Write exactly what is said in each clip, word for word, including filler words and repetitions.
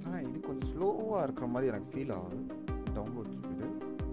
ஆனால் இது கொஞ்சம் ஸ்லோவாக இருக்கிற மாதிரி எனக்கு ஃபீல் ஆகுது டவுன்லோட் ஸ்பீடு.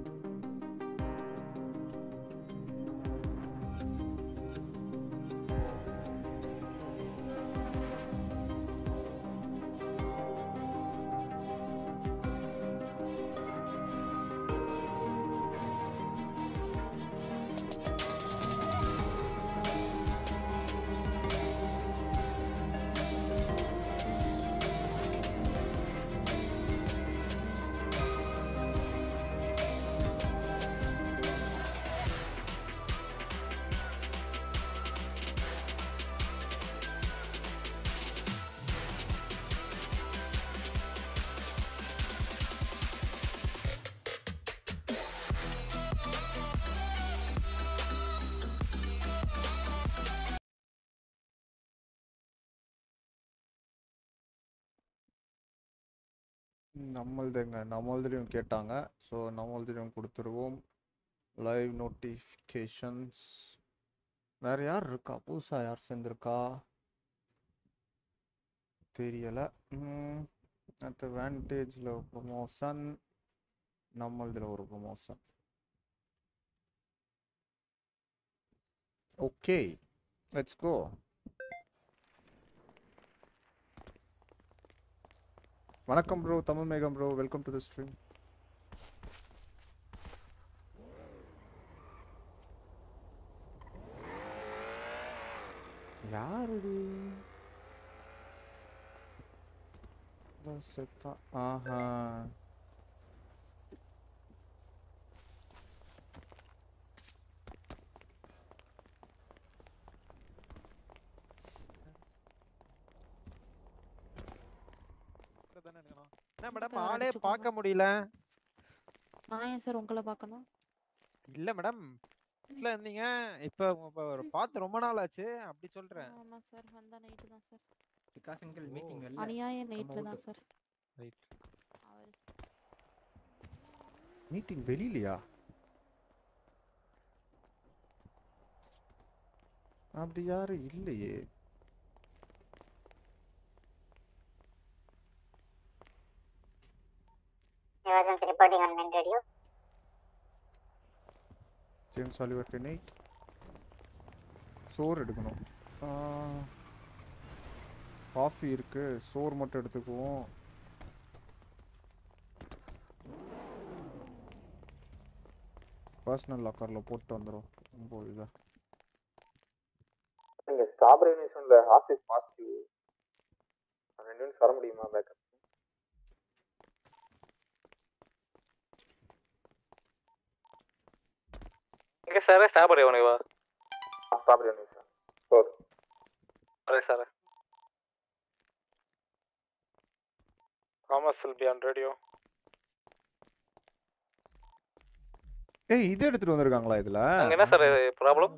நம்மள்துங்க நம்மள்துலையும் கேட்டாங்க. ஸோ நம்மள்துலையும் கொடுத்துருவோம். Live notifications. வேற யார் இருக்கா? புதுசா யார் சேர்ந்துருக்கா தெரியலை. அடுத்து வேண்டேஜில் ஒரு ப்ரொமோஷன், நம்மள்தில் ஒரு ப்ரொமோஷன். Okay, let's go. வணக்கம் bro, Tamil Megam bro, welcome to the stream. யார் இது? செத்தா? ஆஹா, என்ன மேடம் ஆளே பார்க்க முடியல? நான் ஏன் சார் உங்களை பார்க்கணும்? இல்ல மேடம், வீட்ல இருந்தீங்க, இப்ப ஒரு பார்த்து ரொம்ப நாள் ஆச்சு, அப்படி சொல்றேன். ஆமா சார், வந்த நைட் தான் சார். விகாஸ் அங்கிள் மீட்டிங் வரல. அநியாய நைட்ல தான் சார். ரைட். அவர் மீட்டிங் வெளியிலையா? அப்படி யாரும் இல்லையே. Emergency reporting on main radio. James Oliver ten eight. சோறு எடுக்கணும். காஃபி இருக்கு, சோறு மட்டும் எடுத்துக்குவோம். பர்சனல் லாக்கரில் போட்டு வந்துடும். ரொம்ப இதா நீங்கள் ஸ்ட்ராபெரி நியூஸில் ஆஃபீஸ் பாசிட்டிவ் ரெண்டு நிமிஷம் வர முடியுமா? பேக்கப் ஓகே சார், ஸ்ட்ராபெரி உனக்கு வா. Strawberry news sir. சோர் அரே sir. Thomas will be on radio. ஏய், இது எடுத்துட்டு வந்திருக்காங்களா இதுல? அங்க என்ன சார் ப்ராப்ளம்?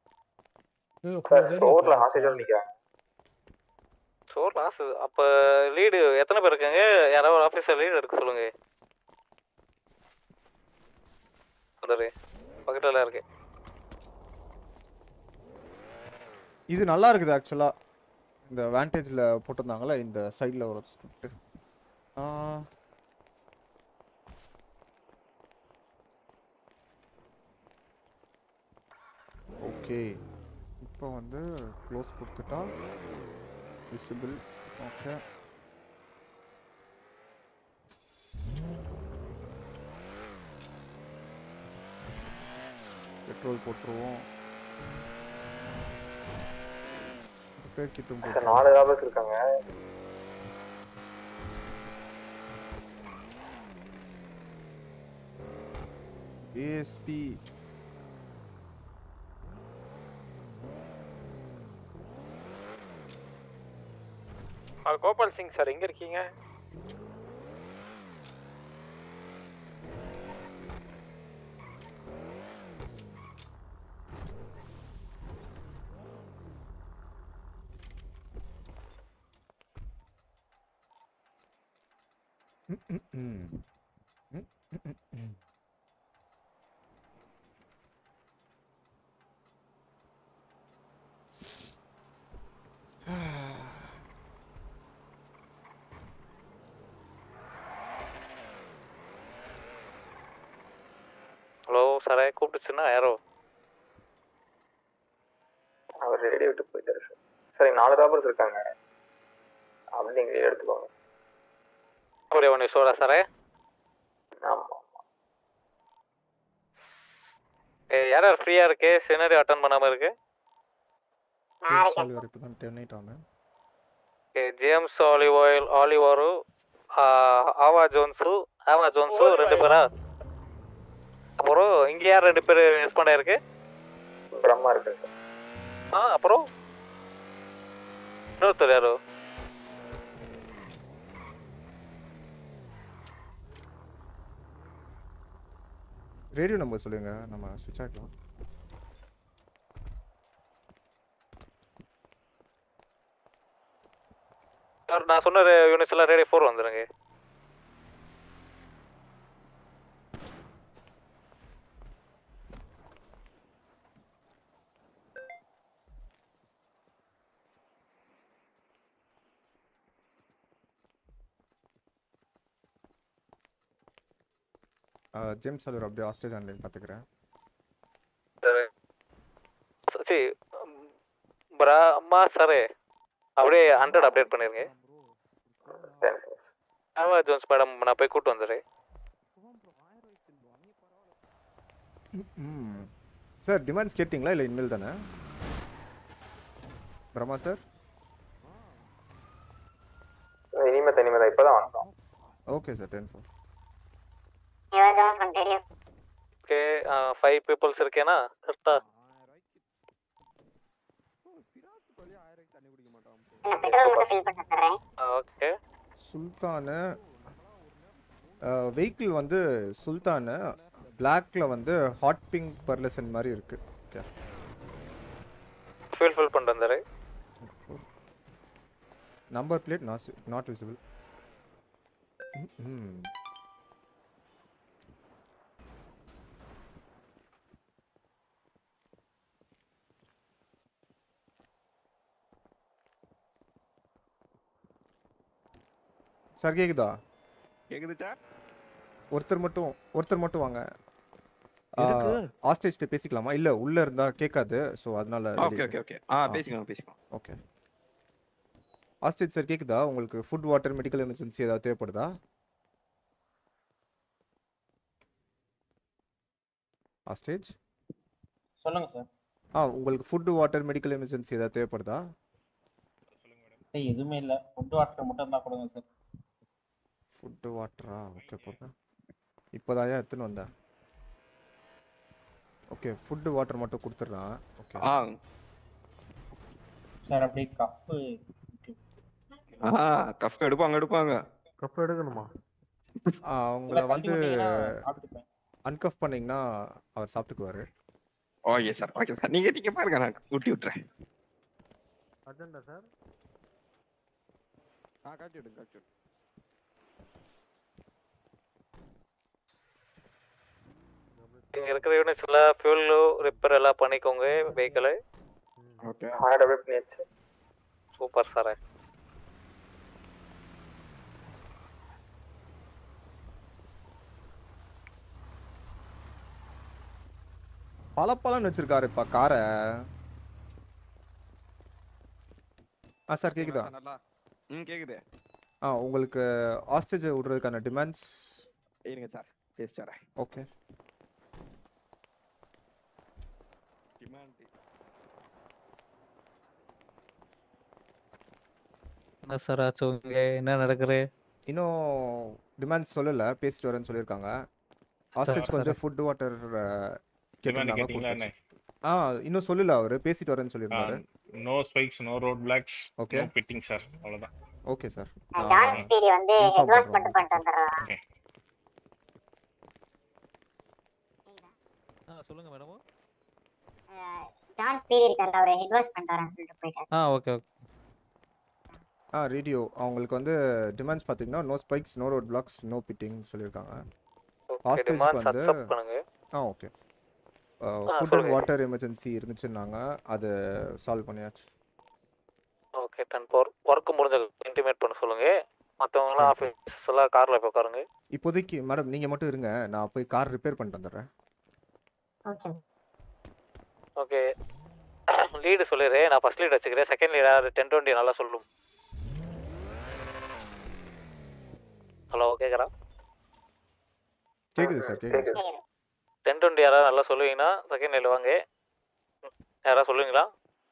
ரோட்ல ஹாஸ்டேஜ் நிக்கிறாங்க. சோர் லாஸ். அப்ப லீடு எத்தனை பேர் இருக்காங்க? யாராவது ஒரு ஆபீசர் லீடு எடுக்க சொல்லுங்க. சரி, பக்கத்துல இருக்கு. இது நல்லா இருக்குது ஆக்சுவலா. இந்த வேண்டேஜ்ல போட்டிருந்தாங்களா இந்த சைடுல ஒரு ஸ்கிரிப்ட். ஆ ஓகே, இப்போ வந்து க்ளோஸ் கொடுத்துட்டா விசிபிள். ஓகே, பெட்ரோல் போட்டுருவோம். ரிப்பேர் கிட்டும் போட்டு நாலு ராபர்ஸ் இருக்காங்க. ஏஎஸ்பி கோபால் சிங் சார், எங்க இருக்கீங்க? கூப்பிட்டுச்சுன்னா யாரோ அவர் ரேடியோ விட்டு போயிட்டாரு சார். சரி நாலு ராபர்ஸ் இருக்காங்க, அப்படி நீங்கள் எடுத்துக்கோங்க. அப்படியே ஒன்று சோடா சாரே. ஆமாம் யார் யார் ஃப்ரீயாக இருக்கு சினரி அட்டன் பண்ணாமல் இருக்கு? சால்வர் இப்போ தான் டென் எயிட் ஆனேன். ஓகே ஜேம்ஸ் ஆலிவாயில் ஆலிவாரு ஆவா ஜோன்ஸு ஆவா ஜோன்ஸு ரெண்டு பேரா? அப்புறம் இங்கே யார் ரெண்டு பேர் ரெஸ்பாண்ட் ஆயிருக்கு? பிரம்மா இருக்கு சார். ஆ அப்புறம் இன்னொருத்தர் யாரோ? ரேடியோ நம்பர் சொல்லுங்க, நம்ம ஸ்விட்ச் ஆக்கலாம். சார் நான் சொன்ன யூனிட்ஸ் எல்லாம் ரேடியோ ஃபோர் வந்துடுங்க. ஜேம்ஸ் சால்வர் அப்படியே ஹாஸ்டேஜ் ஆன்லைன் பார்த்துக்கிறேன். சரி பிரம்மா சாரே அப்படியே ஹண்ட்ரட் அப்டேட் பண்ணிருங்க. ஆவா ஜோன்ஸ் மேடம் நான் போய் கூட்டு வந்துடுறேன். ம் சார் டிமாண்ட்ஸ் கேட்டிங்களா இல்லை இனிமேல் தானே பிரம்மா சார்? இனிமே தனிமே தான் இப்போ தான் வந்தோம். Okay sir ten four. Okay five peoples இருக்கேனா கரெக்டா? ஓகே சுல்தானு வெஹிக்கிள் வந்து சுல்தானு பிளாக்ல வந்து ஹாட் பிங்க் பர்லசன் மாதிரி இருக்கு. ஓகே ஃபில் ஃபில் பண்ணிட்டு வந்துடுறேன். Number plate not not visible. ம் சார் கேக்குதா? கேக்குது சார். ஒருத்தர் மட்டும் ஒருத்தர் மட்டும் வாங்க. ஹாஸ்டேஜ்ட்ட பேசிக்கலாமா? இல்ல உள்ள இருந்தா கேட்காது, சோ அதனால. ஓகே ஓகே ஓகே ஆ பேசிக்கலாம் பேசிக்கலாம். ஓகே ஹாஸ்டேஜ் சார் கேக்குதா? உங்களுக்கு ஃபுட் வாட்டர் மெடிக்கல் எமர்ஜென்சி ஏதாவது தேவைப்படுதா? ஹாஸ்டேஜ் சொல்லுங்க சார். ஆ உங்களுக்கு ஃபுட் வாட்டர் மெடிக்கல் எமர்ஜென்சி ஏதாவது தேவைப்படுதா? சார் எதுவுமே இல்ல, ஃபுட் வாட்டர் மட்டும் தான் கொடுங்க சார். ஃபுட் வாட்டரா? ஓகே போங்க. இப்போதான் எடுத்துன்னு வந்தேன். ஓகே ஃபுட் வாட்டர் மட்டும் கொடுத்துட்றேன். ஓகே ஆ சார் அப்படியே கஃப். ஆ கஃப் எடுப்பாங்க எடுப்பாங்க. கஃப் எடுக்கணுமா? ஆ உங்களை வந்து அன்கஃப் பண்ணீங்கன்னா அவர் சாப்பிட்டுக்குவாரு. ஓகே சார் ஓகே சார் நீங்க நீங்க பாருங்க நான் ஊட்டி விட்டுறேன். Agenda sir. ஆ காட்டி விடுங்க காட்டி விடுங்க. இங்கே இருக்கிற யூனிட்ஸில் ஃபியூல் ரிப்பேர் எல்லாம் பண்ணிக்கோங்க வெஹிக்கிளு. ஓகே ஹார்ட் அப்டேட் பண்ணியாச்சு. சூப்பர் சாரே. பல பலன்னு வச்சிருக்காருப்பா காரை. ஆ சார் கேக்குதா? நல்லா ம் கேக்குது. ஆ உங்களுக்கு ஹாஸ்டேஜ் விடுறதுக்கான டிமாண்ட்ஸ் இருங்க சார் பேசிட்டு வரேன். ஓகே டிமாண்ட் என்ன சார் ஆச்சு இங்கே என்ன நடக்குது? இன்னும் டிமாண்ட்ஸ் சொல்லல, பேசிட்டு வரேன்னு சொல்லியிருக்காங்க. ஹாஸ்டேஜ் கொஞ்சம் ஃபுட் வாட்டர் கேட்டிருந்தாங்க. ஆ இன்னும் சொல்லல அவரு, பேசிட்டு வரேன்னு சொல்லியிருந்தாரு. No spikes no road blocks okay no pitting sir அவ்வளவுதான். ஓகே சார் டான் ஸ்பீடி வந்து அட்வான்ஸ் மட்டும் பண்ணிட்டு வந்துறேன். ஓகே ஆ சொல்லுங்க மேடம். டான் ஸ்பீடி இருக்கல அவரை அட்வான்ஸ் பண்ணிட்டு வரேன்னு சொல்லிட்டு போயிட்டாரு. ஆ ஓகே ஓகே. ஆ ரேடியோ அவங்களுக்கு வந்து டிமாண்ட்ஸ் பார்த்தீங்கன்னா no spikes no road blocks no pitting சொல்லியிருக்காங்க. ஹாஸ்டேஜ்க்கு வந்து ஆ okay food and water emergency இருந்துச்சுன்னாங்க, அதை சால்வ் பண்ணியாச்சு. ஓகே டென் ஃபோர் ஒர்க் முடிஞ்சது இன்டிமேட் பண்ண சொல்லுங்க. மற்றவங்களாம் ஆஃபீஸ் எல்லாம் காரில் போய் உட்காருங்க. இப்போதைக்கு மேடம் நீங்கள் மட்டும் இருங்க, நான் போய் கார் ரிப்பேர் பண்ணிட்டு வந்துடுறேன். ஓகே ஓகே லீடு சொல்லிடு, நான் ஃபர்ஸ்ட் லீட் வச்சுக்கிறேன். செகண்ட் லீட் யார்? டென் டுவெண்ட்டி நல்லா சொல்லும். ஹலோ கேட்குறா? கேக்குது சார், கேக்குது சார். டென் டுவெண்ட்டி யாராவது நல்லா சொல்லுவீங்கன்னா செகண்ட் லீட் வாங்க. யாராவது சொல்லுவீங்களா?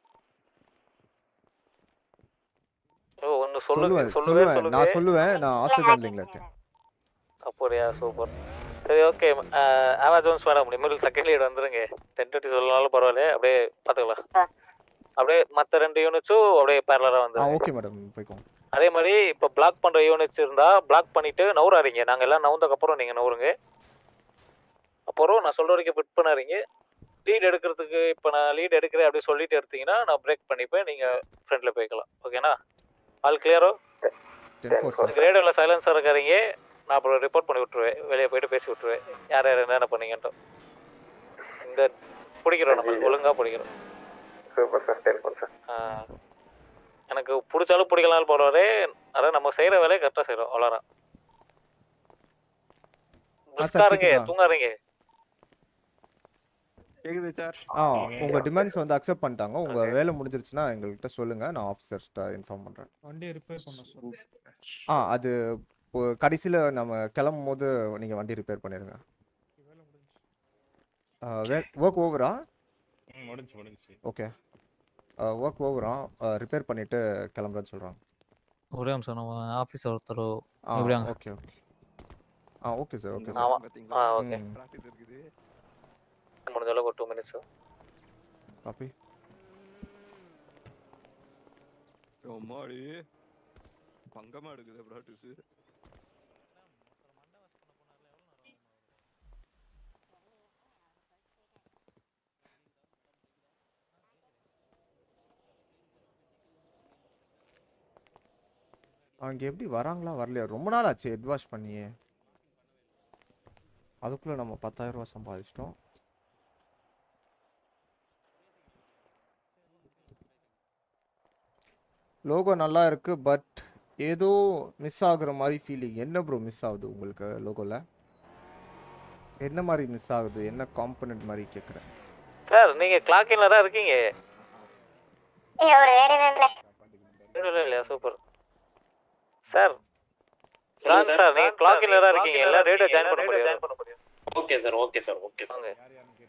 ஓ ஒன்று சொல்லுவேன் சொல்லுவேன் சொல்லுவேன் நான் சொல்லுவேன். நான் ஹாஸ்டேஜ் ஹேண்ட்லிங்ல இருக்கேன். அப்படியா, சூப்பர். சரி ஓகே, ஆவா ஜோன்ஸ் மேடம் இனிமேல் செகண்ட் லீட் வந்துருங்க. டென் டுவெண்ட்டி சொல்லனாலும் பரவாயில்ல, அப்படியே பார்த்துக்கலாம். அப்படியே மற்ற ரெண்டு யூனிட்ஸும் அப்படியே பேரலராக ஆ வந்துருங்க. ஓகே மேடம், போய்க்கோங்க. அதே மாதிரி இப்போ பிளாக் பண்ணுற யூனிட்ஸ் இருந்தால் பிளாக் பண்ணிவிட்டு நவுறாதீங்க. நாங்கள் எல்லாம் நவுந்ததுக்கப்புறம் நீங்கள் நவுருங்க. அப்புறம் நான் சொல்கிற வரைக்கும் ஃபிட் பண்ணாதீங்க. லீட் எடுக்கிறதுக்கு இப்போ நான் லீட் எடுக்கிறேன் அப்படி சொல்லிட்டு எடுத்தீங்கன்னா நான் பிரேக் பண்ணிப்பேன். நீங்கள் ஃப்ரெண்டில் போய்க்கலாம். ஓகேண்ணா? ஆல் கிளியரோ? கிரேடில் சைலன்ஸாக இருக்காதீங்க. நான் அப்புறம் ரிப்போர்ட் பண்ணி விட்ருவேன். வெளியே போயிட்டு பேசி விட்ருவேன் யார் யார் என்னென்ன பண்ணீங்கன்ட்டு. இந்த பிடிக்கிறோம், நம்ம ஒழுங்காக பிடிக்கிறோம். Super sir, telephone sir. எனக்கு பிடிச்சாலும் பிடிக்கலாலும் போடுவாரு. அதான் நம்ம செய்கிற வேலையை கரெக்டாக செய்கிறோம், அவ்வளோதான். புஷ்காருங்க, தூங்காதீங்க. கேக்குது சார். ஆ உங்க டிமாண்ட்ஸ் வந்து அக்செப்ட் பண்ணிட்டாங்க. உங்க வேலை முடிஞ்சிருச்சுன்னா எங்கள்கிட்ட சொல்லுங்க, நான் ஆஃபீஸர்ஸ்ட்ட இன்ஃபார்ம் பண்றேன். வண்டியை ரிப்பேர் பண்ண சொல்லு. ஆ அது கடைசியில் நம்ம கிளம்பும் போது நீங்கள் வண்டி ரிப்பேர் பண்ணிடுங்க. ஒர்க் ஓவரா? முடிஞ்சு முடிஞ்சு ஓகே, ஒர்க் ஓவரா ரிப்பேர் பண்ணிட்டு கிளம்புறேன்னு சொல்கிறாங்க. ஒரே நிமிஷம், நம்ம ஆஃபீஸ் ஒருத்தர் ஆ எப்படியாங்க? ஓகே ஓகே ஆ ஓகே சார், ஓகே ஆமா. சார். ஆ ஓகே, பிராக்டிஸ் இருக்குது. முடிஞ்ச அளவுக்கு ஒரு டூ மினிட்ஸ். காப்பி. அம்மாடி பங்கமா எடுக்குது பிராக்டிஸ். அவங்க எப்படி வராங்களா வரலையா? ரொம்ப நாள் ஆச்சு ஹெட் வாஷ் பண்ணியே. அதுக்குள்ளே நம்ம பத்தாயிரம் ரூபா சம்பாதிச்சிட்டோம். லோகோ நல்லா இருக்கு, பட் ஏதோ மிஸ் ஆகுற மாதிரி ஃபீலிங். என்ன ப்ரோ மிஸ் ஆகுது உங்களுக்கு லோகோவில்? என்ன மாதிரி மிஸ் ஆகுது? என்ன காம்பனன்ட் மாதிரி கேட்குறேன் சார். நீங்கள் கிளாக்கில் தான் இருக்கீங்க. ஒரு இல்லை இல்லையா? Super sir. சார் சார் நீங்கள் கிளாக்கில் தான் இருக்கீங்க. எல்லாம் ரேடியோ ஜாயின் பண்ண முடியும். Okay sir, okay sir, okay sir. வாங்க.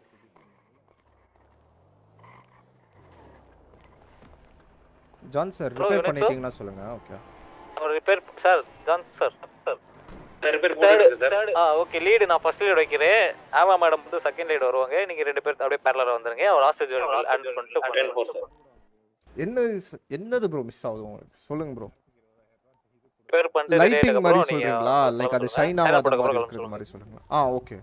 ஜான் சார் ரிப்பேர் பண்ணிட்டீங்கன்னா சொல்லுங்க. Okay repair sir. John sir sir repair போடுங்க சார். ஆ ஓகே, லீடு நான் ஃபர்ஸ்ட் லீட் வைக்கிறேன். ஆமா மேடம் வந்து செகண்ட் லீட் வருவாங்க. நீங்கள் ரெண்டு பேர் அப்படியே பேரலராக வந்துருங்க. அவர் ஹாஸ்டேஜ் ஹேண்ட் பண்ணிட்டு என்ன என்னது ப்ரோ மிஸ் ஆகுது உங்களுக்கு? சொல்லுங்க ப்ரோ. ரிப்பேர் பண்ணிட்டு லைட்டிங் மாதிரி சொல்றீங்களா? லைக் அது ஷைன் ஆகாத மாதிரி இருக்கிற மாதிரி சொல்லுங்க. ஆ ஓகே.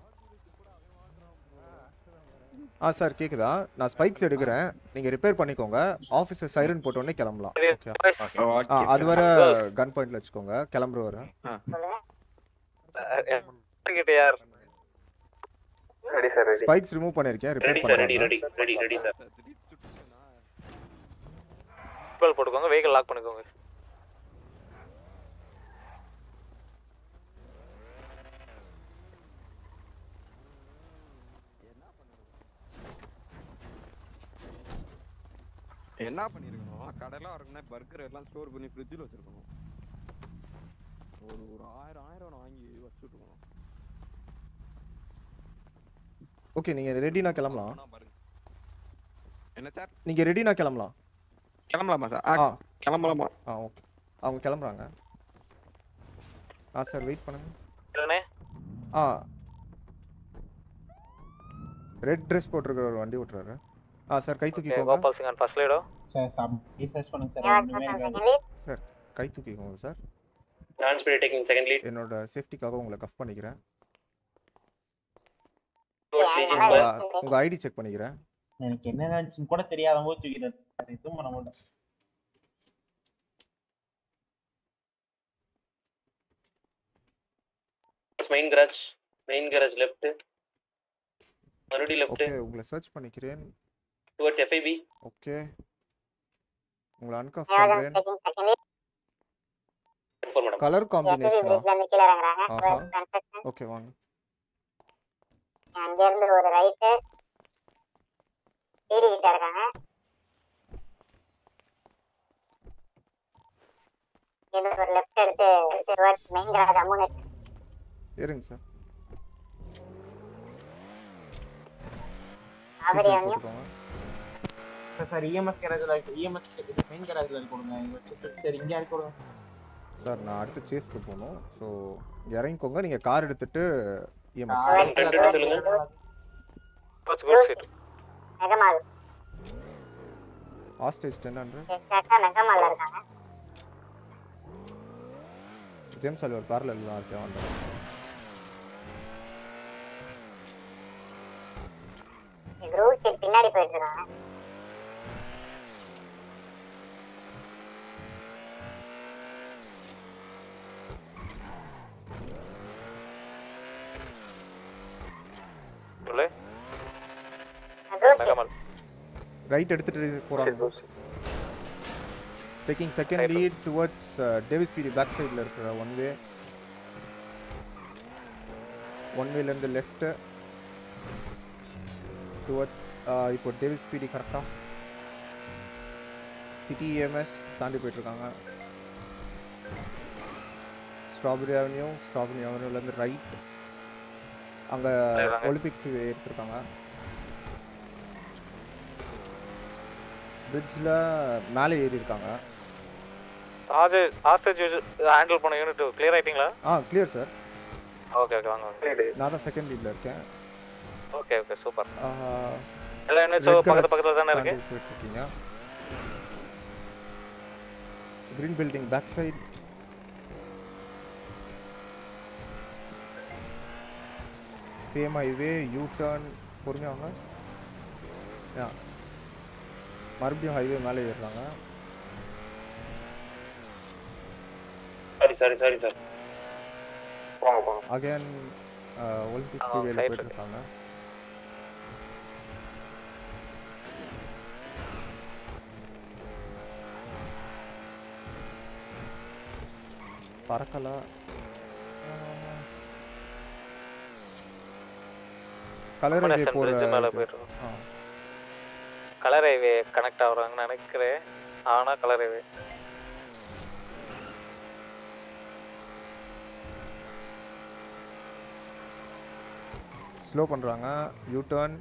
ஆ சார் கேக்குதா? நான் ஸ்பைக்ஸ் எடுக்கிறேன், நீங்க ரிப்பேர் பண்ணிக்கோங்க. ஆஃபீஸர் சைரன் போட்ட உடனே கிளம்பலாம். ஓகே ஆ அது வர கன் பாயிண்ட்ல வச்சுக்கோங்க. கிளம்புற வர யார் ready sir, ready. Spikes remove பண்ணிருக்கேன், ரிப்பேர் ரெடி ரெடி பண்ணுங்க. Ready ready sir. பெல் போட்டுக்கோங்க, வெஹிக்கிள் லாக் பண்ணிக்கோங்க. என்ன பண்ணிருக்கணும்? கடையெல்லாம் இருக்குன்னா பர்கர் எல்லாம் ஸ்டோர் பண்ணி ஃப்ரிட்ஜில் வச்சிருக்கணும். ஒரு ஒரு ஆயிரம் ஆயிரம் வாங்கி வச்சுருக்கணும். ஓகே நீங்க ரெடினா கிளம்பலாம். என்ன சார்? நீங்க ரெடினா கிளம்பலாம். கிளம்பலாமா சார்? ஆ கிளம்பலாமா? ஆ ஓகே. அவங்க கிளம்புறாங்க. ஆ சார் வெயிட் பண்ணுங்க. என்னண்ணே? ஆ ரெட் ட்ரெஸ் போட்டிருக்கிற ஒரு வண்டி ஓட்டுறாரு. ஆ சார் கை தூக்கிக்கோங்க. கோபால் சிங் ஃபர்ஸ்ட் லீடோ. சார் சம் ரிஃப்ரெஷ் பண்ணுங்க சார். ஒண்ணுமே இருக்காது சார் கை தூக்கிக்கோங்க சார். நான் ஸ்பீட் டேக்கிங் செகண்ட் லீட். என்னோட சேஃப்டிக்காக உங்களை கஃப் பண்ணிக்கிறேன். Yeah. உங்க ஐடி செக் பண்ணிக்கிறேன். எனக்கு என்ன நினைச்சுன்னு கூட தெரியாத போது தூக்கிட்டேன். எதுவும் பண்ண முடியல. Main garage, main garage left. மறுபடியும் லெஃப்ட். ஓகே உங்களை சர்ச் பண்ணிக்கிறேன். Towards FIB. ஓகே உங்களை அன்கஃப் பண்றேன். கலர் காம்பினேஷனா? ஆஹா ஓகே வாங்க. அங்க இருந்து ஒரு ரைட் டிடி கிட்ட இருக்காங்க. இது ஒரு லெஃப்ட் எடுத்து டுவர்ட்ஸ் மெயின் கிராஸ் அமுனேட். இருங்க சார். அவரே வந்து சார் இஎம்எஸ் கேரேஜ்ல இஎம்எஸ் மெயின் கேரேஜ்ல கொடுங்க. இங்க சரி இங்க இறக்கி கொடுங்க. சார் நான் அடுத்து சேஸ்க்கு போகணும். ஸோ இறங்கிக்கோங்க. நீங்கள் கார் எடுத்துட்டு EMS mega mall hostage ten hundred எக்ஸாக்டா மெகமால்ல இருக்காங்க. ஜேம்ஸ் அல்வர் பேரலல் தான் இருக்கேன். வந்து க்ரூஸ் கிட் பின்னாடி போயிட்டு இருக்காங்க. ரைட் எடுத்துட்டு போறாங்க. Taking second lead towards Davis PD back சைடில் இருக்கிற ஒன் வே ஒன் வேலேருந்து லெஃப்ட்டு டுவர்ட்ஸ் இப்போ டேவிஸ் பீடி கரெக்டாக சிட்டி இஎம்எஸ் தாண்டி போயிட்டுருக்காங்க. ஸ்ட்ராபெரி அவென்யூ ஸ்ட்ராபெரி அவென்யூலேருந்து ரைட் அங்கே ஒலிம்பிக் எடுத்துருக்காங்க. பிரிட்ஜில் மேலே ஏறி இருக்காங்க. ஹாஸ்டேஜ் ஹேண்டில் பண்ண யூனிட் கிளியர் ஆயிட்டீங்களா? ஆ கிளியர் சார். ஓகே ஓகே வாங்க வாங்க. நான் தான் செகண்ட் லீட்ல இருக்கேன். Okay okay super. எல்லா யூனிட்ஸும் பக்கத்து பக்கத்தில் தானே இருக்கு. போயிட்டுருக்கீங்க. Green building back side same highway U turn பொறுமையாக யா மறுபடியும் ஹைவே மேலே ஏறுறாங்க. சாரி சாரி சாரி சார் போங்க போங்க. அகைன் ஒலிம்பிக் ஸ்டேடியம்ல போயிட்டு இருக்காங்க. பறக்கல. கலர் ஹைவே போற மேலே போயிட்டு கலர் ஹைவே கனெக்ட் ஆகுறாங்கன்னு நினைக்கிறேன். ஆனா கலர் ஹைவே ஸ்லோ பண்றாங்க. யூ டர்ன்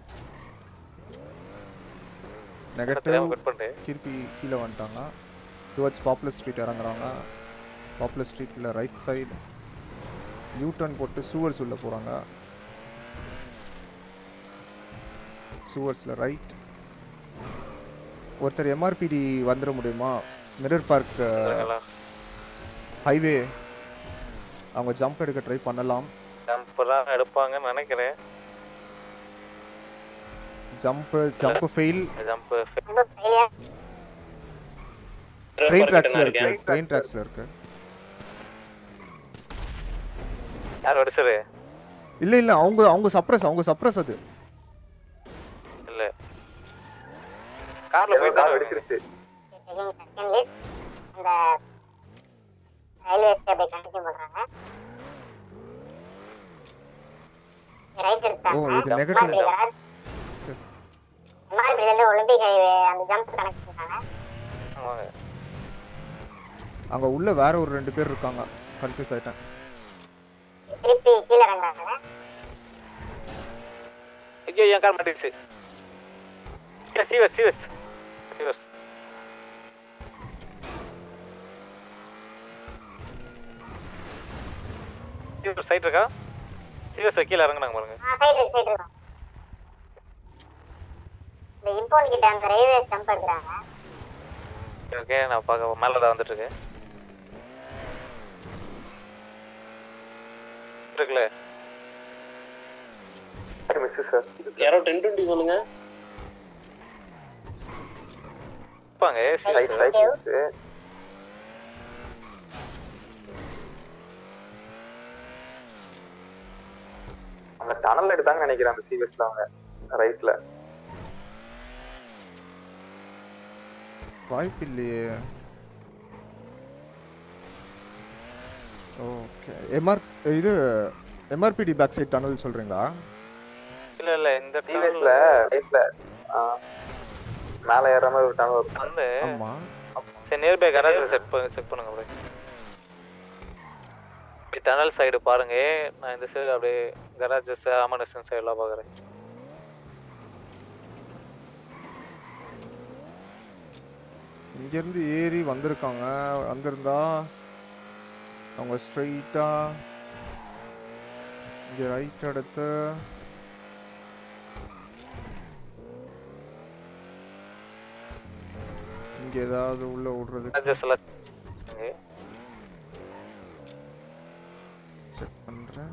நெகட்டிவ் திருப்பி கீழே வந்துட்டாங்க. டுவர்ட்ஸ் பாப்புலர் ஸ்ட்ரீட் இறங்குறாங்க. பாப்புலர் ஸ்ட்ரீட்டில் ரைட் சைடு யூ டர்ன் போட்டு சூவர்ஸ் உள்ள போகிறாங்க. சூவர்ஸில் ரைட் ஒருத்தர் எம்ஆர்பிடி வந்துட முடியுமா? மிரர் பார்க் ஹைவே அவங்க ஜம்ப் எடுக்க ட்ரை பண்ணலாம். ஜம்ப் தான் எடுப்பாங்கன்னு நினைக்கிறேன். Jump jump fail. Jump train ட்ராக்ஸ்ல இருக்கு. ட்ரெயின் ட்ராக்ஸ்ல இருக்கு. யார் அடிச்சது? இல்ல இல்ல அவங்க அவங்க சப்ரஸ் அவங்க சப்ரஸ் அது இல்ல கார்ல போய் கார் அடிச்சிருச்சு. செகண்ட் லீட் அந்த ரயில்வே ஸ்டேஷன் கண்டினியூ பண்றாங்க. ரைட் எடுத்தாங்க. ஓ இது நெகட்டிவ். எம்ஆர்பில இருந்து ஒலிம்பிக் ஹைவே அந்த ஜம்ப் கனெக்ட் பண்ணாங்க. ஆமாங்க. அங்க உள்ள வேற ஒரு ரெண்டு பேர் இருக்காங்க. கன்ஃபியூஸ் ஆயிட்டேன். திருப்பி கீழ இறங்குறாங்க. ஐயோ என் கார் மாட்டிடுச்சு. சீவஸ் சீவஸ் சீவஸ் சீவஸ் சைட் இருக்கா? சீவஸ் கீழே இறங்குனாங்க பாருங்க. ஆ சைடு இருக்கு சைடு இருக்கு. இந்த இம்போன் கிட்ட அந்த ரயில்வே ஸ்டம்ப் எடுக்கறாங்க. ஓகே நான் பார்க்க மேலே தான் வந்துட்டு இருக்கேன். இருக்குல்ல மிஸ் சார். யாரோ டென் டுவெண்ட்டி சொல்லுங்க. பாங்க ரைட் ரைட் மிஸ். அந்த டனல் எடுத்தாங்க நினைக்கிறேன் அந்த சீவஸ்ல அவங்க ரைட்ல. வாய்ப்பு இல்லையே. ஓகே எம்ஆர் இது எம்ஆர்பிடி பேக் சைடு டனல் சொல்றீங்களா? இல்ல இல்ல இந்த சீவஸ்ல ரைட்ல மேலே ஏற மாதிரி ஒரு டனல் இருக்கும். வந்து ஆமா. சரி நியர்பை கராஜ் செட் பண்ணி செக் பண்ணுங்க ப்ரோ. டனல் சைடு பாருங்க, நான் இந்த சைடு அப்படியே கராஜஸ் ஆமனேஷன் சைடுலாம் பார்க்குறேன். இங்கேருந்து ஏறி வந்திருக்காங்க. வந்திருந்தா அவங்க ஸ்ட்ரைட்டா இங்கே ரைட் எடுத்து இங்கே ஏதாவது உள்ள விடுறதுக்கு செக் பண்ணுறேன்.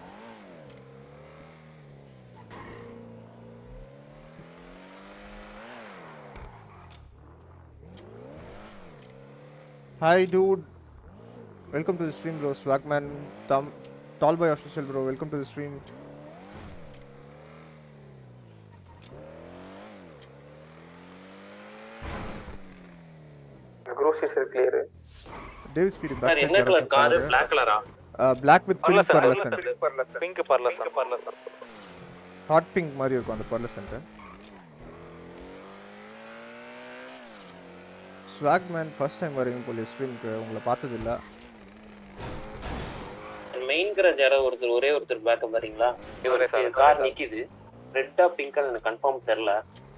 Hi dude, welcome to the stream bro. Swagman, Tam, Tallboy official bro, welcome to the stream. Groceries are clear. Davis speed back side. என்ன கலர் கார்? black கலரா? Uh, black with pink pearlescent. Pink pearlescent. pearlescent. Hot pink மாதிரி இருக்கும் அந்த pearlescent. Swagman first time வரீங்க போல ஸ்ட்ரீம்க்கு, உங்களை பார்த்தது இல்ல. மெயின் கிராஜ் யாரோ ஒருத்தர் ஒரே ஒருத்தர் பேக்கப் வரீங்களா? இவரே சார் கார் நிக்குது. ரெட்டா பிங்கா எனக்கு கன்ஃபார்ம் தெரியல.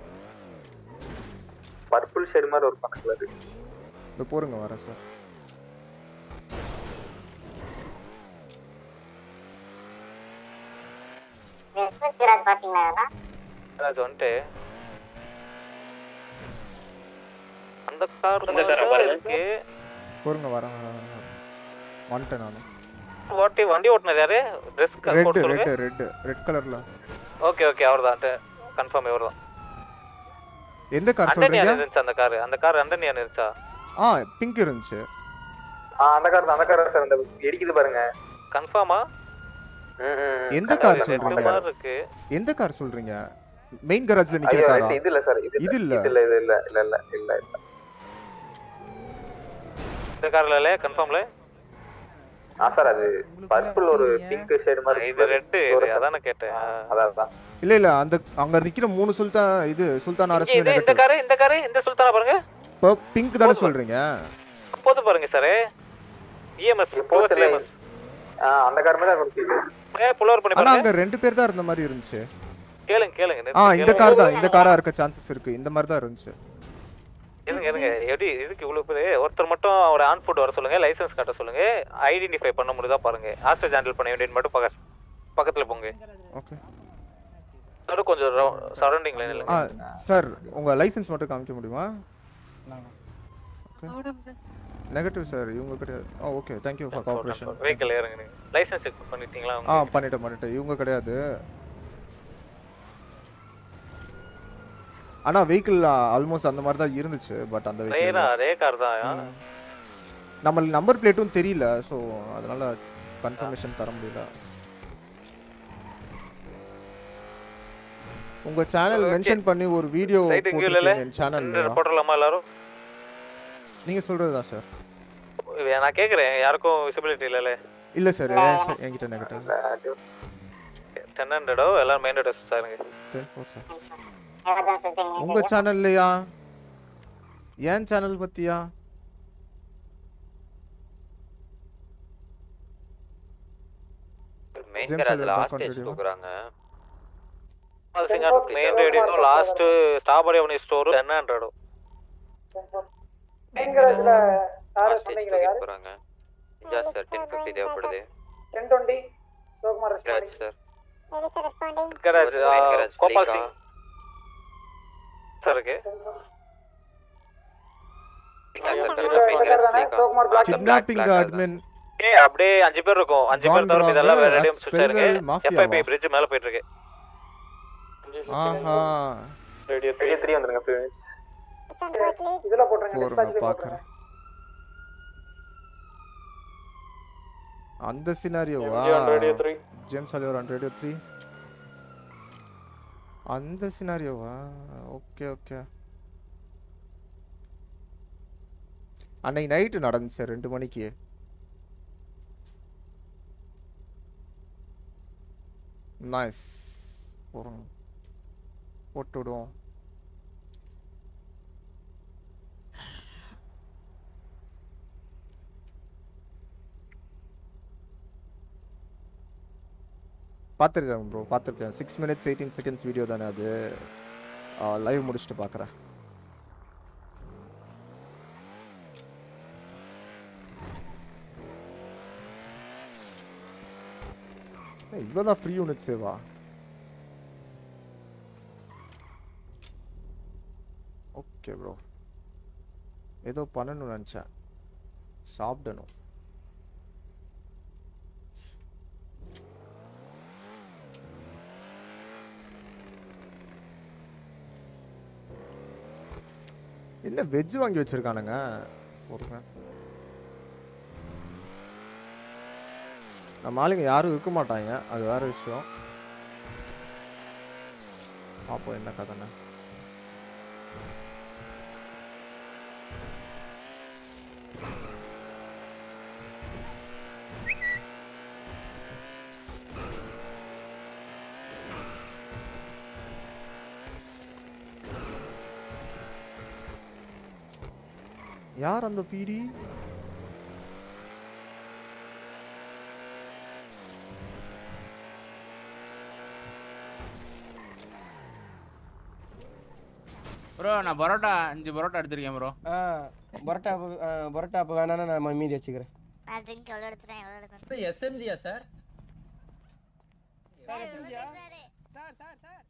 பர்பிள் ஷேட் மாதிரி ஒரு கலர் இருக்கு. இந்த போறங்க வரேன் சார். கிராஜ் பாத்தீங்களா? கிராஜ் வந்துட்டு அந்த கார் அந்த கார் இருக்கு. போறங்க வரேன் வந்துட்டேன் நான். ஓட்டி வண்டி ஓட்டுனது யாரு? Dress ரெட் கோட் சொல்லுங்க. ரெட் ரெட் ரெட் கலர்ல. ஓகே ஓகே அவர்தான் கன்ஃபார்ம் இவர்தான். எந்த கார் அண்டனியா சொல்றீங்க? இருந்துச்சு அந்த கார். அந்த கார் அண்டனியா இருந்துச்சா? ஆ பிங்க் இருந்துச்சு. ஆ அந்த கார் அந்த கார் சார் அந்த எடிக்குது பாருங்க. கன்ஃபார்மா? எந்த கார் சொல்றீங்க? கார் இருக்கு. எந்த கார் சொல்றீங்க? மெயின் கராஜ்ல நிக்கிற காரா? இது இல்ல சார், இது இது இல்ல. இல்ல இது இல்ல இல்ல இல்ல இல்ல இல்ல. இந்த கார்ல இல்ல கன்ஃபார்ம்ல? ஆ சார் அது பர்பிள் ஒரு பிங்க் ஷேட் மாதிரி இது ரெட் இது அதானே கேட்டேன். அதான். இல்ல இல்ல அந்த அங்க நிக்கிற மூணு சுல்தான் இது சுல்தான் ஆர்எஸ் இது இந்த கார் இந்த கார் இந்த சுல்தானா பாருங்க. இப்போ பிங்க் தான சொல்றீங்க? போது பாருங்க சார். இஎம்எஸ் போது இஎம்எஸ். ஆ அந்த கார் மேல இருக்கு. ஏ புலவர் பண்ணி ஆனா பாருங்க. அங்க ரெண்டு பேர் தான் இருந்த மாதிரி இருந்துச்சு. கேளுங்க கேளுங்க. ஆ இந்த கார் தான், இந்த காரா இருக்க சான்சஸ் இருக்கு. இந்த மாதிரி தான் இருந்துச்சு. இருங்க இருங்க. எப்படி இதுக்கு இவ்வளவு பேர்? ஒருத்தர் மட்டும் அவரை ஆன் ஃபுட் வர சொல்லுங்க, லைசென்ஸ் காட்ட சொல்லுங்க, ஐடென்டிஃபை பண்ண முடியுதா பாருங்க. ஹாஸ்டேஜ் ஹேண்டில் பண்ண வேண்டியது மட்டும் பக்க பக்கத்துல போங்க. ஓகே. சார் கொஞ்சம் சரௌண்டிங்ல நில்லுங்க. ஆ சார் உங்க லைசென்ஸ் மட்டும் காமிக்க முடியுமா? ஓகே. நெகட்டிவ் சார் இவங்க கிடையாது. Oh okay thank you for cooperation. Vehicle ஏறுங்க நீங்க. லைசென்ஸ் செக் பண்ணிட்டீங்களா? ஆ பண்ணிட்டேன் பண்ணிட்டேன். இவங்க கிடையாது. ஆனா வெஹிக்கிள் ஆல்மோஸ்ட் அந்த மாதிரி தான் இருந்துச்சு. பட் அந்த வெஹிக்கிள் அதே கார் தான். நம்ம நம்பர் பிளேட்டும் தெரியல, சோ அதனால கன்ஃபர்மேஷன் தர முடியல. உங்க சேனல் மென்ஷன் பண்ணி ஒரு வீடியோ போட்டுருக்கீங்க சேனல்ல. போடலாமா எல்லாரும்? நீங்க சொல்றதா சார்? நான் கேக்குறேன் யாருக்கும் விசிபிலிட்டி இல்லல? இல்ல சார் என்கிட்ட நெகட்டிவ் ten hundred எல்லாரும் மெயின் ரோட் சாருங்க. ten four sir. உங்க சேனல்லையா? ஏன் சேனல் பத்தியா? மெயின் கராஜ்ல ஹாஸ்டேஜ் தூக்குறாங்க. Singer main radio last strawberry avenue store ten hundred. Main கராஜ்ல யார சொன்னீங்களா யார்? போறாங்க. இன்ஜாஸ் சார் ten fifty தேவைப்படுது. ten twenty சோகுமார் garage sir. Garage Gopal Singh sir. Kidnapping admin. ஏ அப்படியே அஞ்சு பேர் இருக்கும். அஞ்சு பேர் தவிர இதெல்லாம் ரெடியம் சுவிட்ச் இருக்கு. எஃப்ஐபி பிரிட்ஜ் மேல போயிட்டு இருக்கு. ஆஹா ரேடியோ three வந்துருங்க ப்ளீஸ். இதல போடுறேன் போறேன் பாக்குறேன். அந்த சினாரியோவா? James Oliver on radio three. அந்த சினாரியோவா? Okay okay. அன்னைக்கு நைட்டு நடந்துச்சு ரெண்டு மணிக்கு. நைஸ். போறோம் போட்டு விடுவோம். பார்த்துருக்கேன் ப்ரோ பார்த்துருக்கேன் six minutes eighteen seconds video தானே அது லைவ் முடிச்சுட்டு பார்க்குறேன். இவ்வளோதான் ஃப்ரீ யூனிட் சேவா? ஓகே ப்ரோ ஏதோ பண்ணணும்னு நினச்சேன். சாப்பிடணும். என்ன வெஜ் வாங்கி வச்சிருக்கானுங்க ஒருங்க. நம்ம ஆளுங்க யாரும் இருக்க மாட்டாங்க, அது வேற விஷயம். பார்ப்போம் என்ன கதைன்னு. யார் அந்த பீடி? ப்ரோ நான் பரோட்டா அஞ்சு பரோட்டா எடுத்துருக்கேன் ப்ரோ. ஆ பரோட்டா பரோட்டா அப்போ வேணான்னா நான் மீதி வச்சுக்கிறேன். நான் ட்ரிங்க் எவ்வளோ எடுத்துறேன் எவ்வளோ எடுத்துறேன். எஸ்எம்ஜியா சார்? சார் எஸ்எம்ஜியா? சார் சார் சார்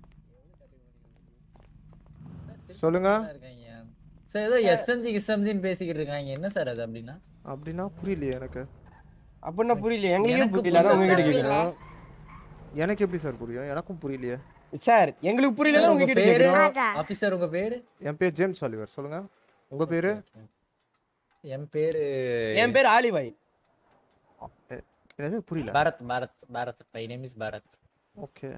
சொல்லுங்க சார். ஏதோ எஸ்எம்ஜி எஸ்எம்ஜின்னு பேசிக்கிட்டு இருக்காங்க, என்ன சார் அது? அப்படின்னா அப்படின்னா புரியலையே எனக்கு. அப்படின்னா புரியல, எங்களுக்கே புரியல, அதான் உங்ககிட்ட கேக்குறோம். எனக்கு எப்படி சார் புரியும்? எனக்கும் புரியலையே சார். எங்களுக்கு புரியல, உங்ககிட்ட கேக்குறோம். ஆபீசர் உங்க பேரு? என் பேர் ஜேம்ஸ் ஆலிவர். சொல்லுங்க உங்க பேரு? என் பேரு என் பேர் ஆலிவாய். என்னது புரியல? Bharat Bharat Bharat. My name is Bharat. Okay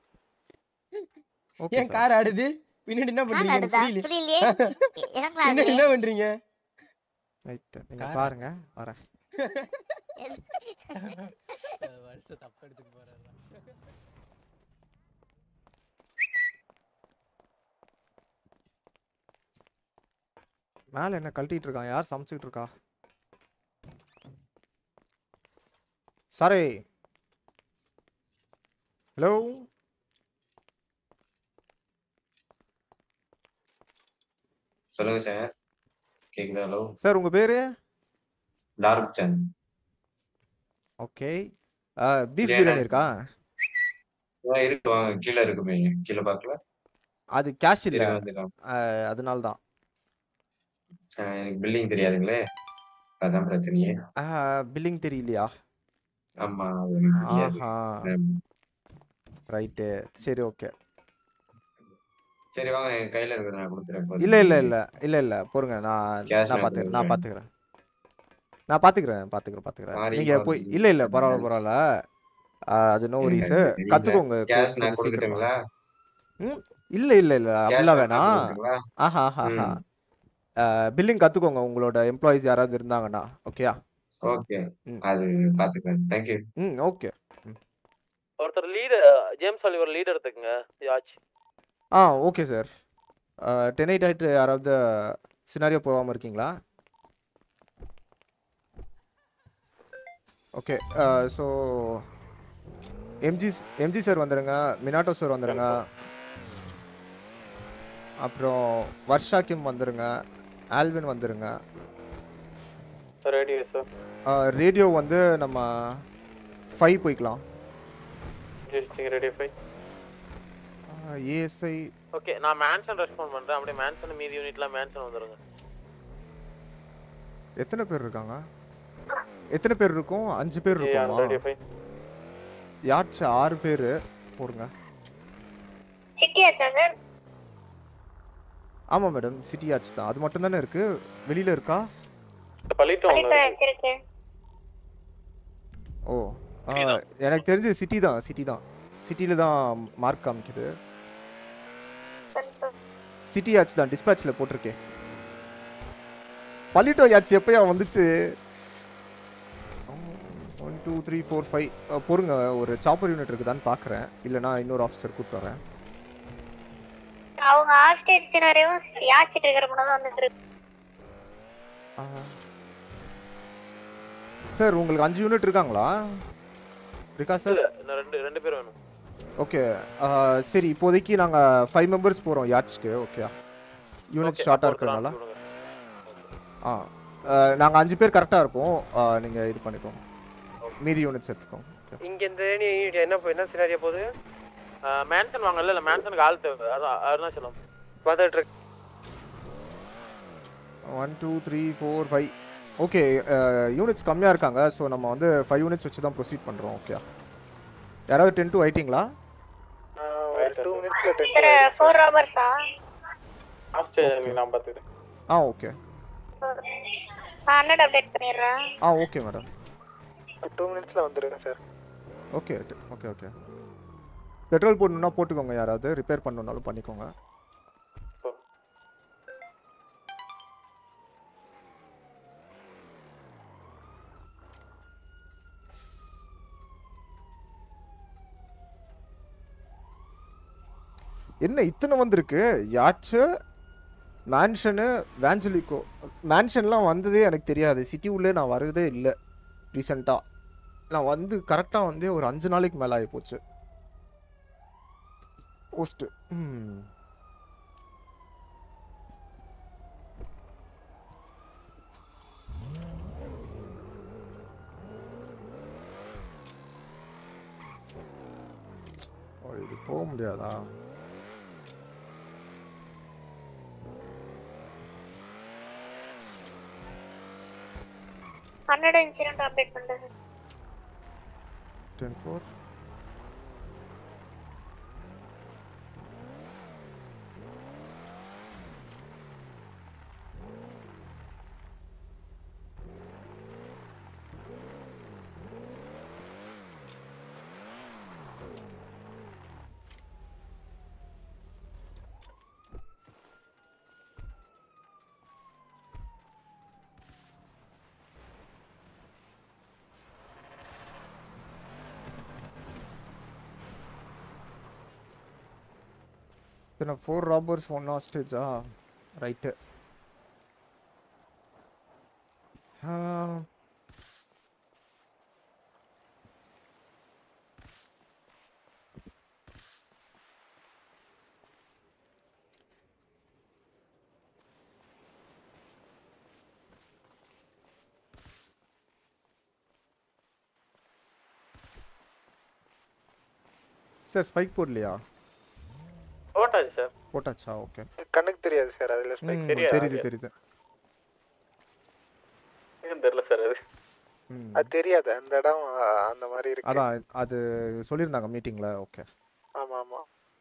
okay. ஏன் கார் ஆடுது பின்னாடி? என்ன பண்றீங்க? புரியலையே. என்ன என்ன பண்றீங்க? ரைட் நீங்க பாருங்க வரேன். வருஷ தப்பு எடுத்து போறேன். மேல என்ன கழட்டிட்டு இருக்கான்? யார் சமைச்சிட்டு இருக்கா? சாரி ஹலோ சொல்லுங்க சார். கேக்குதா? ஹலோ சார் உங்க பேரு? லாருக் சந்த். ஓகே பீஃப் பிரியாணி இருக்கா? இருக்கு வாங்க, கீழே இருக்குமே, கீழே பார்க்கல. அது கேஷ் இல்ல, அதனால தான். எனக்கு பில்லிங் தெரியாதுங்களே, அதான் பிரச்சனையே. பில்லிங் தெரியலையா? ஆமா. ஆஹா ரைட்டு சரி ஓகே. சரி வாங்க, என் கையில இருக்கு, நான் கொடுத்துறேன். இல்ல இல்ல இல்ல இல்ல இல்ல பொறுங்க, நான் நான் பாத்துக்கிறேன் நான் பாத்துக்கிறேன் நான் பாத்துக்கிறேன் பாத்துக்கிறேன் பாத்துக்கிறேன் நீங்க போய். இல்ல இல்ல பரவாயில்ல பரவாயில்ல, அது நோ வரிஸ். கத்துக்கோங்க சீக்கிரமா. ம் இல்ல இல்ல இல்ல அப்படிலாம் வேணாம். ஆஹா ஆஹா பில்லிங் கத்துக்கோங்க, உங்களோட எம்ப்ளாயிஸ் யாராவது இருந்தாங்கன்னா. ஓகேயா? ஓகே அது பாத்துக்கிறேன். Thank you. ம் ஓகே. ஒருத்தர் லீடர் ஜேம்ஸ் ஆலிவர் லீடர் எடுத்துக்கங்க. யாச் ஆ ஓகே சார். டென் எயிட் ஆயிட்டு யாராவது சினாரியோ போகாமல் இருக்கீங்களா? Okay so MG MG sir வந்துடுங்க, மினாட்டோ சார் வந்துடுங்க, அப்புறம் வர்ஷா கிம் வந்துடுங்க, ஆல்வின் வந்துடுங்க. Radio sir. ரேடியோ வந்து நம்ம ஃபைவ் போய்க்கலாம். Radio five ASI. ஓகே நான் மேன்ஷன் ரெஸ்பாண்ட் பண்றேன். அப்படியே மேன்ஷன் மீதி யூனிட்ல மேன்ஷன் வந்துருங்க. எத்தனை பேர் இருக்காங்க? எத்தனை பேர் இருக்கும்? அஞ்சு பேர் இருக்குமா? யாச்சு ஆறு பேர் போடுங்க. ஆமா மேடம் சிட்டி யாட்ச் தான். அது மட்டும் தானே இருக்கு, வெளியில இருக்கா? ஓ எனக்கு தெரிஞ்சு சிட்டி தான் சிட்டி தான் சிட்டில தான் மார்க் காமிக்குது. சிட்டி யாட்ச் தான் டிஸ்பேட்ச்ல போட்டிருக்கேன். பலிட்டோ யாட்ச் எப்பயா வந்துச்சு? One two three four five பொறுங்க, ஒரு சாப்பர் யூனிட் இருக்குதான்னு பார்க்குறேன், இல்லைனா இன்னொரு ஆஃபீஸர் கூப்பிட்டு வரேன். அவங்க ஆஸ்டேட் சினாரியும் யாச்சிட்டு இருக்கிற முன்னாடி தான் வந்துட்டு இருக்கு. சார் உங்களுக்கு அஞ்சு யூனிட் இருக்காங்களா விகாஸ் சார் இல்ல இன்னும் ரெண்டு ரெண்டு பேர் வேணும். ஓகே சரி இப்போதைக்கு நாங்கள் ஃபைவ் மெம்பர்ஸ் போகிறோம் யாட்ச்க்கு. ஓகே யூனிட் ஷார்ட்டாக இருக்கிறதுனால ஆ நாங்கள் அஞ்சு பேர் கரெக்டாக இருக்கோம். நீங்கள் இது பண்ணிக்கோங்க, மீதி யூனிட்ஸ் எடுத்துக்கோங்க. இங்க இந்த யூனிட் என்ன என்ன சினாரியா போகுது? மேன்சன் வாங்க. இல்ல இல்ல மேன்சனுக்கு ஆள் தேவை. அதான் அருணாச்சலம் பார்த்துட்டு இருக்கு. One two three four five okay units கம்மியாக இருக்காங்க. ஸோ நம்ம வந்து ஃபைவ் யூனிட்ஸ் வச்சு தான் ப்ரொசீட் பண்ணுறோம். ஓகே யாராவது டென் டூ ஆயிட்டிங்களா? டூ மினிட்ஸ்ல டென். சார் ஃபோர் ராபர்ஸா? சரி நான் பார்த்துக்கிறேன். ஆ ஓகே ஹண்ட்ரட் அப்டேட் பண்ணிடுறேன். ஆ ஓகே மேடம். டூ மினிட்ஸ்ல வந்துடுங்க sir. Okay okay okay petrol போடணுன்னா போட்டுக்கோங்க. யாராவது ரிப்பேர் பண்ணணுன்னாலும் பண்ணிக்கோங்க. என்ன இத்தனை வந்திருக்கு? யாட்சு, மேன்ஷனு, வேஞ்சலிக்கோ. மேன்ஷன்லாம் வந்ததே எனக்கு தெரியாது. சிட்டி உள்ளே நான் வரதே இல்லை ரீசெண்டாக. நான் வந்து கரெக்டாக வந்து ஒரு அஞ்சு நாளைக்கு மேலே ஆகி போச்சு. போஸ்ட்டு ம் இது போக முடியாதா? ஹண்ட்ரட் இன்சிடென்ட் அப்டேட் பண்ணுறேன். Ten four four robbers one ஹாஸ்டேஜா? ரைட்டு. சார் ஸ்பைக் போடலையா? போட்டாச்சு சார். போட்டாச்சா? ஓகே. கண்ணுக்கு தெரியாது சார். அதுல ஸ்பைக் தெரியுது தெரியுது. எனக்கு தெரியல சார். அது அது தெரியாது. அந்த இடம் அந்த மாதிரி இருக்கு. அதான் அது சொல்லியிருந்தாங்க மீட்டிங்ல. ஓகே ஆமா ஆமா.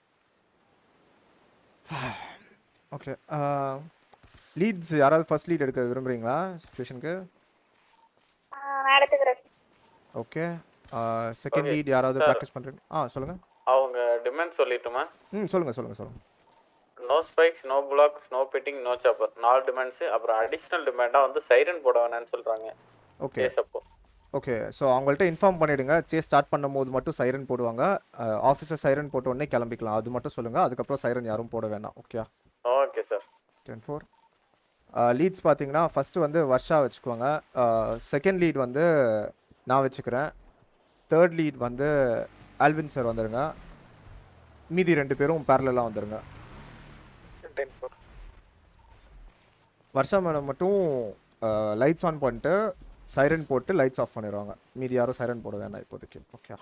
ஓகே லீட்ஸ் யாராவது ஃபர்ஸ்ட் லீட் எடுக்க விரும்புறீங்களா சிச்சுவேஷனுக்கு? நான் எடுத்துக்கிறேன். ஓகே செகண்ட் லீட் யாராவது பிராக்டிஸ் பண்றீங்க? ஆ சொல்லுங்க. அவங்க டிமாண்ட் சொல்லிட்டுமா? ம் சொல்லுங்க சொல்லுங்க சொல்லுங்க. No spikes, no blocks, no pitting, no chopper. நாலு டிமாண்ட்ஸ். அப்புறம் அடிஷனல் டிமாண்டா வந்து சைரன் போட வேணாம்னு சொல்றாங்க. ஓகே ஓகே ஸோ அவங்கள்ட்ட இன்ஃபார்ம் பண்ணிவிடுங்க. சேஸ் ஸ்டார்ட் பண்ணும்போது மட்டும் சைரன் போடுவாங்க. ஆஃபீஸர் சைரன் போட்ட உடனே கிளம்பிக்கலாம். அது மட்டும் சொல்லுங்கள். அதுக்கப்புறம் சைரன் யாரும் போட வேணாம். Okay okay sir. Ten four leads பார்த்தீங்கன்னா ஃபஸ்ட்டு வந்து வர்ஷா வச்சுக்குவாங்க. செகண்ட் லீட் வந்து நான் வச்சுக்கிறேன். தேர்ட் லீட் வந்து ஆல்வின் சார் வந்துடுங்க. மீதி ரெண்டு பேரும் பேரலாக வந்துடுங்க. டென் ஃபோர் வர்ஷா மேடம் மட்டும் லைட்ஸ் ஆன் பண்ணிட்டு சைரன் போட்டு லைட்ஸ் ஆஃப் பண்ணிடுவாங்க. மீதி யாரும் சைரன் போட வேண்டாம் இப்போதைக்கு. ஓகே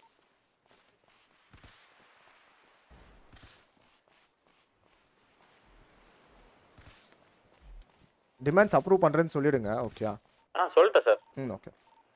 டிமாண்ட்ஸ் அப்ரூவ் பண்ணுறேன்னு சொல்லிடுங்க. ஓகே ஆ சொல்லிட்டேன் சார். ம் ஓகே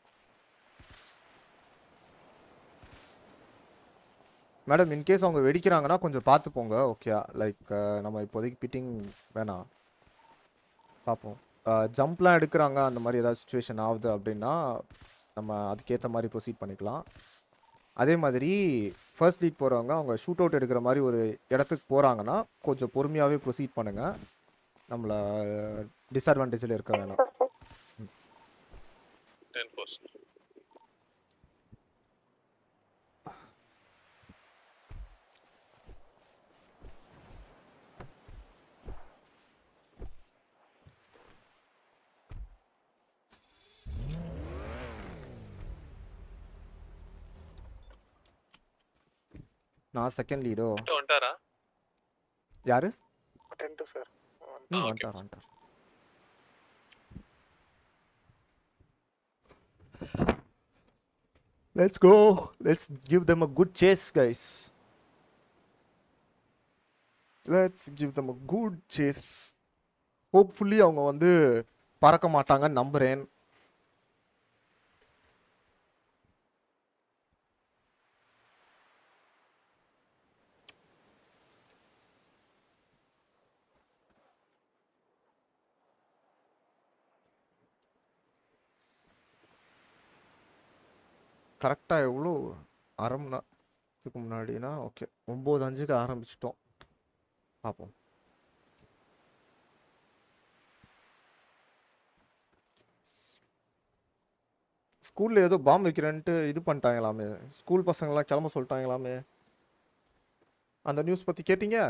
மேடம் இன்கேஸ் அவங்க வெடிக்கிறாங்கன்னா கொஞ்சம் பார்த்து போங்க. ஓகே லைக் நம்ம இப்போதைக்கு பிட்டிங் வேணாம், பார்ப்போம். ஜம்ப்லாம் எடுக்கிறாங்க அந்த மாதிரி ஏதாவது சுச்சுவேஷன் ஆகுது அப்படின்னா நம்ம அதுக்கேற்ற மாதிரி ப்ரொசீட் பண்ணிக்கலாம். அதே மாதிரி ஃபர்ஸ்ட் லீட் போகிறவங்க அவங்க ஷூட் அவுட் எடுக்கிற மாதிரி ஒரு இடத்துக்கு போகிறாங்கன்னா கொஞ்சம் பொறுமையாகவே ப்ரொசீட் பண்ணுங்கள். நம்மளை டிஸ்அட்வான்டேஜில் இருக்க வேணாம். நான் செகண்ட் லீடோ வந்துட்டாரா? யாரு? ten two sir. ம் வந்துட்டார் வந்துட்டார். Let's go. Let's give them a good chase, guys. Let's give them a good chase. Hopefully அவங்க வந்து பறக்க மாட்டாங்கன்னு நம்புறேன். கரெக்டாக எவ்வளோ அரை மணி நேரத்துக்கு முன்னாடினா ஓகே ஒம்பது அஞ்சுக்கு ஆரம்பிச்சிட்டோம். பார்ப்போம். ஸ்கூலில் ஏதோ பாம்பு வைக்கிறேன்ட்டு இது பண்ணிட்டாங்களாமே, ஸ்கூல் பசங்களாம் கிளம்ப சொல்லிட்டாங்களாமே, அந்த நியூஸ் பற்றி கேட்டீங்க?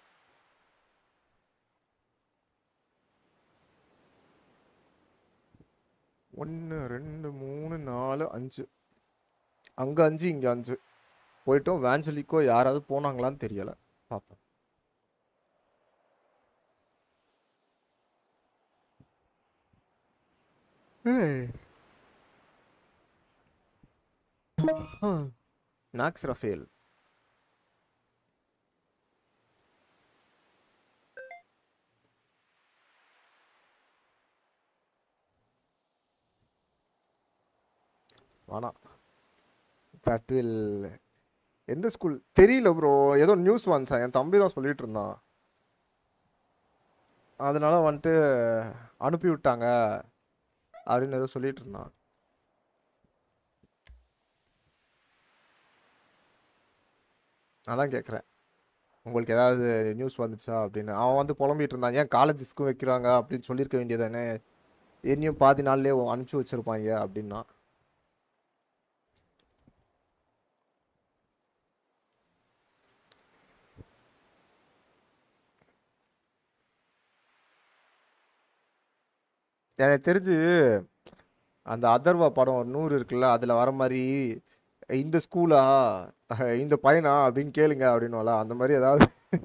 ஒன்று ரெண்டு மூணு நாலு அஞ்சு, அங்கே அஞ்சு இங்கே அஞ்சு போயிட்டோம். வேன்சலிக்கோ யாராவது போனாங்களான்னு தெரியலை, பார்ப்போம். மேக்ஸ் ரஃபேல் வேணாம். தட் வில் எந்த ஸ்கூல் தெரியல ப்ரோ, ஏதோ நியூஸ் வந்துச்சா, என் தம்பி தான் சொல்லிட்டு இருந்தான். அதனால வந்துட்டு அனுப்பி விட்டாங்க அப்படின்னு ஏதோ சொல்லிட்டு இருந்தான். அதான் கேட்குறேன் உங்களுக்கு ஏதாவது நியூஸ் வந்துச்சா அப்படின்னு. அவன் வந்து புலம்பிட்டு இருந்தான், ஏன் காலேஜஸ்க்கும் வைக்கிறாங்க அப்படின்னு சொல்லியிருக்க வேண்டியதானே, என்னையும் பாதி நாள்லேயே அனுப்பிச்சி வச்சுருப்பாங்க அப்படின்னா. எனக்கு தெரிஞ்சு அந்த அதர்வா படம் நூறு இருக்குல்ல, அதில் வர மாதிரி இந்த ஸ்கூலா இந்த பையனா அப்படின்னு கேளுங்க அப்படின்னுல, அந்த மாதிரி ஏதாவது.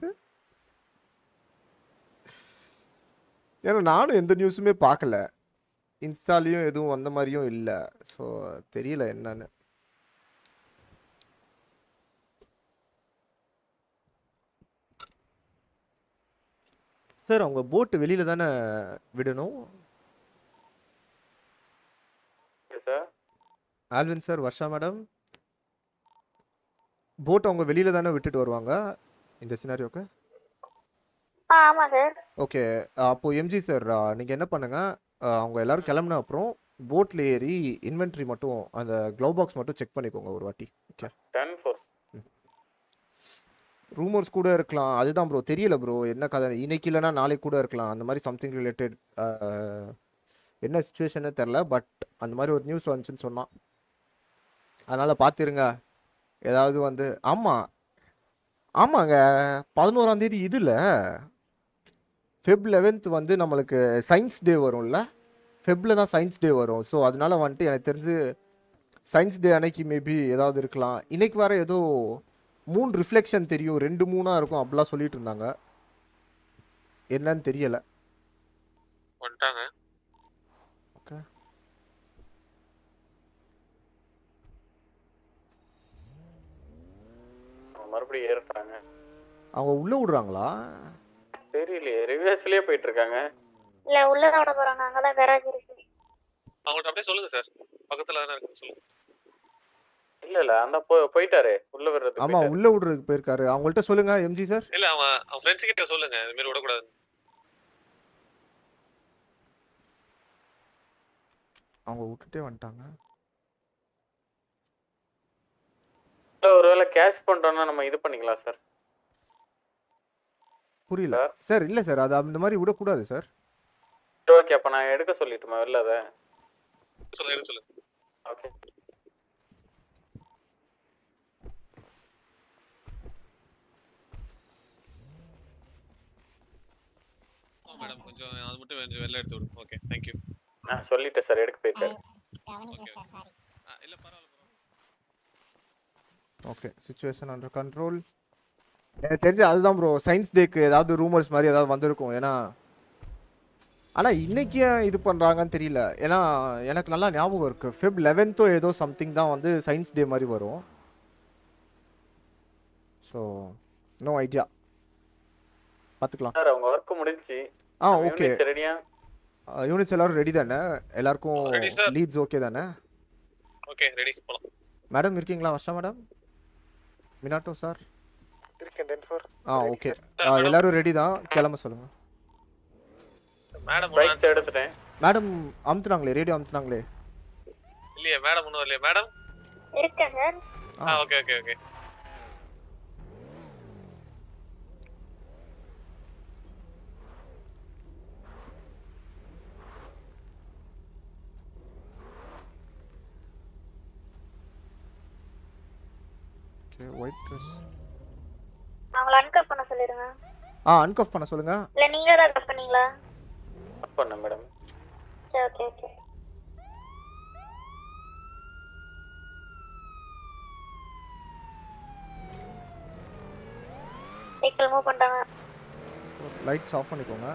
ஏன்னா நானும் எந்த நியூஸுமே பார்க்கல, இன்ஸ்டாலையும் எதுவும் அந்த மாதிரியும் இல்லை, ஸோ தெரியல என்னன்னு. சார் அவங்க போட்டு வெளியில தானே விடணும்? ஆல்வின் சார், வர்ஷா மேடம், போட் அவங்க வெளியில தானே விட்டுட்டு வருவாங்க இந்த சினாரியோக்கு? ஆமா சார். ஓகே, அப்போ எம்ஜி சார் நீங்க என்ன பண்ணுங்க, அவங்க எல்லாரும் கிளம்புன அப்புறம் போட்ல ஏறி இன்வென்ட்ரி மட்டும் அந்த க்ளவ் பாக்ஸ் மட்டும் செக் பண்ணிக்கோங்க ஒரு வாட்டி. ஓகே, ரூமர்ஸ் கூட இருக்கலாம், அதுதான் ப்ரோ தெரியல ப்ரோ என்ன கதை, இன்னைக்கு இல்லைனா நாளைக்கு கூட இருக்கலாம், அந்த மாதிரி சம்திங் ரிலேட்டட். என்ன சுச்சுவேஷனே தெரில, பட் அந்த மாதிரி ஒரு நியூஸ் வந்துச்சுன்னு சொன்னான். அதனால் பார்த்துருங்க ஏதாவது வந்து. ஆமாம் ஆமாங்க, பதினோராம் தேதி இதில் ஃபெப் லெவன்த் வந்து நம்மளுக்கு சயின்ஸ் டே வரும்ல, ஃபெப்பில் தான் சயின்ஸ் டே வரும். ஸோ அதனால வந்துட்டு எனக்கு தெரிஞ்சு சயின்ஸ் டே அன்னைக்கு மேபி ஏதாவது இருக்கலாம். இன்னைக்கு வர ஏதோ மூணு ரிஃப்ளெக்ஷன் தெரியும், ரெண்டு மூணாக இருக்கும் அப்படிலாம் சொல்லிட்டு இருந்தாங்க, என்னன்னு தெரியலை. வந்துட்டாங்க. ஓகே, மறுபடியும் ஏறிட்டாங்க. அவங்க உள்ள விடுறாங்களா தெரியலையே, ரிவர்ஸ்லயே போயிட்டு இருக்காங்க. இல்ல உள்ள தான் விட போறாங்க, அங்கதான் கராஜ் இருக்கு. அவங்கள்ட்ட அப்படியே சொல்லுங்க சார், பக்கத்துல தானே இருக்குன்னு சொல்லுங்க. இல்ல இல்ல அந்த போயிட்டாரு உள்ள விடுறதுக்கு. ஆமா உள்ள விடுறதுக்கு போயிருக்காரு, அவங்கள்ட்ட சொல்லுங்க எம்ஜி சார். இல்ல அவன் அவன் ஃப்ரெண்ட்ஸ் கிட்ட சொல்லுங்க இந்த மாதிரி விடக்கூடாது. அவங்க விட்டுட்டே வந்துட்டாங்க. ஒருவேளை கேஷ் பண்றோம்னா நம்ம இது பண்ணிக்கலாம் சார். புரியல சார். இல்ல சார், அது அந்த மாதிரி விடக்கூடாது சார். ஓகே, அப்ப நான் எடுக்க சொல்லிட்டுமா இல்ல அத சொல்லுங்க எடுக்க சொல்லுங்க. ஓகே மேடம் கொஞ்சம் அது மட்டும் வெளில எடுத்து விடுங்க. Okay thank you. நான் சொல்லிட்டேன் சார், எடுக்க போயிட்டாரு. கவனிக்கிறேன் சார், சாரி. இல்ல பரவாயில்லை. Okay situation under control. எனக்கு தெரிஞ்சு அதுதான் ப்ரோ சயின்ஸ் டேக்கு ஏதாவது ரூமர்ஸ் மாதிரி ஏதாவது வந்திருக்கும். ஏன்னா ஆனால் இன்னைக்கு ஏன் இது பண்ணுறாங்கன்னு தெரியல. ஏன்னா எனக்கு நல்லா ஞாபகம் இருக்குது ஃபெப் லெவன்த்தோ ஏதோ சம்திங் தான் வந்து சயின்ஸ் டே மாதிரி வரும். ஸோ நோ ஐடியா, பார்த்துக்கலாம். சார் அவங்க ஒர்க் முடிஞ்சி. ஆ ஓகே ரெடியா? யூனிட்ஸ் எல்லாரும் ரெடி தானே? எல்லாருக்கும் லீட்ஸ் ஓகே தானே? ஓகே ரெடி போலாம். மேடம் இருக்கீங்களா? வர்ஷா மேடம், மினாட்டோ சார் இருக்கேன். Ten four. ஆ ஓகே எல்லாரும் ரெடி தான், கிளம்ப சொல்லுங்க. மேடம் ரைட் எடுத்துட்டேன். மேடம் அமுத்துனாங்களே, ரேடியோ அமுத்துனாங்களே. இல்லையா மேடம் ஒன்றும் இல்லையா மேடம்? இருக்கேன் சார். ஆ okay okay okay. Okay white dress. அவங்கள அன்கப் பண்ண சொல்லிருங்க. ஆ அன்கஃப் பண்ண சொல்லுங்க. இல்ல நீங்க தான் கப் பண்ணீங்களா? கப் பண்ண மேடம். சரி ஓகே ஓகே. வெஹிக்கிள் மூவ் பண்ணிட்டாங்க. லைட்ஸ் ஆஃப் பண்ணிக்கோங்க.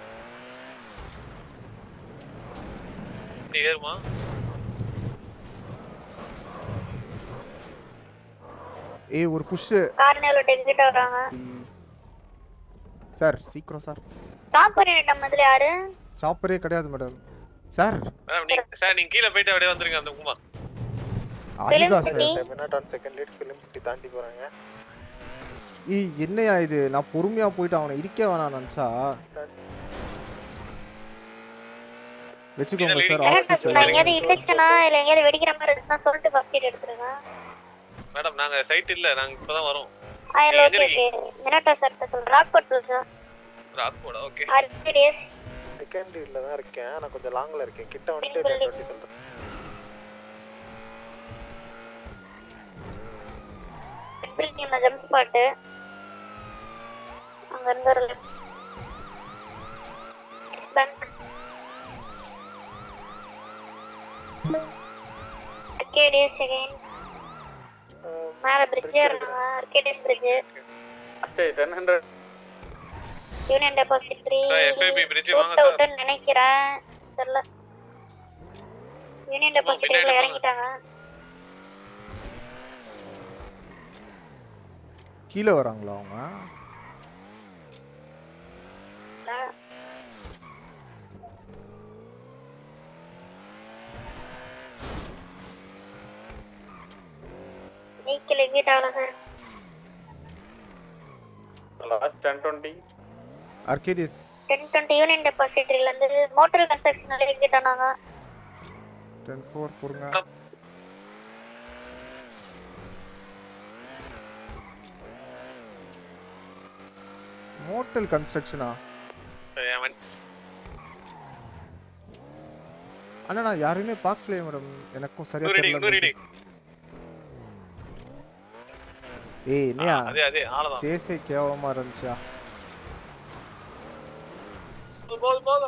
ஏறுமா? ஏய் ஒரு புஷ். கார்னேல டெக்ஸிட் ஆறாங்க. சார் சீக்கிரம் சார். சாப்பர் நம்ம இதுல யாரு? சாப்பரே கிடையாது மேடம். சார் மேடம் நீங்க சார் நீங்க கீழ போய்ட்டு அப்படியே வந்துருங்க அந்த குமார். அதுதான் sir. Minute one second late Film City தாண்டி போறாங்க. ஏய் என்னையா இது? நான் பொறுமையா போயிட்டு அவனை இடிக்க வேணாம் நினைச்சா. வெச்சுக்கோங்க சார் ஆஃபீஸர். நான் எங்க இன்ஜெக்ஷனா இல்ல எங்க வெடிக்கிற மாதிரி இருந்தா சொல்லிட்டு ஃபர்ஸ்ட் எய்ட் எடுத்துருங்க. மேடம் நாங்க சைட் இல்ல, நாங்க இப்பதான் வரோம். ஐ ஓகே ஓகே. மினட்டா சார் சொல்ற rock boat sir. Rock boat okay. RTS second இல்ல தான் இருக்கேன். நான் கொஞ்சம் லாங்ல இருக்கேன். கிட்ட வந்து டுவெண்ட்டி சொல்றேன். பில்டிங்ல ஜம்ப் ஸ்பாட். அங்க இருந்து ஒரு பேங்க். Arcadius again. மேல பிரிட்ஜ் ஏறணும். Arcadius bridge. சரி ten hundred. Union Depository. Sir FIB bridge வாங்க சார். அவுட்னு நினைக்கிறேன். தெரியல. யூனியன் டெபாசிட்டரில இறங்கிட்டாங்க. கீழ வராங்களா அவங்க? வெஹிக்கிள் எக்ஸிட் ஆகல sir. Last ten twenty. Arcadius ten twenty Union டெபாசிட்டரில இருந்து மோட்டர் கன்ஸ்ட்ரக்ஷன்ல எக்ஸிட் ஆனாங்க. ten four போடுங்க. மோட்டல் கன்ஸ்ட்ரக்ஷனா? அண்ணா நான் யாரையுமே பார்க்கலையே மேடம். எனக்கும் சரியா தெரியல. ஏய் என்னையா? அதே அதே ஆளதான். சேசே கேவலமா இருந்துச்சா? போல் போல்.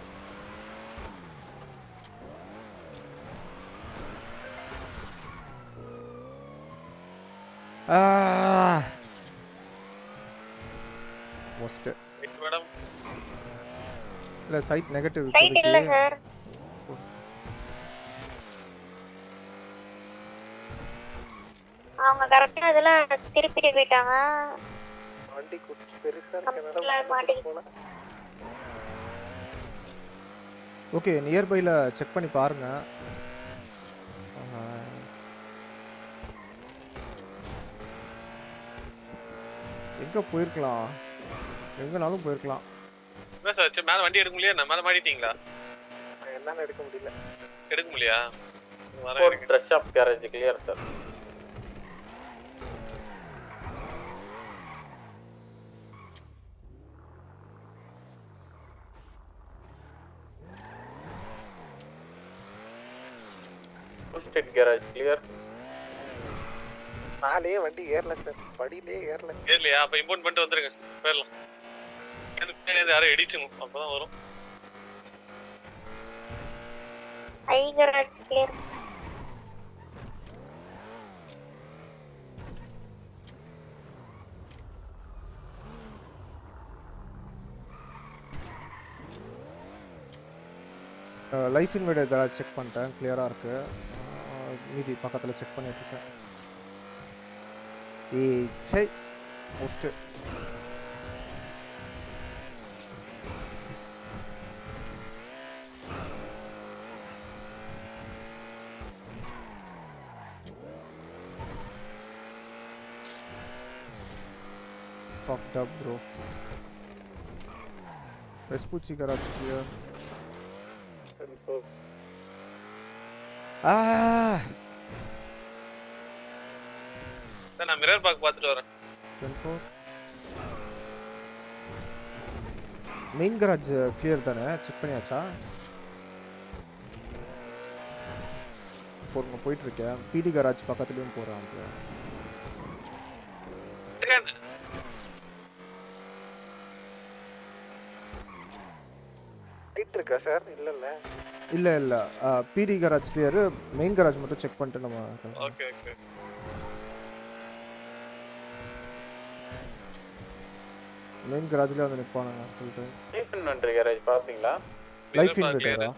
ஆ மோஸ்ட் மேடம் இல்ல சைட் நெகட்டிவ் சைட் இல்ல சார். அவங்க கரெக்ட்டா அதல திருப்பிட்டு போயிட்டாங்க. வண்டி குட்டி பெருசா இருக்கனால மாட்டி போல. ஓகே நியர்பைல செக் பண்ணி பாருங்க. எங்க போயிருக்கலாம்? எங்கனாலும் போயிருக்கலாம். என்ன சார் மேல வண்டி எடுக்க முடியல? நான் மேல மாட்டிட்டீங்களா? என்னால எடுக்க முடியல. எடுக்க முடியல? வர dress shop garage clear sir. State garage clear. நாலே வண்டி ஏறல சார். படியிலே ஏறல. ஏறலையா? அப்ப இம்போர்ட் பண்ணிட்டு வந்துருங்க. போயிரலாம். எனக்கு யாரும் எடிச்சுங்க அப்பதான் வரும். ஐ garage clear. Life invader garage check பண்ணிட்டேன், கிளியராக இருக்கு. மீதி பக்கத்தில் செக் பண்ணிட்டு இருக்கேன். ஏய் சை most fucked up bro. Vespucci garage clear. Ah. நான் மிரர் பார்க் பார்த்துட்டு வரேன். ten four. Main garage clear தானே? செக் பண்ணியாச்சா? போறங்க போயிட்டு இருக்கேன். பிடி கராஜ் பக்கத்துலயும் போறேன் அங்க. ரைட் இருக்கா சார்? இல்ல இல்ல. இல்ல இல்ல பிடி கராஜ் கிளியர். மெயின் கராஜ் மட்டும் செக் பண்ணிட்டு நம்ம. Okay okay. மெயின் கராஜ்ல வந்து நிப்பானுங்க சொல்லிட்டு. லைஃப் இன்வென்டரி கராஜ் பாத்தீங்களா? லைஃப் இன்வென்டரா?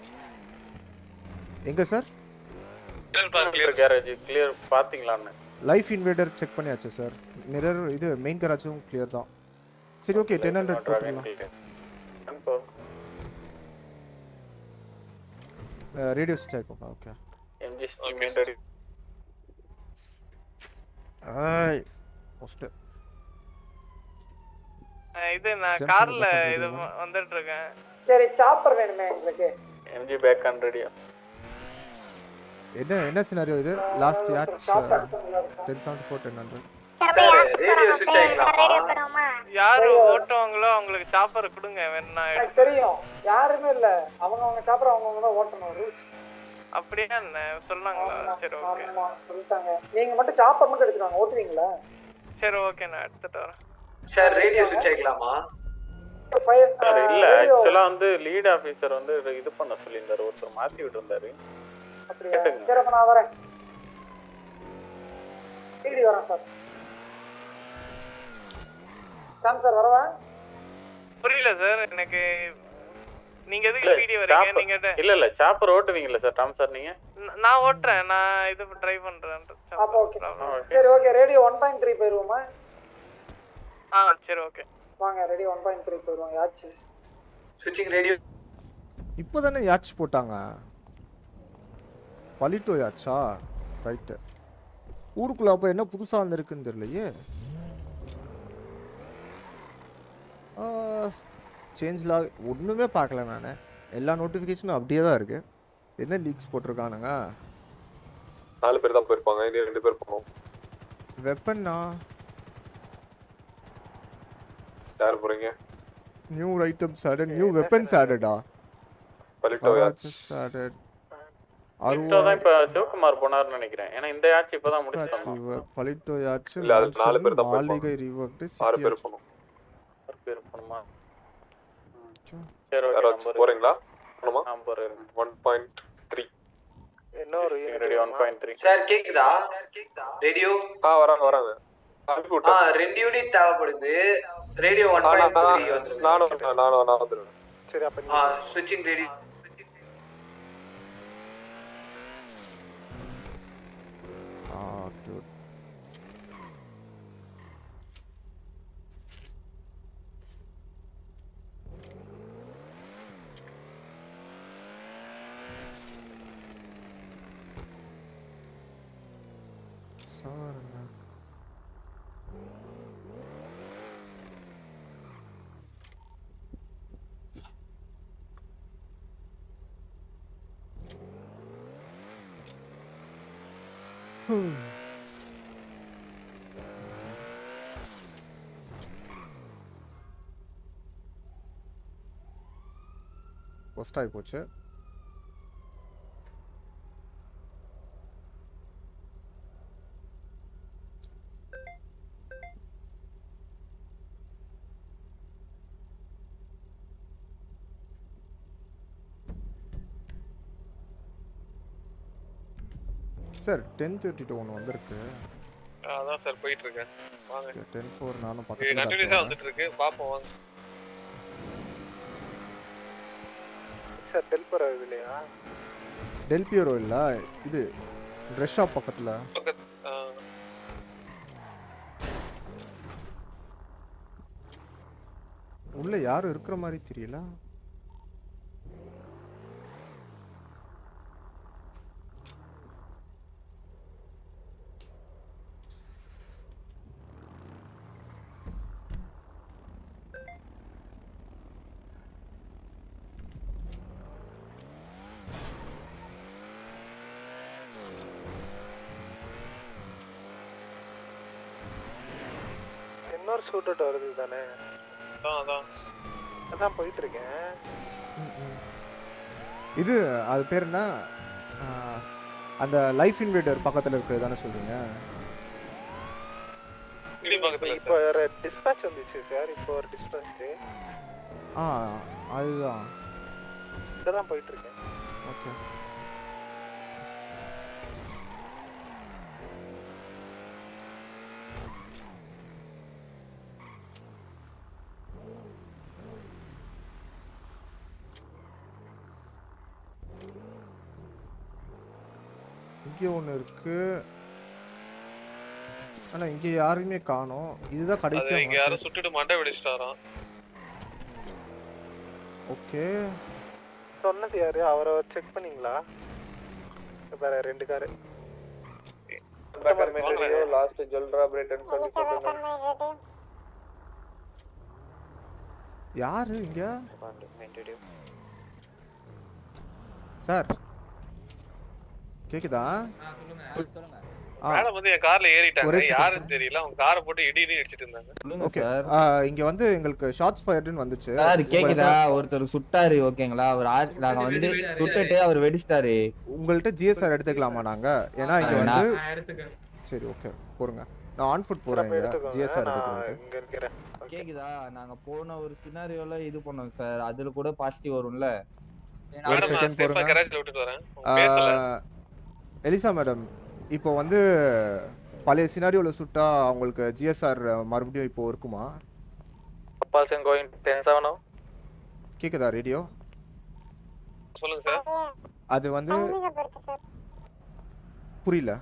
எங்க சார்? கிளியர் கராஜ் கிளியர் பாத்தீங்களான்னு. லைஃப் இன்வேடர் செக் பண்ணியாச்சு சார். மிரர் இது மெயின் கராஜும் கிளியர் தான். சரி ஓகே ten hundred போட்டுடலாம். ரேடியோ ஸ்விட்ச் ஆயிக்கோங்க. Okay MG main ready. ஐ மோஸ்ட் இது நான் கார்ல இது வந்துட்டு இருக்கேன். சரி சாப்பர் வேணுமே உங்களுக்கு. எம்ஜி பேக் ஆன் ரெடியா. என்ன என்ன சினாரியோ இது? Last yacht ten seventy-four ten hundred. Radio ஸ்விட்ச் ஆயிக்கலாமா? யாரு ஓட்டுவாங்களோ அவங்களுக்கு சாப்பர் கொடுங்க வேணா. எனக்கு தெரியும். யாருமே இல்ல. அவங்க அவங்க சாப்பர் அவங்க அவங்க தான் ஓட்டணும். ரூல்ஸ் அப்படியே என்ன சொன்னாங்களா? சரி ஓகே. ஆமா சொல்லிட்டாங்க. நீங்க மட்டும் சாப்பர் மட்டும் எடுத்துவாங்க. ஓட்டுவீங்களா? சரி ஓகே நான் எடுத்துட்டு வரேன். சார் ரேடியோ ஸ்விட்ச் ஆயிக்கலாமா? சார் இல்ல एक्चुअली வந்து லீட் ஆபீசர் வந்து இது பண்ண சொல்லிருந்தாரு. ஒருத்தர் மாத்தி விட்டு இருந்தாரு. அப்படியே சரி அப்ப நான் வரேன். டிடி வரேன் சார். சாம் சார் வரவா? புரியல சார் எனக்கு. நீங்க எதுக்கு பிடி வரீங்க? நீங்க இல்ல இல்ல சாப்பர் ஓட்டுவீங்கல சார் டாம் சார் நீங்க? நான் ஓட்றேன். நான் இது ட்ரை பண்றேன். அப்ப ஓகே. சரி okay radio one point three போயிருவோமா? ஆ சரி ஓகே. வாங்க ரேடியோ one point three போயிருவோம். யாட்ச் ஸ்விட்சிங் ரேடியோ. இப்போதானே யாட்ச் போட்டாங்க. பலிட்டோ யாட்சா? ரைட். ஊருக்குள்ள அப்ப என்ன புதுசா வந்திருக்குன்னு தெரியலையே. சேஞ்ச்ல ஒண்ணுமே பார்க்கல நானு. எல்லா நோட்டிஃபிகேஷனும் அப்படியே தான் இருக்கு. என்ன லீக்ஸ் போட்டிருக்கானுங்க? நாலு பேர் தான் போயிருப்பாங்க. இன்னும் ரெண்டு பேர் போறோம். வெப்பன்னா யார் போறீங்க? New items added, new weapons ஆடடா. பலிட்டோ யாட்ச் ஆடட். பலிட்டோ தான் இப்ப சிவகுமார் போனார்னு நினைக்கிறேன். ஏன்னா இந்த யாட்ச் இப்பதான் முடிச்சிட்டோம். பலிட்டோ யாட்ச் இல்ல அது நாலு பேர் தான் போயிருப்பாங்க. மாளிகை ரிவர்க்ட் ஆறு பேர் போறோம். ஆறு பேர் போணுமா? சரி ஓகே போறீங்களா? போணுமா? நான் போறேன். one point three. என்ன ஒரு radio one point three. Sir கேக்குதா? ரேடியோ ஆ வராங்க வராங்க. அனுப்பி விட்டேன். ஆ ரெண்டு யூனிட் தேவைப்படுது. ரேடியோ one point three வந்துருங்க. நானும் நானும் நான் வந்துருவேன். சரி அப்ப ஆ ஸ்விட்சிங் ரேடியோ. ஆ குட். Sir Hmm. போஸ்ட் ஆகி போச்சு. சார் ten thirty-two ஒன்று வந்திருக்கு. அதான் சார் போயிட்டு இருக்கேன். வாங்க. ten four நானும் இது பக்கத்துல கண்டினியூஸா வந்துட்டு இருக்கு. பாப்போம் வாங்க. சார் டெல்பரோ இதுலையா? டெல் பியூரோ இல்ல, இது ட்ரெஸ் ஷாப் பக்கத்துல. உள்ள யாரும் இருக்கிற மாதிரி தெரியல. இன்னொரு ஷூட் வருது தானே? அதான் அதான் போயிட்டு இருக்கேன். இது அது பேர் என்ன? அந்த லைஃப் இன்வேடர் பக்கத்துல இருக்கிறது தானே சொல்றீங்க? இப்போ ஒரு டிஸ்பேட்ச் வந்துச்சு சார். இப்போ ஒரு டிஸ்பேட்ச். ஆ அதுதான். இதான் போயிட்டு இருக்கேன். ஓகே. இங்கே ஒன்று இருக்கு. ஆனா இங்க யாருமே காணோம். இதுதான் கடைசியா. இங்க யாரும் சுட்டுட்டு மண்டை வெடிச்சிட்டாராம். ஓகே. சொன்னது யாரு? அவரை செக் பண்ணீங்களா? வேற ரெண்டு கார். லாஸ்ட் ஜல்ரா பிரேட்டன் சொல்லி போடுங்க. யாரு இங்க? சார் கேக்குதா? மேடம் வந்து என் கார்ல ஏறிட்டாங்க. யாருன்னு தெரியல. அவங்க காரை போட்டு இடி இடி அடிச்சிட்டு இருந்தாங்க. ஓகே. இங்க வந்து எங்களுக்கு ஷாட்ஸ் ஃபயர்ட்னு வந்துச்சு. சார் கேக்குதா? ஒருத்தர் சுட்டாரு ஓகேங்களா? அவர் நாங்க வந்து சுட்டுட்டு அவர் வெடிச்சிட்டாரு. உங்கள்ட்ட ஜிஎஸ்ஆர் எடுத்துக்கலாமா நாங்க? ஏன்னா இங்க வந்து சரி ஓகே போறங்க. நான் ஆன் ஃபுட் போறேன். ஜிஎஸ்ஆர் எடுத்துக்கிறேன். கேக்குதா? நாங்க போன ஒரு சினாரியோல இது பண்ணோம் சார். அதுல கூட பாசிட்டிவ் வரும்ல. ஒரு செகண்ட் போறங்க. கராஜ்ல விட்டுட்டு வரேன். பேசல. எலிசா மேடம் இப்போ வந்து பழைய சினாரியோல சுட்டா உங்களுக்கு ஜிஎஸ்ஆர் மறுபடியும் இப்போ இருக்குமா? பல்சன் கோயிங் ten seven oh. கேக்குதா ரேடியோ? சொல்லுங்க சார். அது வந்து புரியல.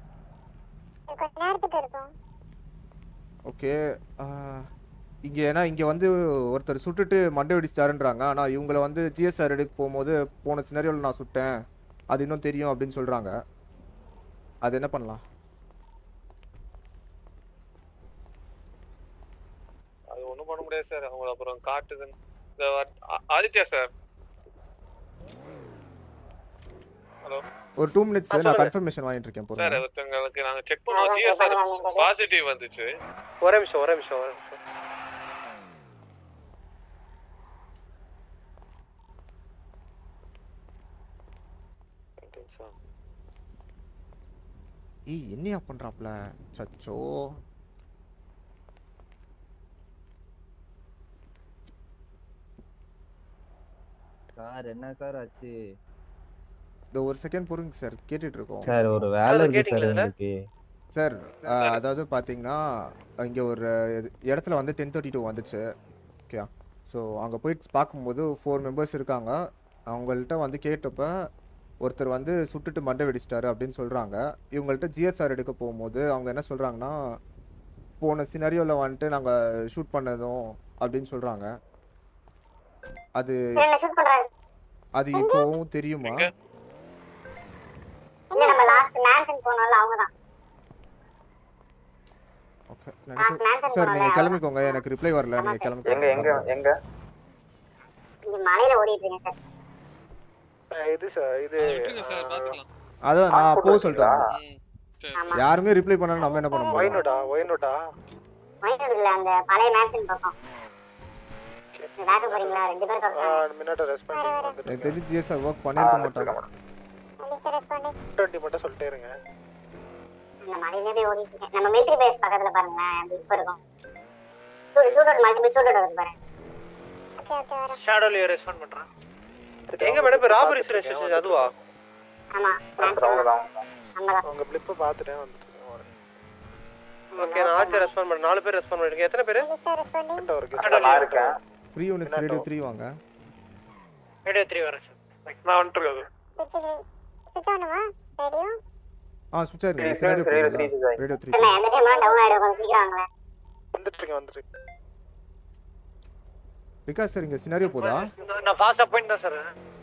ஓகே. இங்க ஏன்னா இங்க வந்து ஒருத்தர் சுட்டுட்டு மண்டை வெடிச்சிட்டாருன்றாங்க. ஆனா இவங்கள வந்து ஜிஎஸ்ஆர் எடுக்க போகும்போது போன சினாரியோல நான் சுட்டேன் அது இன்னும் தெரியும் அப்படின்னு சொல்றாங்க. அது என்ன பண்ணலாம்? அது ஒண்ணும் பண்ண முடியாது சார். அவங்க அப்புறம் காட்டுது. ஆதித்யா சார். ஹலோ. ஒரு two minutes நான் கன்ஃபர்மேஷன் வாங்கிட்டு இருக்கேன் போறேன். சார் ஒருத்தங்களுக்கு நாங்க செக் பண்ணோம். ஜிஎஸ்ஆர் பாசிட்டிவ் வந்துச்சு. ஒரே நிமிஷம் ஒரே நிமிஷம் ஒரே நிமிஷம். ஏய் என்னையா பண்றாப்ல? சச்சோ. சார் என்ன சார் ஆச்சு? இந்த ஒரு செகண்ட் பொறுங்க சார். கேட்டுட்டு இருக்கோம். சார் ஒரு வேலை இருக்கு சார் எனக்கு. சார் அதாவது பாத்தீங்கன்னா இங்க ஒரு இடத்துல வந்து ten thirty-two வந்துச்சு. ஓகே. ஸோ அங்கே போயிட்டு பார்க்கும்போது ஃபோர் மெம்பர்ஸ் இருக்காங்க. அவங்கள்ட்ட வந்து கேட்டப்ப ஒருத்தர் வந்து சுட்டுட்டு மண்டை வெடிச்சிட்டாரு அப்படின்னு சொல்கிறாங்க. இவங்கள்ட்ட ஜிஎஸ்ஆர் எடுக்க போகும்போது அவங்க என்ன சொல்கிறாங்கன்னா போன சினாரியோவில் வந்துட்டு நாங்கள் ஷூட் பண்ணதும் அப்படின்னு சொல்கிறாங்க. அது அது இப்போவும் தெரியுமா? ஓகே சார் நீங்கள் கிளம்பிக்கோங்க. எனக்கு ரிப்ளை வரல. நீங்கள் கிளம்பிக்கோங்க. எங்க எங்க மலையில ஓடிட்டு இருக்கேன் சார். இது சார் இது அதான் நான் அப்போ சொல்லிட்டேன். யாருமே ரிப்ளை பண்ணாலும் நம்ம என்ன பண்ண முடியும்? ஒயினோடா ஒயினோடா ஒயினோட இல்ல அந்த பழைய மேன்ஷன் பக்கம். டாக்டர் போறீங்களா? ரெண்டு பேர் கரெக்ட்டா மினிட் ரெஸ்பாண்ட் பண்ணிட்டு. எனக்கு தெரிஞ்சு ஜிஎஸ்ஆர் வர்க் பண்ணிருக்க மாட்டாங்க. டுவெண்ட்டி மட்டும் சொல்லிட்டே இருங்க. இந்த மலையில போய் ஓடிட்டு இருக்கேன். நம்ம மிலிட்டரி பேஸ் பக்கத்துல பாருங்க. அந்த இப்ப இருக்கும். சூடோட மல்டிபிள் சூடோட வந்து பாருங்க. ஓகே ஓகே வர. ஷாடோல ரெஸ்பாண்ட் பண்றேன். எங்க மேடம் ராபரி ஸ்டேஷன் அதுவா? ஆமா. அவங்க பிளிப் பார்த்துட்டே வந்துட்டேன். ஓகே நான் ஆச்சே ரெஸ்பாண்ட் பண்ண. நாலு பேர் ரெஸ்பாண்ட் பண்ணிருக்கீங்க. எத்தனை பேர்? நான் இருக்கேன். த்ரீ யூனிட்ஸ் ரேடியோ three வாங்க. ரேடியோ three வரேன் சார். நான் வந்துட்டு சுவிட்ச் ஆனுமா ரேடியோ ஆ சுவிட்ச் ஆயிருங்க சினாரியோ போடுங்க ரேடியோ த்ரீ இல்ல அந்த டைம்ல டவுன் ஆயிடும் கொஞ்சம் சீக்கிரம் வாங்க வந்துட்டீங்க வந்துட்டு விகாஸ் சார் இங்க சினாரியோ போதா நான் ஃபாஸ்டா போயிட்டு தான் சார்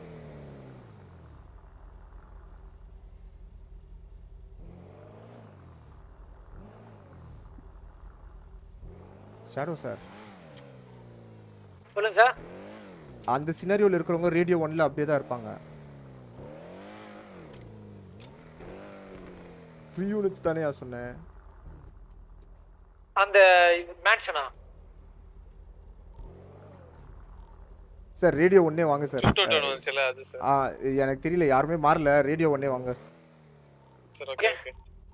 ஷாடோ சார் சொல்லுங்க சார் அந்த சினாரியோல இருக்கிறவங்க ரேடியோ ஒன்ல அப்படியே தான் இருப்பாங்க ஃப்ரீ யூனிட்ஸ் தானே சொன்னேன் அந்த மேன்ஷனா சார் ரேடியோ ஒன்னே வாங்க சார் வந்துச்சுல அது சார் ஆ எனக்கு தெரியல யாருமே மாறல ரேடியோ ஒன்னே வாங்க சார் ஓகே ஓகே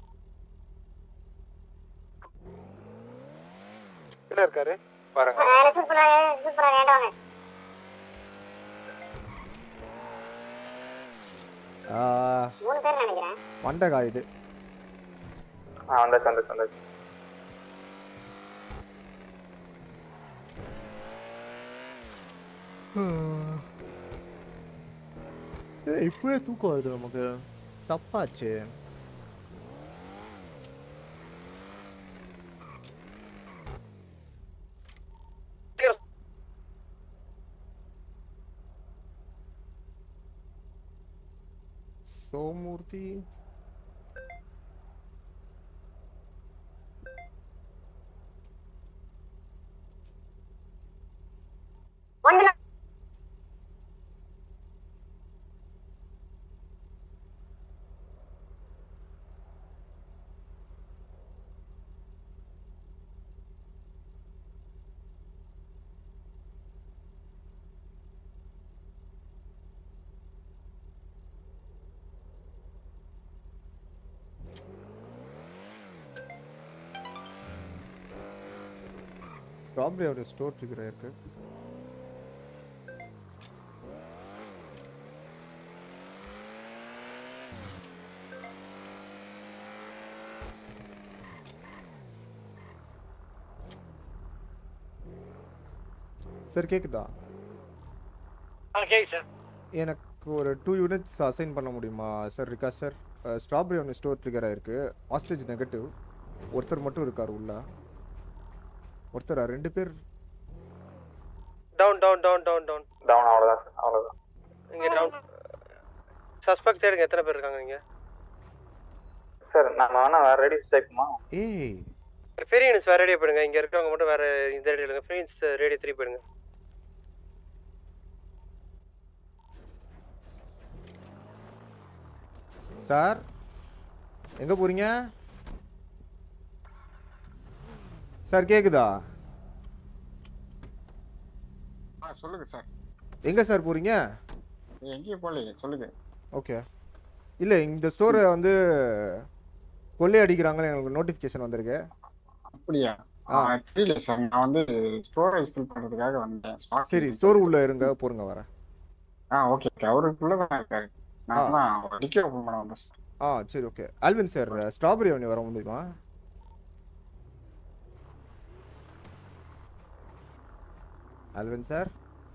என்ன இருக்காரு பாருங்க சூப்பரா சூப்பரா வேண்டாங்க ஆ மூணு பேர் நினைக்கிறேன் மண்டை காயுது ஆ வந்தாச்சு வந்தாச்சு வந்தாச்சு ஏய் இப்பவே தூக்கம் வருது நமக்கு தப்பாச்சு சோமூர்த்தி ஒன்று ஸ்ட்ராபெரியோட ஸ்டோர் ட்ரிகர் ஆயிருக்கு சார் கேக்குதா ஆ கேக்குது சார் எனக்கு ஒரு டூ யூனிட்ஸ் அசைன் பண்ண முடியுமா சார் இருக்கா சார் ஸ்ட்ராபெரி ஒன்று ஸ்டோர் ட்ரிகர் ஆயிருக்கு ஹாஸ்டேஜ் நெகட்டிவ் ஒருத்தர் மட்டும் இருக்கார் உள்ள ஒருத்தரா ரெண்டு பேர் down down down down down down அவ்வளோதான் சார் அவ்வளோதான் இங்கே டவுன் சஸ்பெக்ட் தேடுங்க எத்தனை பேர் இருக்காங்க இங்கே சார் நம்ம வேணா வேற ரெடி சேர்க்குமா ஏய் பெரிய யூனிட்ஸ் வேற ரேடியோ போயிடுங்க இங்கே இருக்கிறவங்க மட்டும் வேற இந்த ரேடியோ இல்லைங்க ஃப்ரீ யூனிட்ஸ் ரேடியோ த்ரீ போயிடுங்க சார் எங்க போறீங்க சார் கேக்குதா ஆ சொல்லுங்க சார் எங்க சார் போறீங்க எங்கேயும் போகலையே சொல்லுங்க ஓகே இல்லை இந்த ஸ்டோரை வந்து கொள்ளை அடிக்கிறாங்கன்னு எனக்கு நோட்டிஃபிகேஷன் வந்திருக்கு அப்படியா ஆ தெரியல சார் நான் வந்து ஸ்டோரேஜ் ஃபில் பண்ணுறதுக்காக வந்தேன் ஸ்டாக் சரி ஸ்டோர் உள்ள இருங்க போருங்க வரேன் ஆ ஓகே ஓகே அவருக்குள்ள தான் இருக்காரு நான் தான் டிக்கே ஓப்பன் பண்ண வந்தேன் சார் ஆ சரி ஓகே ஆல்வின் சார் ஸ்ட்ராபெரி ஒன்று வர முடியுமா ஆல்வின் சார்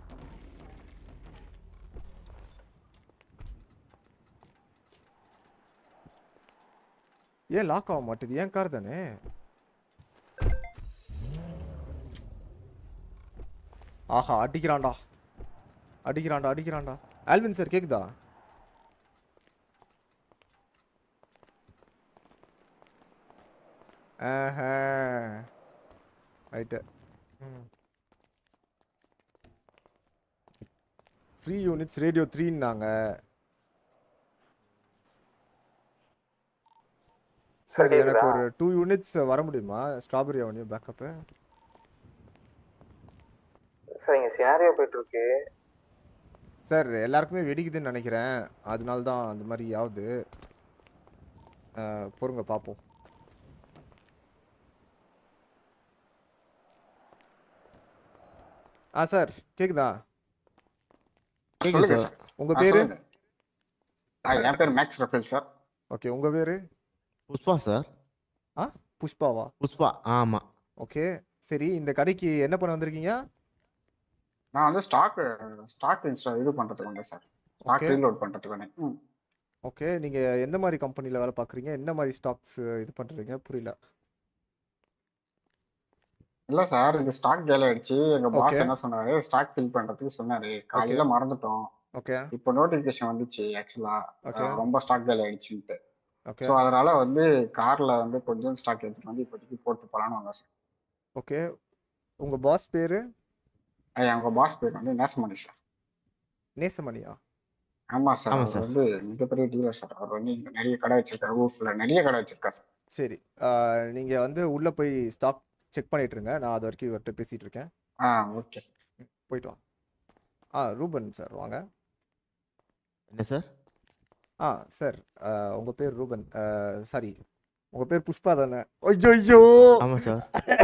ஏன் லாக் ஆக மாட்டேது ஏன் கார் தானே ஆஹா அடிக்கிறான்டா அடிக்கிறான்டா அடிக்கிறான்டா ஆல்வின் சார் கேக்குதா ஆஹா ரைட்டு ஃப்ரீ யூனிட்ஸ் ரேடியோ த்ரீன்னாங்க சார் எனக்கு ஒரு டூ யூனிட்ஸ் வர முடியுமா ஸ்ட்ராபெரி அவனியூ பேக்கப்பு சார் இங்கே சினாரியோ போயிட்டு இருக்கு சார் எல்லாருக்குமே வெடிக்குதுன்னு நினைக்கிறேன் அதனால தான் அந்த மாதிரி ஆகுது பொறுங்க பார்ப்போம் ஆ சார் கேக்குதா சொல்லுங்க சார் உங்க பேரு என் பேர் மேக்ஸ் ரஃபேல் சார் ஓகே உங்க பேரு புஷ்பா சார் ஆ புஷ்பாவா புஷ்பா ஆமா ஓகே சரி இந்த கடைக்கு என்ன பண்ண வந்திருக்கீங்க நான் வந்து ஸ்டாக் ஸ்டாக் இன்ஸ்டா இது பண்ணுறதுக்கு வந்தேன் சார் ஸ்டாக் ஓகே ரீலோட் பண்றதுக்கானே. ம். ஓகே நீங்க எந்த மாதிரி கம்பெனில வேலை பார்க்குறீங்க? என்ன மாதிரி ஸ்டாக்ஸ் இது பண்றீங்க? புரியல. இல்ல சார், இது ஸ்டாக் கேல ஆயிடுச்சு. எங்க ஓகே பாஸ் என்ன சொன்னாரு, ஸ்டாக் ஃபில் பண்றதுக்கு சொன்னாரு. ஓகே காலையில மறந்துட்டோம். ஓகே இப்போ நோட்டிஃபிகேஷன் வந்துச்சு ஆக்சுவலா ஓகே ரொம்ப ஸ்டாக் காலி ஆயிடுச்சுன்ட்டு. ஓகே ஸோ அதனால வந்து கார்ல வந்து கொஞ்சம் ஸ்டாக் எடுத்துட்டு வந்து இப்போதைக்கு போட்டு போலான்னு வந்தோம் சார். ஓகே உங்க பாஸ் பேரு? ஐயா உங்க பாஸ் பேர் வந்து நேசமணி சார். நேசமணியா? ஆமா சார், ஆமா அவர் சார். வந்து மிகப்பெரிய டீலர் சார். அவர் வந்து இங்க நிறைய கடை வச்சிருக்காரு, ஊர்ல நிறைய கடை வச்சிருக்காரு சார். சரி ஆ, நீங்க வந்து உள்ள போய் ஸ்டாக் செக் பண்ணிட்டு இருங்க. நான் அது வரைக்கும் இவர்கிட்ட பேசிட்டு இருக்கேன். ஆ ஓகே சார். ம், போயிட்டு வாங்க. ஆ ரூபன் சார் வாங்க. என்ன சார்? ஆ சார் ஆ, உங்க பேர் ரூபன் சாரி உங்க பேர் புஷ்பா தானே? ஐயோ ஆமா சார்.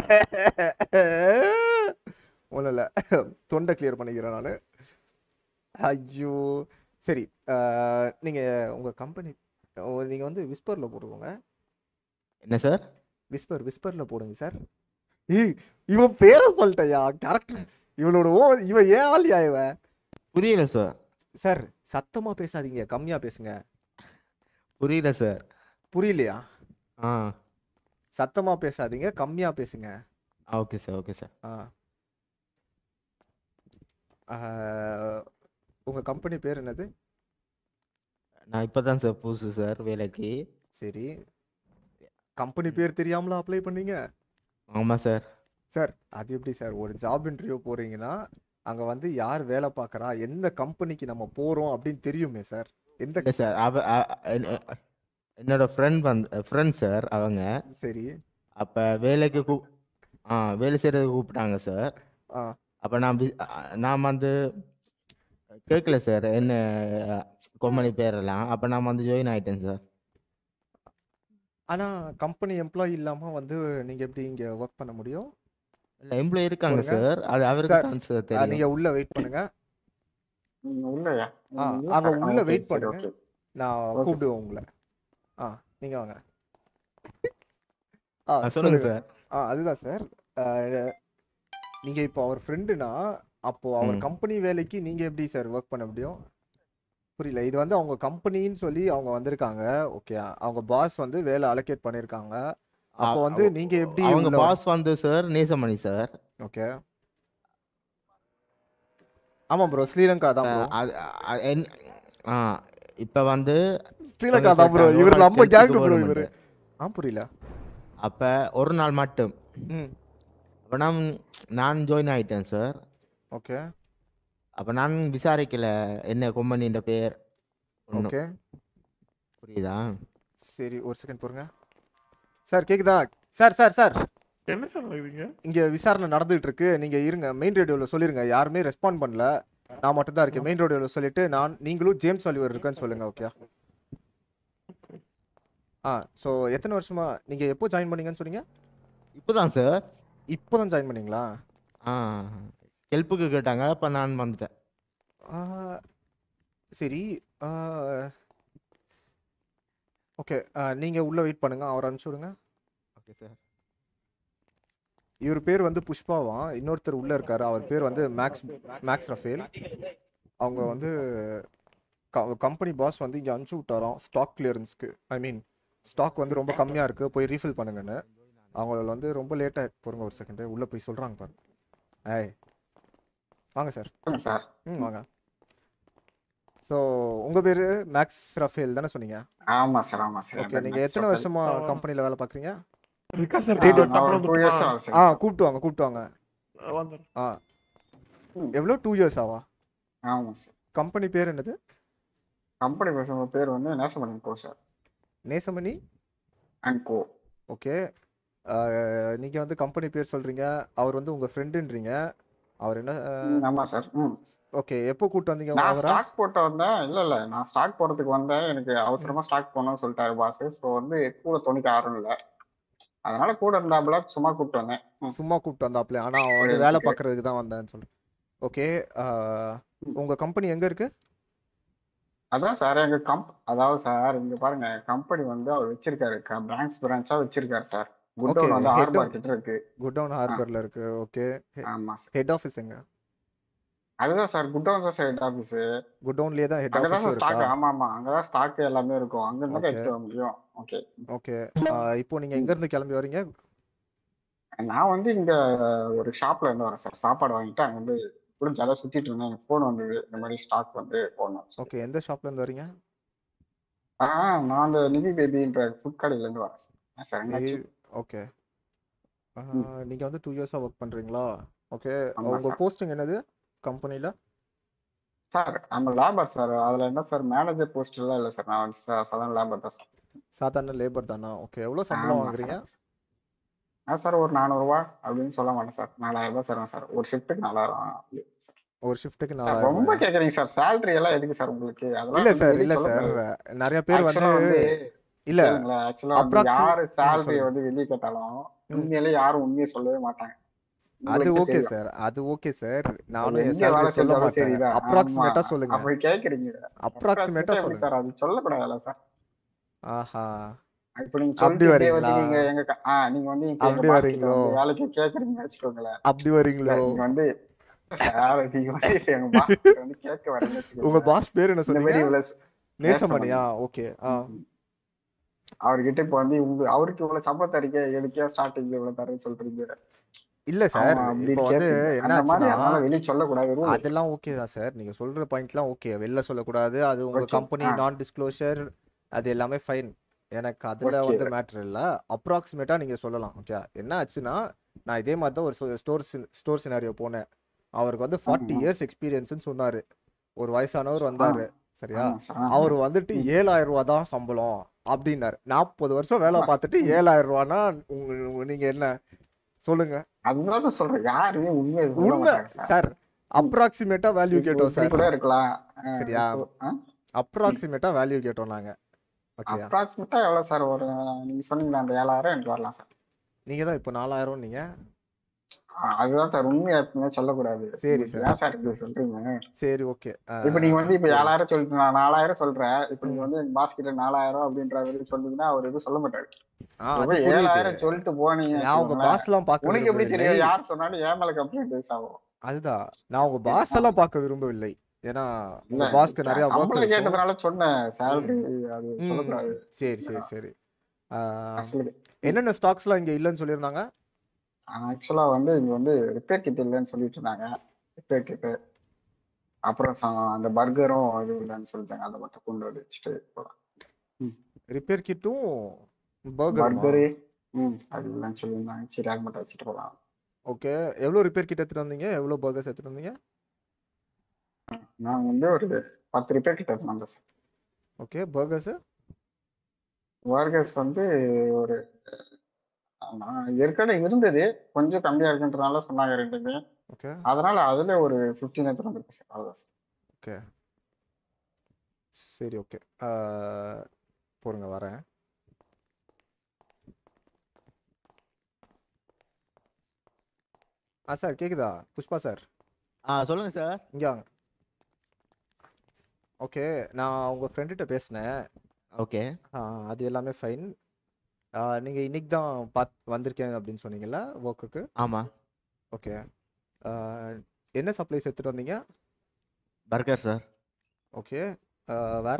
ஒன்றும் இல்லை, தொண்டை கிளியர் பண்ணிக்கிறேன் நான். ஐயோ சரி ஆ, நீங்க உங்க கம்பெனி நீங்க வந்து விஸ்பர்ல போடுவோங்க. என்ன சார்? விஸ்பர் விஸ்பர்ல போடுங்க சார். ஏய் இவன் பேரை சொல்லிட்டயா கரெக்ட். இவனோட ஓ இவன் ஏன் ஆளியா இவன்? புரியல சார். சார் சத்தமா பேசாதீங்க, கம்மியா பேசுங்க. புரியல சார். புரியலையா? ஆ சத்தமா பேசாதீங்க, கம்மியா பேசுங்க. Okay sir okay sir. ஆ ஆ, உங்க கம்பெனி பேர் என்னது? நான் இப்பதான் சார் புதுசு சார் வேலைக்கு. சரி, கம்பெனி பேர் தெரியாமலா அப்ளை பண்ணீங்க? ஆமா சார். சார் அது எப்படி சார், ஒரு ஜாப் இன்டர்வியூ போறீங்கன்னா அங்க வந்து யார் வேலை பார்க்கறா, எந்த கம்பெனிக்கு நம்ம போறோம் அப்படின்னு தெரியுமே சார். எந்த இல்லை சார், அவ அ- என்ன- என்னோட ஃப்ரெண்ட் வந்து ஃப்ரெண்ட் சார் அவங்க. சரி அப்போ வேலைக்கு கூ ஆ வேலை செய்கிறதுக்கு கூப்பிட்டாங்க சார். ஆ அப்போ நான் வி- அ- நான் வந்து கேட்கல சார் என்ன கம்பெனி பேரெல்லாம். அப்போ நான் வந்து ஜாயின் ஆகிட்டேன் சார். ஆனா கம்பெனி எம்ப்ளாயி இல்லாம வந்து நீங்க எப்படி இங்க ஒர்க் பண்ண முடியும்? இல்லை எம்ப்ளாயி இருக்காங்க போடுங்க சார், அது அவருக்கு சார். தான் சார் ஆ, தெரியும். நீங்க உள்ள வெயிட் பண்ணுங்க. நீங்க உள்ளயா? ஆ நீங்க அங்க சார் உள்ள ஓகே வெயிட் சரி பண்ணுங்க, ஓகே நான் ஓகே சார். கூப்பிடுவேன் உங்களை. ஆ நீங்க வாங்க. ஆ ஆ சொல்லுங்க சொல்லுங்க. சார். ஆ அதுதான் சார். நீங்க இப்போ அவர் ஃப்ரெண்டுனா அப்போ அவர் ம் கம்பெனி வேலைக்கு நீங்க எப்படி சார் ஒர்க் பண்ண முடியும்? புரியல. இது வந்து அவங்க கம்பெனின்னு சொல்லி அவங்க வந்திருக்காங்க. ஓகே, அவங்க பாஸ் வந்து வேலை அலோகேட் பண்ணியிருக்காங்க. அப்போ அ- வந்து அவ- நீங்க எப்படி அவங்க உள்ள வர- பாஸ் வந்து சார் நேசமணி சார். ஓகே ஆமா ப்ரோ, ஸ்ரீலங்கா தான் அஹ் ப்ரோ. அது அ- என்- ஆ இப்போ வந்து அவங்க ஸ்ரீலங்கா தான் ப்ரோ. கேட்டாங்க ஒரு இவர் நாள் நம்ம கெல்ப்புக்கு கேங்கு ப்ரோ இவரு. போகணுமெண்டு. ஆ புரியல. அப்போ ஒரு நாள் மட்டும் ம் அப்போ நான் நான் ஜாயின் ஆகிட்டேன் சார். ஓகே அப்போ நான் விசாரிக்கல என்ன கம்பெனின்ற பேர் ஒன்றும். ஓகே புரியுதா? சரி ஒரு செகண்ட் பொறுங்க சார். கேக்குதா சார்? சார் சார் என்ன சார் நடக்குதுங்க? இங்க விசாரணை நடந்துகிட்டு இருக்கு. நீங்க இருங்க, மெயின் ரேடியோல சொல்லிருங்க. யாருமே ரெஸ்பாண்ட் பண்ணல, நான் மட்டும் தான் இருக்கேன். மெயின் ரேடியோல சொல்லிட்டு நான் நீங்களும் ஜேம்ஸ் ஆலிவர் இருக்குன்னு சொல்லுங்க. ஓகே ஆ ஸோ எத்தனை வருஷமா நீங்க எப்போ ஜாயின் பண்ணீங்கன்னு சொன்னீங்க? இப்போதான் சார். இப்போதான் ஜாயின் பண்ணீங்களா? ஆ ஹெல்ப்புக்கு கேட்டாங்க, அப்போ நான் வந்துட்டேன். ஆ, சரி ஓகே, நீங்க உள்ள வெயிட் பண்ணுங்க, அவரை அனுப்பிச்சு விடுங்க. Okay sir. இவர் பேர் வந்து புஷ்பாவா, இன்னொருத்தர் உள்ள இருக்காரு, அவர் பேர் வந்து மேக்ஸ் மேக்ஸ் ரஃபேல். அவங்க வந்து கம்பெனி பாஸ் வந்து இங்கே அனுப்பிச்சு விட்டாராம் ஸ்டாக் கிளியரன்ஸ்க்கு. ஐ மீன் ஸ்டாக் வந்து ரொம்ப கம்மியாக இருக்குது, போய் ரீஃபில் பண்ணுங்கன்னு. அவங்கள வந்து ரொம்ப லேட்டாக போகிறங்க. ஒரு செகண்டு உள்ளே போய் சொல்கிறாங்க பாருங்க. ஏய் வாங்க சார். சார் ம் வாங்க. ஸோ உங்கள் பேர் மேக்ஸ் ரஃபேல் தானே சொன்னீங்க? ஆமா சார் ஆமா சார். ஓகே, நீங்கள் எத்தனை வருஷமா கம்பெனியில் வேலை பார்க்குறீங்க? விகாஸ் சார் ரேடியோ நான் ஒரு டூ இயர்ஸ் ஆகுது ஆ சார். கூப்பிட்டு வாங்க கூப்பிட்டு வாங்க. வந்துடுறேன். ஆ எவ்வளோ டூ இயர்ஸ் ஆவா? ஆமா சார். கம்பெனி பேர் என்னது? கம்பெனி பசங்க பேர் வந்து Nesamani Co sir. Nesamani and Co. Okay, நீங்கள் வந்து கம்பெனி பேர் சொல்கிறீங்க, அவர் வந்து உங்கள் ஃப்ரெண்டுன்றீங்க. அவர் என்ன? ஆமா சார். ம் ஓகே, எப்போ கூப்பிட்டு வந்தீங்க நான் அவரை? ஸ்டாக் போட்டு வந்தேன். இல்ல இல்ல நான் ஸ்டாக் போடுறதுக்கு வந்தேன். எனக்கு அவசரமா ஸ்டாக் போடணும்னு சொல்லிட்டாரு பாஸ். ஸோ வந்து கூட துணிக்கு யாரும் இல்லை, அதனால கூட இருந்தாப்புல சும்மா கூப்பிட்டு வந்தேன். ம். சும்மா கூப்பிட்டு வந்தாப்ல, ஆனால் அவன் ஒரு வந்து வேலை இடத்துக்கு. பார்க்குறதுக்கு தான் வந்தேன்னு சொல்லி. ஓகே, உங்கள் கம்பெனி எங்கே இருக்கு? அதான் சார் எங்க கம்ப் அதாவது சார் இங்க பாருங்க, கம்பெனி வந்து அவர் வச்சிருக்காரு, பிரான்ச் பிரான்ச்சா வச்சிருக்காரு சார். ஓகே, குடோன் வந்து ஹெட் ஹார்பர் கிட்ட இருக்கு. குடவுன் ஆ ஹார்பரில் இருக்கு. ஓகே, ஆமா சார். ஹெட் ஆஃபீஸ் எங்க? அதுதான் சார் குட்டோன் தான் சார் ஹெட் ஆஃபீஸ். குடோன்லயே தான் ஹெட் அங்கதான் ஆஃபீஸும் சார் ஸ்டாக். இருக்கா? ஆமா ஆமா அங்கதான் ஸ்டாக் எல்லாமே இருக்கும். அங்க இருந்து ஓகே எடுத்துட்டு வர முடியும். ஓகே. ஓகே. இப்போ நீங்க எங்க இருந்து கிளம்பி வரீங்க? நான் வந்து இங்க ஒரு ஷாப்ல இருந்து வரேன் சார். சாப்பாடு வாங்கிட்டு அங்க வந்து கூட ஜாலியாக சுத்திட்டு இருந்தேன். எனக்கு ஃபோன் வந்தது, இந்த மாதிரி ஸ்டாக் வந்து போகணும். ஓகே. எந்த ஷாப்ல இருந்து வரீங்க? ஆ நான் அந்த நிவி பேபின்ற ஃபுட் கடையில இருந்து வரேன் சார். ஆ சார் என்னாச்சு? ஓகே. ம். நீங்க வந்து டூ இயர்ஸா ஒர்க் பண்றீங்களா? ஓகே. ஆமா உங்க சார். போஸ்டிங் என்னது கம்பெனில? சார் நம்ம லேபர் சார். அதுல என்ன சார் மேனேஜர் போஸ்ட் எல்லாம் இல்லை சார். நான் வந்து சாதாரண லேபர் தான் சார். சாதாரண லேபர் தானா? ஓகே. எவ்வளவு சம்பளம் ஆமா வாங்குறீங்க? சார். ஆ சார் ஒரு நானூறுரூவா அப்படின்னு சொல்ல மாட்டேன் சார். நாலாயிரம் ரூபாய் தருவேன் சார். ஒரு ஷிஃப்ட்டுக்கு நாலாயிரம் சார். ஒரு ஷிஃப்ட்டுக்கு சார் நாலாயிரம் ரொம்ப ரூபாயா? கேக்குறீங்க சார். சேலரி எல்லாம் எதுக்கு சார் உங்களுக்கு? அதெல்லாம் இல்ல வந்து சார், வெளியே இல்ல சார். சொல்லக்கூடாது. நிறைய பேர் வந்து ஆக்சுவலா வந்து இல்ல கேளுங்களேன். ஆக்சுவலா வந்து அப்ராக்ஸிமேட் யாரு ம் சேலரியை சொல்லுங்க. வந்து வெளியே கேட்டாலும் ம். உண்மையிலே யாரும் உண்மையை சொல்லவே மாட்டாங்க. அது உங்களுக்கே ஓகே தெரியும். சார். அது ஓகே சார். அது நானும் என் எங்க சேலரி வேலை சொல்ல செஞ்சாலும் மாட்டேன். சரிதான். ஆமா அப்ராக்ஸிமேட்டா சொல்லுங்க. அப்படி கேக்குறீங்க. அப்ராக்ஸிமேட்டா அப்ராக்சிமேட்டா எப்படி சொல்லுங்க. சார்? அது சொல்லக்கூடாதுல்ல சார். ஆஹா. இப்போ நீங்க அப்படி சொல்லிட்டு இப்படியே வந்து வரீங்களா? நீங்க எங்க க- ஆ நீங்க வந்து இப்ப எங்க அப்படி பாஸ் கிட்ட வரீங்களோ? வந்து வேலைக்கு கேக்குறீங்கன்னு வச்சுக்கோங்களேன். அப்படி இல்ல வரீங்களோ? நீங்க வந்து சார் நீங்க வந்து இப்ப எங்க பாஸ் கிட்ட வந்து கேட்க வரீங்கன்னு உங்க வச்சுக்கோங்களேன். பாஸ் பேர் என்ன இந்த சொன்னீங்க? மாதிரி இவ்வளவு ஸ்- நேசமணியா? நேசமணி. ஓகே. ஆ. ம், ம். அவர்கிட்ட இப்போ வந்து உங்க அவருக்கு இவ்வளவு சம்பளம் தரீங்க, எனக்கே ஸ்டார்டிங்ல இவ்வளவு தரேன்னு சொல்றீங்க. இல்ல அவன் சார். அப்படின்னு இப்போ வந்து கேட்பீங்க. என்ன அந்த மாதிரி ஆச்சுன்னா அதனால வெளியே சொல்லக்கூடாது ரூல். அதெல்லாம் ஓகே தான் சார். நீங்க சொல்ற பாயிண்ட்லாம் ஓகே. வெளில சொல்லக்கூடாது. அது உங்க ஓகே. கம்பெனி ஆ நான் டிஸ்க்ளோஷர் அது எல்லாமே ஃபைன். எனக்கு அதுல ஓகே. வந்து மேட்டர் இல்ல. அப்ராக்ஸிமேட்டா நீங்க சொல்லலாம். ஓகே. என்ன ஆச்சுன்னா நான் இதே மாதிரி தான் ஒரு ஸ்டோர் ஸ்டோர் சினாரியோ போனேன். அவருக்கு வந்து ஃபார்ட்டி ஆமா இயர்ஸ் எக்ஸ்பீரியன்ஸ்னு சொன்னாரு. ஒரு வயசானவர் ஆ வந்தாரு. சரியா? ஆமா சார். ஆ, அவர் ஆ. வந்துட்டு ம். ஏழாயிரம் ரூபா தான் சம்பளம் அப்படின்னாரு. நாற்பது வருஷம் வேலை ஆமா. பார்த்துட்டு ம். ஏழாயிரம் ரூபானா உங்க நீங்க என்ன சொல்லுங்க? அதுதான் தான் சொல்றேன். யாருமே உண்மையை சொல்ல உண்மை மாட்டாங்க சார். சார். ம். அப்ராக்சிமேட்டா வேல்யூ இப்போ கேட்டோம் இப்படி சார். கூட இருக்கலாம். ஆ, சரியா? இப்போ ஆ ம். அப்ராக்சிமேட்டா வேல்யூ கேட்டோம் நாங்க. ஓகேயா? அப்ராக்சிமேட்டா எவ்வளவு சார்? ஒரு நீங்க சொன்னீங்களா அந்த ஏழாயிரம் எனக்கு வரலாம் சார். நீங்க தான் இப்போ நாலாயிரம் நீங்க. ஆ, அதுதான் சார். உண்மையை எப்பவுமே சொல்லக்கூடாது. சரி உங்களுக்கு சார். ஏன் சார் இப்படி சொல்றீங்க? சரி ஓகே. இப்போ நீங்க வந்து இப்போ புரியுது. ஏழாயிரம் சொல்லிட்டு நான் நாலாயிரம் சொல்றேன். இப்போ நீங்க ம். வந்து எங்க பாஸ் கிட்ட நாலாயிரம் அப்படின்ற மாதிரி சொன்னீங்கன்னா அவர் எதுவும் சொல்ல மாட்டாரு. ஆ இப்போ அது போய் புரியுது. ஏழாயிரம் சொல்லிட்டு போனீங்கன்னு நான் உங்க வச்சுக்கோங்களேன். பாஸ்லாம் பார்க்க உனக்கு எப்படி விரும்பவில்லை. தெரியும்? யார் சொன்னாலும் ஏன் மேல கம்ப்ளைண்ட் பேஸ் ஆகும். அதுதான். நான் உங்க பாஸ் ஆ. எல்லாம் பார்க்க விரும்பவில்லை. ஏன்னா இல்ல உங்க பாஸ்க்கு நிறைய ஒர்க் சம்பளம் இருக்கும். கேட்டதுனால சொன்னேன். ம். சேலரி அது ம். சொல்லக்கூடாது. சரி சரி சரி. ஆ, ஆ, சொல்லுங்க. ம். என்னென்ன ஸ்டாக்ஸ்லாம் இங்க இல்லைன்னு சொல்லியிருந்தாங்க? ஆக்சுவலா வந்து இங்க வந்து ரிப்பேர் கிட் இல்லைன்னு சொல்லிட்டு இருந்தாங்க. ரிப்பேர் கிட்டு அப்புறம் ச- அந்த பர்கரும் இது இல்லைன்னு சொல்லிட்டாங்க. அதை மட்டும் கொண்டு வந்து வச்சுட்டு போலாம். ம். ரிப்பேர் கிட்டும் பர்கருமா? பர்கரு ம் அது இல்லைன்னு சொல்லியிருந்தாங்க. சரி அது மட்டும் வச்சுட்டு போகலாம். ஓகே. எவ்வளோ ரிப்பேர் கிட் எடுத்துட்டு வந்தீங்க? எவ்வளோ பர்கர்ஸ் எடுத்துட்டு வந்தீங்க? நான் வந்து ஒரு பத்து ரிப்பேர் கிட்ட எடுத்துன்னு வந்தேன் சார். ஓகே. பர்கர்ஸ் பர்கர்ஸ் வந்து ஒரு நான் ஏற்கனவே இருந்தது கொஞ்சம் கம்மியா இருக்குன்றதுனால சொன்னாங்க ரெண்டுமே. ஓகே. அதனால அதுல ஒரு ஃபிஃப்டீன் எடுத்துட்டு வந்திருக்கேன் சார். அவ்வளோதான் சார். ஓகே. சரி ஓகே. ஆ, பொறுங்க வரேன். ஆ சார் கேக்குதா? புஷ்பா சார். ஆ சொல்லுங்க சார். இங்க வாங்க. ஓகே. நான் உங்க ஃப்ரெண்டுகிட்ட பேசினேன். ஓகே. ஆ, அது எல்லாமே ஃபைன். நீங்க இன்னைக்கு தான் பாத் வந்திருக்கேன் அப்படின்னு சொன்னீங்கல்ல ஒர்க்குக்கு? ஆமா. ஓகே. ஆ, என்ன சப்ளைஸ் எடுத்துட்டு வந்தீங்க? Burger sir. ஓகே. ஆ, வேற?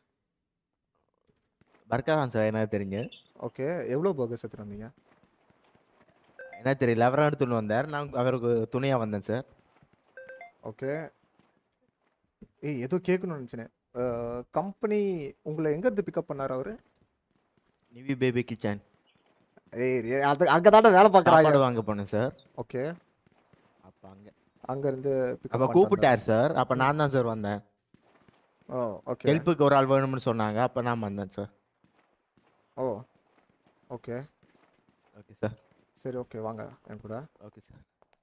பர்கர் தான் சார் எனக்கு தெரிஞ்சு. ஓகே. எவ்வளோ பர்கர்ஸ் எடுத்துட்டு வந்தீங்க? எனக்கு தெரியல. அவரும் எடுத்துன்னு வந்தார். நான் அவருக்கு துணையா வந்தேன் சார். ஓகே. ஏய் ஏதோ கேட்கணும்னு நினச்சினேன். கம்பெனி உங்களை எங்கேருந்து பிக்கப் பண்ணார் அவரு? Nivi baby kitchen. ஏய் ஏய், அது அங்கே தானே வேலை பார்க்குறாங்க. சாப்பாடு வாங்க போனேன் சார். ஓகே. அப்போ அங்கே அங்கேருந்து அப்போ பிக்கப் பண்ணிட்டு வந்தார். கூப்பிட்டார் சார். அப்போ ம். நான் தான் சார் வந்தேன். Oh okay. ஹெல்ப்புக்கு ஒரு ஆள் வேணும்னு சொன்னாங்க. அப்போ நான் வந்தேன் sir. Oh okay. Okay sir. சரி ஓகே வாங்க என் கூட. Okay sir.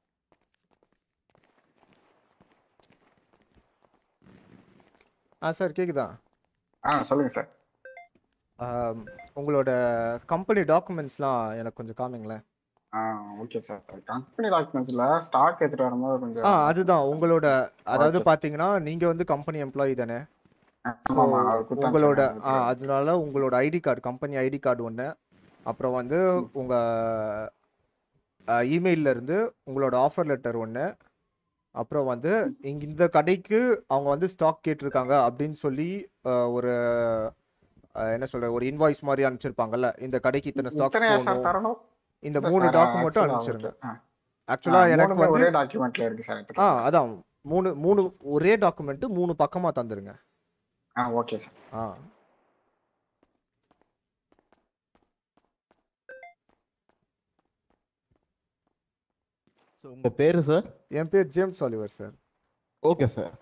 ஆ சார் கேக்குதா? ஆ சொல்லுங்க சார். ஆம், உங்களோட கம்பெனி டாக்குமெண்ட்ஸ்லாம் எனக்கு கொஞ்சம் காமிங்களேன். ஆ ஓகே சார். கம்பெனி டாக்குமெண்ட்ஸ்ல ஸ்டாக் எடுத்துட்டு வரும்போது ஆ கொஞ்சம் அதுதான் உங்களோட அதாவது ஓகே சார். பார்த்தீங்கன்னா நீங்கள் வந்து கம்பெனி எம்ப்ளாயி தானே? ஸோ ஆமா ஆமா அவர் கொடுத்து உங்களோட அனுப்பிச்சாங்க ஆ எடுத்துட்டு வரேன். அதனால உங்களோட ID card company ID card ஒன்று, அப்புறம் வந்து உங்கள் இமெயிலில் இருந்து உங்களோட ஆஃபர் லெட்டர் ஒன்று, அப்புறம் வந்து இங்க இந்த கடைக்கு அவங்க வந்து ஸ்டாக் கேட்டிருக்காங்க அப்படின்னு சொல்லி அஹ், ஒரு அஹ், என்ன சொல்ற ஒரு இன்வாய்ஸ் மாதிரி அனுப்பிச்சிருப்பாங்கல்ல இந்த கடைக்கு இத்தனை ஸ்டாக்ஸ் இத்தனையா சார் போகணும் தரணும்? இந்த இல்ல மூணு சார் டாக்குமெண்ட்டும் ஆக்சுவலா அனுப்பிச்சிருங்க ஓகே. ஆ. ஆக்சுவலா ஆ, எனக்கு மூணுமே வந்து ஒரே டாக்குமெண்ட்ல இருக்கு சார் ஆ எடுத்துக்கலாம். அதான் மூணு மூணு ஒரே டாக்குமெண்ட் மூணு பக்கமா தந்துருங்க ஆ ஓகே சார். ஆ ஸோ உங்கள் பேர் சார்? என் பேர் James Oliver sir. Okay sir.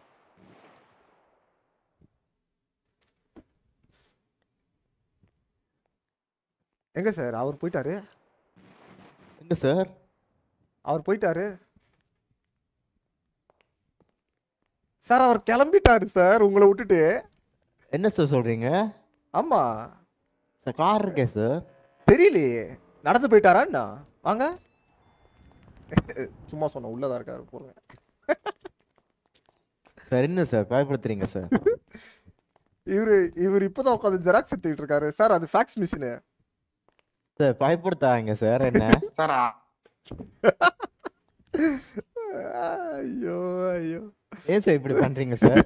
எங்க சார் அவர் போயிட்டாரு? எங்க சார்? அவர் போயிட்டாரு சார். அவர் கிளம்பிட்டாரு சார் உங்களை விட்டுட்டு. என்ன சார் சொல்கிறீங்க? ஆமா சார் கார் இருக்கே சார். தெரியலையே நடந்து போயிட்டாரா என்ன? வாங்க சும்மா சொன்ன உள்ளதா இருக்காரு போறேன். சார் என்ன சார் பயப்படுத்துறீங்க சார்? இவரு இவர் இப்போதான் உட்காந்து ஜெராக்ஸ் எடுத்துக்கிட்டு இருக்காரு சார். அது ஃபேக்ஸ் மிஷினு சார். பயப்படுத்தாங்க சார் என்ன சார். ஐயோ ஐயோ ஏன் சார் இப்படி பண்றீங்க சார்?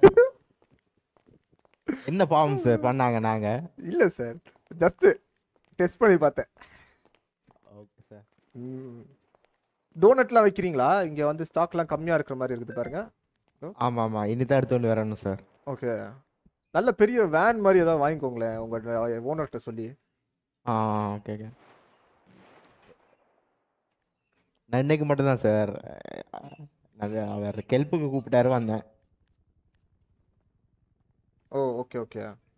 என்ன பாவம் சார் பண்ணாங்க? நாங்க இல்ல சார் ஜஸ்ட் டெஸ்ட் பண்ணி பார்த்தேன். Okay sir. டோனட்லாம் வைக்கிறீங்களா? இங்க வந்து ஸ்டாக்லாம் கம்மியா இருக்கிற மாதிரி இருக்குது பாருங்க. ஆமா ஆமா இனி தான் எடுத்து கொண்டு வரணும் சார். ஓகே நல்ல பெரிய வேன் மாதிரி ஏதாவது வாங்கிக்கோங்களேன் உங்க ஓனர்கிட்ட சொல்லி. ஆ ஓகே ஓகே. நான் இன்னைக்கு மட்டும்தான் சார் அவர் கெல்ப்புக்கு கூப்பிட்டாரு வந்தேன். Oh okay okay.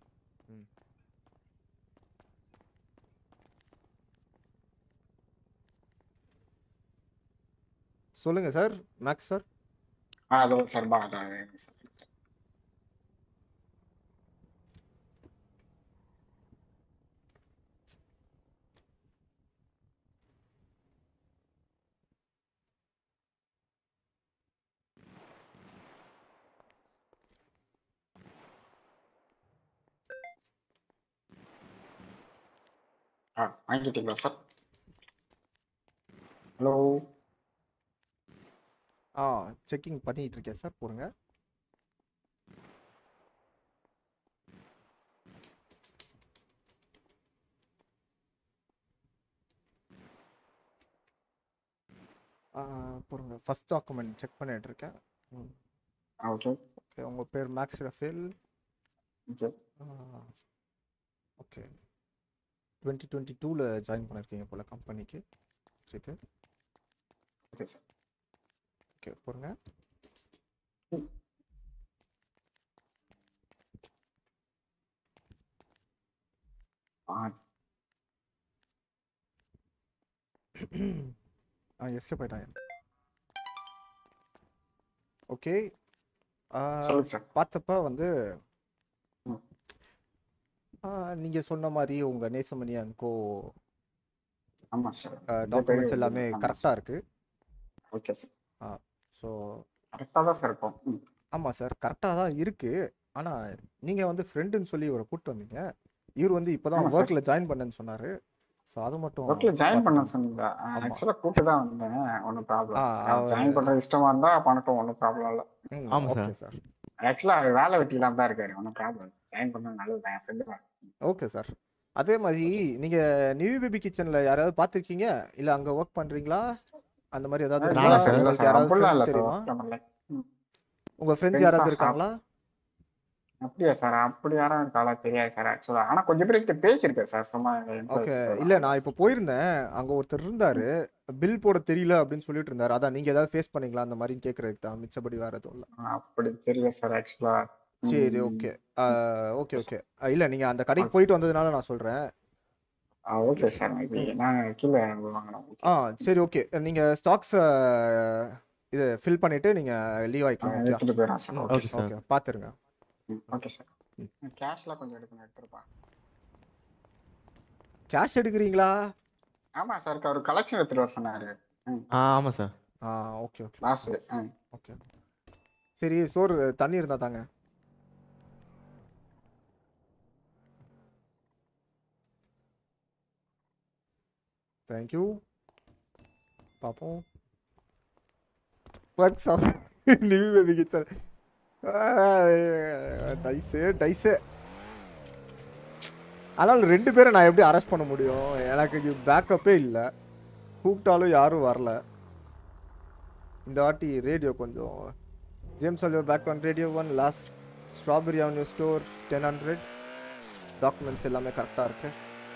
சொல்லுங்க sir. Max sir. Hello sir. பா சார். ஆ வாங்கிட்டீங்களா சார்? ஹலோ. ஆ செக்கிங் பண்ணிட்டு இருக்கேன் சார். போடுங்க. போடுங்க. ஃபர்ஸ்ட் டாக்குமெண்ட் செக் பண்ணிட்டு இருக்கேன். Okay okay. உங்க பேர் Max Rafael. Okay okay. Twenty twenty டூவில் ஜாயின் பண்ணியிருக்கீங்க போல் கம்பெனிக்கு. இது ஓகே சார். ஓகே போடுங்க. ஆ எஸ்கேப் ஆயிட்டாங்க. ஓகே சொல்லுங்க சார். பார்த்தப்ப வந்து நீங்க சொன்ன மாதிரி உங்க நேசமணி அன்கோ ஆமா சார் டாக்குமெண்ட்ஸ் எல்லாமே கரெக்டா இருக்கு. Okay sir. ஆ ஸோ கரெக்டாக தான் சார் இருக்கும். ஆமாம் சார் கரெக்டாக தான் இருக்கு. ஆனால் நீங்கள் வந்து ஃப்ரெண்டுன்னு சொல்லி இவரை கூப்பிட்டு வந்தீங்க. இவர் வந்து இப்போ தான் ஒர்க்கில் ஜாயின் பண்ணேன்னு சொன்னார். ஸோ அது மட்டும் ஒர்க்கில் ஜாயின் பண்ண சொன்னீங்களா? ஆக்சுவலாக கூப்பிட்டு தான் வந்தேன். ஒன்றும் ப்ராப்ளம். ஜாயின் பண்ணுற இஷ்டமாக இருந்தால் பண்ணட்டும். ஒன்றும் ப்ராப்ளம் இல்லை. ஆமாம் சார். சார் ஆக்சுவலாக அவர் வேலை வெட்டிலாம் தான் இருக்காரு. ஒன்றும் ப்ராப்ளம். ஜாயின் பண்ண நல்லது தான். ஃப்ரெண்டு தான். Okay sir. அதே மாதிரி நீங்கள் நியூ பேபி கிச்சனில் யாராவது பார்த்துருக்கீங்க? இல்லை அங்கே ஒர்க் பண்ணுறீங்களா? அந்த மாதிரி ஏதாவது தெரியுமா? உங்க ஃப்ரெண்ட்ஸ் யாராவது இருக்காங்களா? அப்படியா சார்? அப்படி யாரும் இருக்காளா தெரியாது சார் ஆக்சுவலா. ஆனா கொஞ்சம் பேர்கிட்ட பேசியிருக்கேன் சார் சும்மா. ஓகே இல்ல நான் இப்போ போயிருந்தேன். அங்க ஒருத்தர் இருந்தாரு பில் போட தெரியல அப்படின்னு சொல்லிட்டு இருந்தாரு. அதான் நீங்க ஏதாவது ஃபேஸ் பண்ணீங்களா அந்த மாதிரி கேக்குறதுக்கு தான். மிச்சபடி வேற எதுவும் இல்ல. அப்படி தெரியல சார் ஆக்சுவலா. சரி ஓகே ஓகே ஓகே. இல்ல நீங்க அந்த கடைக்கு போயிட்டு வந்ததுனால நான் சொல்றேன். Okay sir. நான் கீழே வாங்கணும். ஆ சரி ஓகே. நீங்க ஸ்டாக்ஸ் இது ஃபில் பண்ணிட்டு நீங்க லீவ் ஆயிக்கலாம். எடுத்துட்டு போறேன் சார். ஓகே ஓகே பாத்துருங்க. Okay sir. கேஷ்லாம் கொஞ்சம் எடுக்கணும். எடுத்துருப்பா. கேஷ் எடுக்கிறீங்களா? ஆமா சார். ஒரு கலெக்ஷன் எடுத்துட்டு வர சொன்னாரு. ஆமா சார். ஆ ஓகே ஓகே லாஸ். ஓகே சரி. சோறு தண்ணி இருந்தா தாங்க. தேங்க்யூ. பார்ப்போம். ஒர்க் நிவி பேபி கிச்சன் டைஸு டைஸு. அதனால் ரெண்டு பேரை நான் எப்படி அரெஸ்ட் பண்ண முடியும்? எனக்கு பேக்கப்பே இல்லை, கூப்பிட்டாலும் யாரும் வரல. இந்த வாட்டி ரேடியோ கொஞ்சம் James Oliver back on radio one last strawberry avenue store ten hundred documents எல்லாமே கரெக்டாக இருக்கு.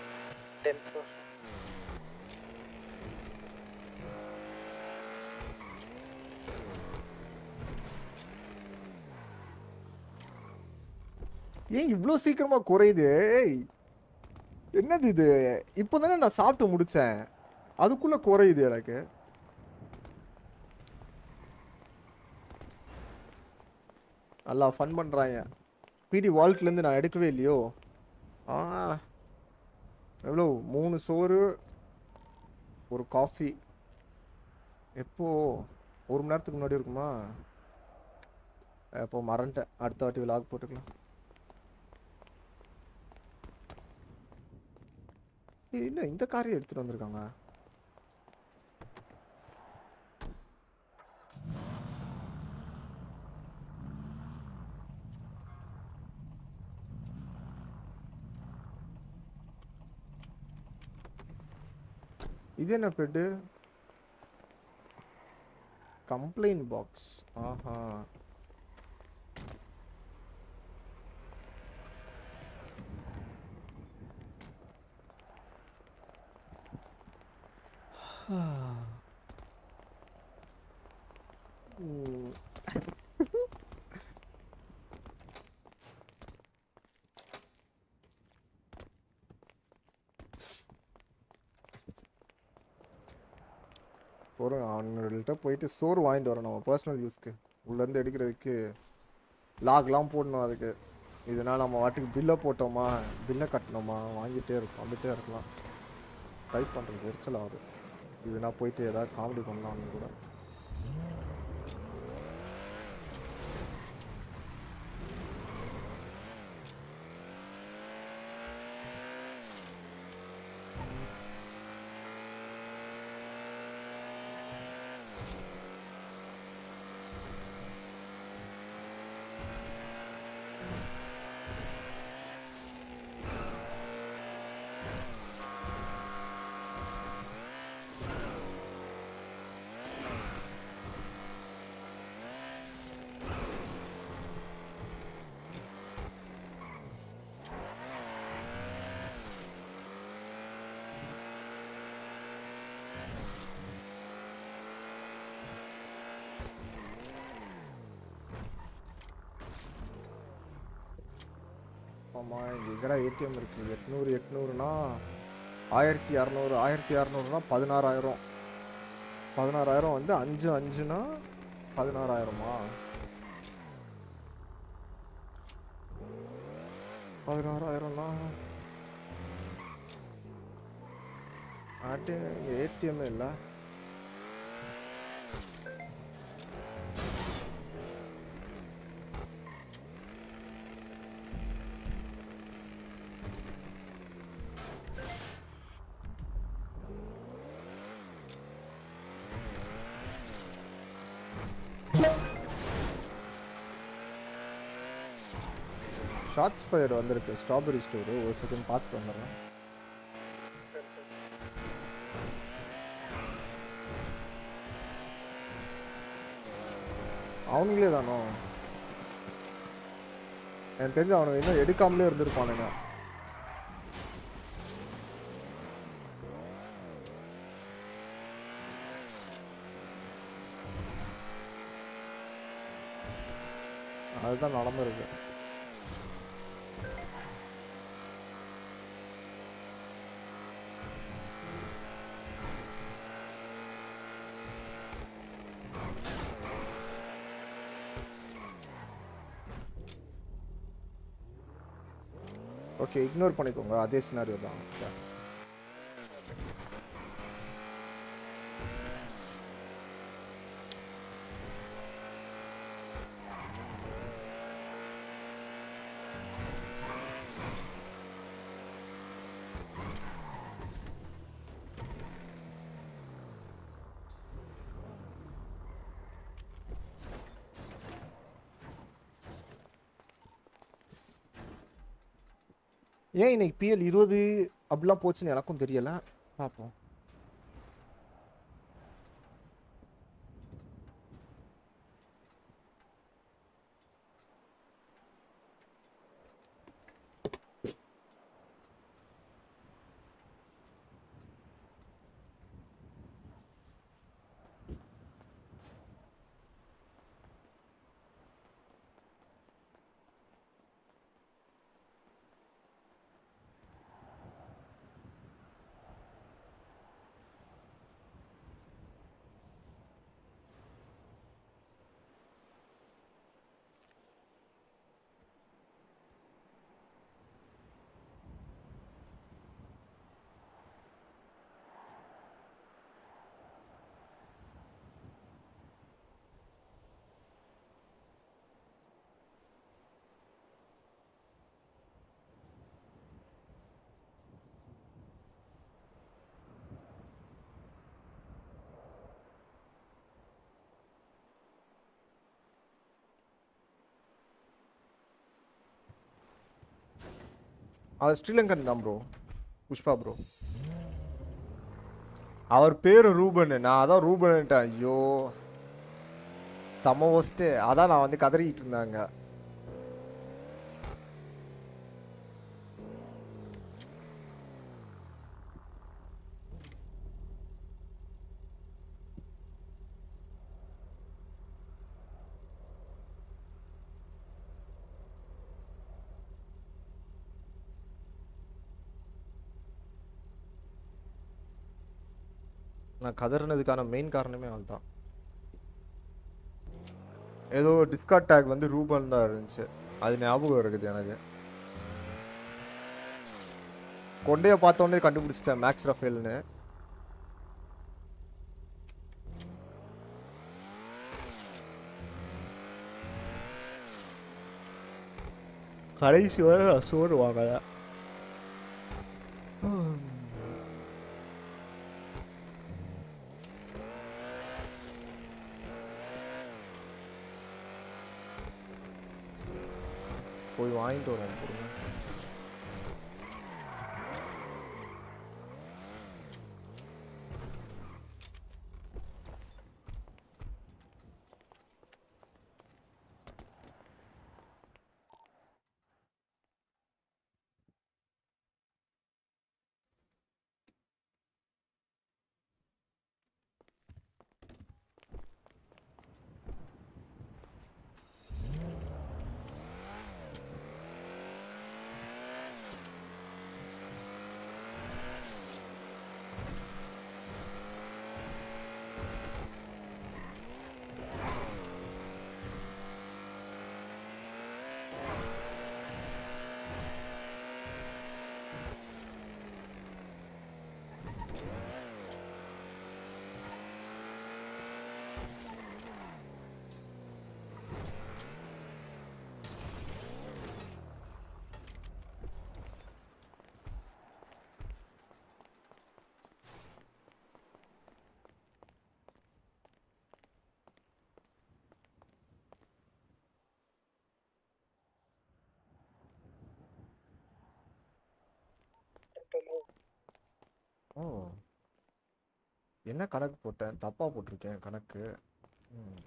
ஏன் இவ்வளோ சீக்கிரமாக குறையுது? என்னது இது? இப்போ தானே நான் சாப்பிட்டு முடித்தேன், அதுக்குள்ளே குறையுது எனக்கு. நல்லா ஃபன் பண்ணுறாங்க. பிடி வால்ட்லேருந்து நான் எடுக்கவே இல்லையோ. ஆ எவ்வளோ? மூணு சோறு ஒரு காஃபி. எப்போ? ஒரு மணி நேரத்துக்கு முன்னாடி இருக்குமா? எப்போ மறந்துட்டேன். அடுத்த வாட்டி விலாக் போட்டுக்கலாம். என்ன இந்த காரையை எடுத்துகிட்டு வந்திருக்காங்க? இது என்ன பெட்டு? Complaint box. ஆஹா, ஒரு அவங்கள்ட்ட போயிட்டு சோறு வாங்கிட்டு வரோம் நம்ம பர்சனல் யூஸ்க்கு. உள்ளேருந்து எடுக்கிறதுக்கு லாக்லாம் போடணும் அதுக்கு. இதனால் நம்ம வாட்டுக்கு பில்லை போட்டோமா, பில்லை கட்டினோமா, வாங்கிட்டே இருக்கோம், வந்துகிட்டே இருக்கலாம். டைப் பண்ணுறது எரிச்சல் ஆகுது. இதுனா போயிட்டு ஏதாவது காமெடி பண்ணலாம்னு கூட. ஆமாம், இங்கே எங்கடா ஏடிஎம் இருக்குது? எட்நூறு எட்நூறுனா ஆயிரத்தி இரநூறு, ஆயிரத்தி இரநூறுனா பதினாறாயிரம். பதினாறாயிரம் வந்து அஞ்சு அஞ்சுனா பதினாறாயிரமா? பதினாறாயிரம்னா ஆட்டு ஏடிஎம்மே இல்லை. ஷார்ட்ஸ் ஃபயர் வந்திருக்கு ஸ்ட்ராபெரி ஸ்டோரு. ஒரு செகண்ட் பார்த்துட்டு வந்துடுறேன். அவனுங்களே தானோ? எனக்கு தெரிஞ்சு அவனுங்க இன்னும் எடுக்காமலே இருந்திருப்பானுங்க. அதுதான் நடந்திருக்கு. ஓகே, இக்னோர் பண்ணிக்கோங்க, அதே சினாரியோ தான். ஏன் இன்னைக்கு பிஎல் இருபது அப்படிலாம் போச்சுன்னு எனக்கும் தெரியல. பார்ப்போம். அவர் ஸ்ரீலங்கன் தான் ப்ரோ. புஷ்பா ப்ரோ. அவர் பேர் ரூபன். நான் அதான் ரூபன்ட்டேன். ஐயோ செம ஒஸ்ட்டு. அதான் நான் வந்து கதறிக்கிட்டு இருந்தாங்க. நான் கதறினதுக்கான மெயின் காரணமே அதுதான். ஏதோ டிஸ்கார்ட் டேக் வந்து ரூபன் தான் இருந்துச்சு. அது ஞாபகம் இருக்குது எனக்கு. கொண்டைய பார்த்தோன்னே கண்டுபிடிச்சிட்டேன் மேக்ஸ் ரஃபேல்னு. கடைசி வரை நான் சோறு வாங்கல. போய் வாங்கிட்டு வரோம். பொறுங்க. ஓ என்ன கணக்கு போட்டேன்? தப்பா போட்டிருக்கேன் கணக்கு. ம்.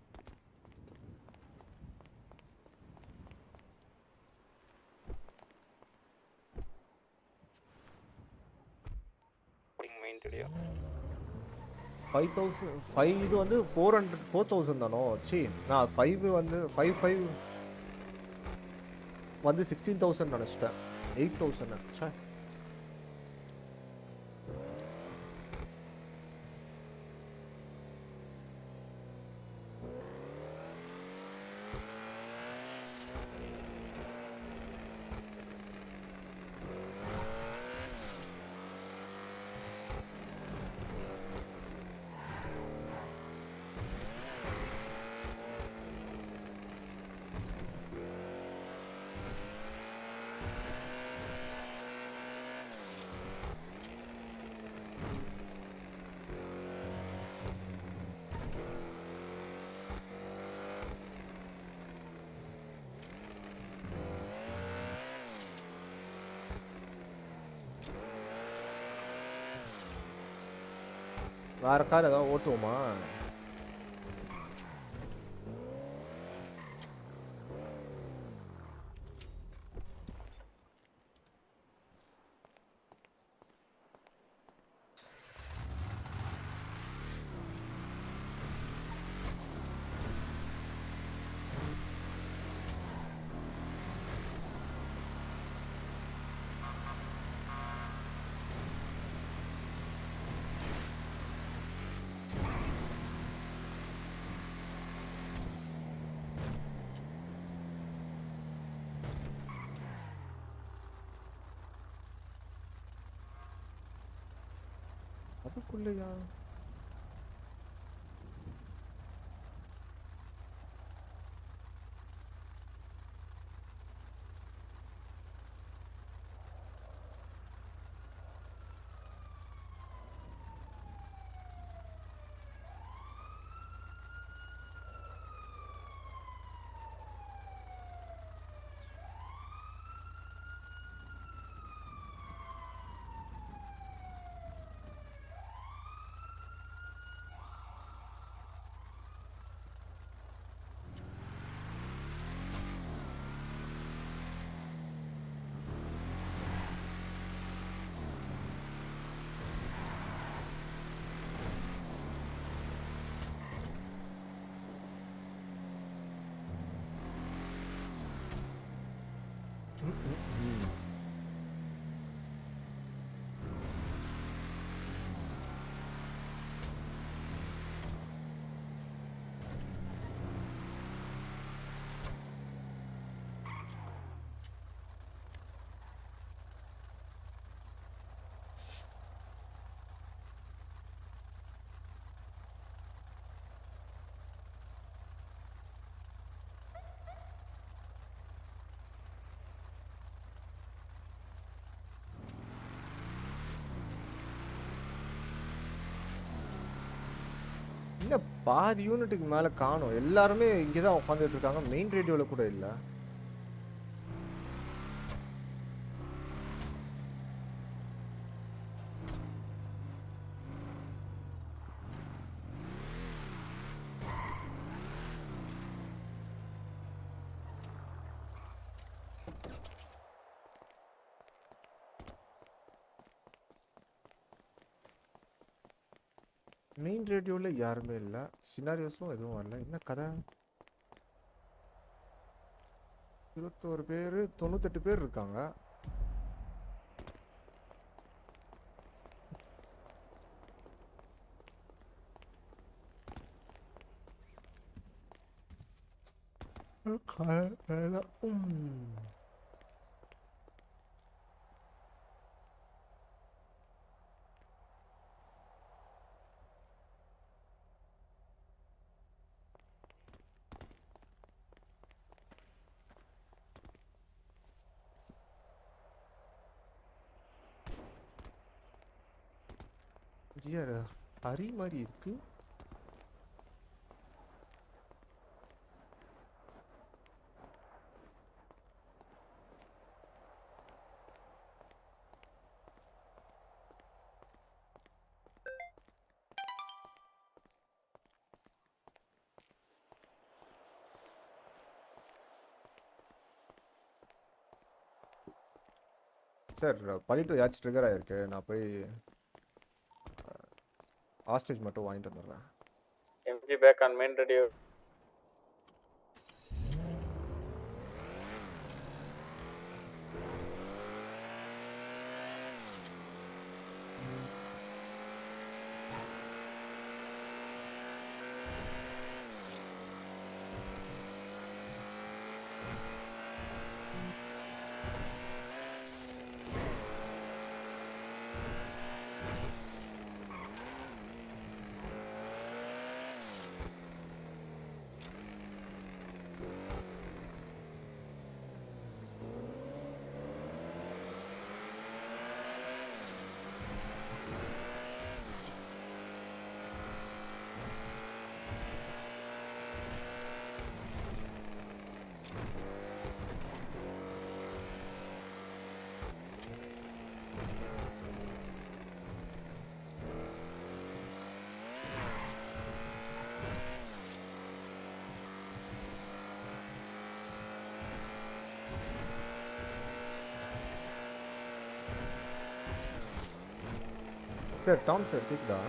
ஃபைவ் தௌசண்ட் ஃபைவ் இது வந்து ஃபோர் ஹண்ட்ரட் ஃபோர் தௌசண்ட் தானோ? சி நான் ஃபைவ் வந்து ஃபைவ் ஃபைவ் வந்து சிக்ஸ்டீன் தௌசண்ட் நினச்சிட்டேன். எயிட் தௌசண்ட் சே. வேற கார் ஏதாவது ஓட்டுவோமா? அதுக்குள்ளயா? என்ன பாதி யூனிட்டுக்கு மேல காணோம். எல்லாருமே இங்கே தான் உட்காந்துட்டு இருக்காங்க. மெயின் ரேடியோல கூட இல்ல. மெயின் ரேடியோல யாருமே இல்ல. சினாரியோஸும் எதுவும் வரல. என்ன கதை? இருபத்தோரு பேர் தொண்ணூத்தெட்டு பேர் இருக்காங்க. ஜிஆர் ஹரி மாதிரி இருக்கு. சார் பண்ணிட்டு யாச்சும் ட்ரிகர் ஆயிருக்கு. நான் போய் ஹாஸ்டேஜ் மட்டும் வாங்கிட்டு வந்துடுறேன். MG back on main radio. Sir Tom sir கேக்குதா?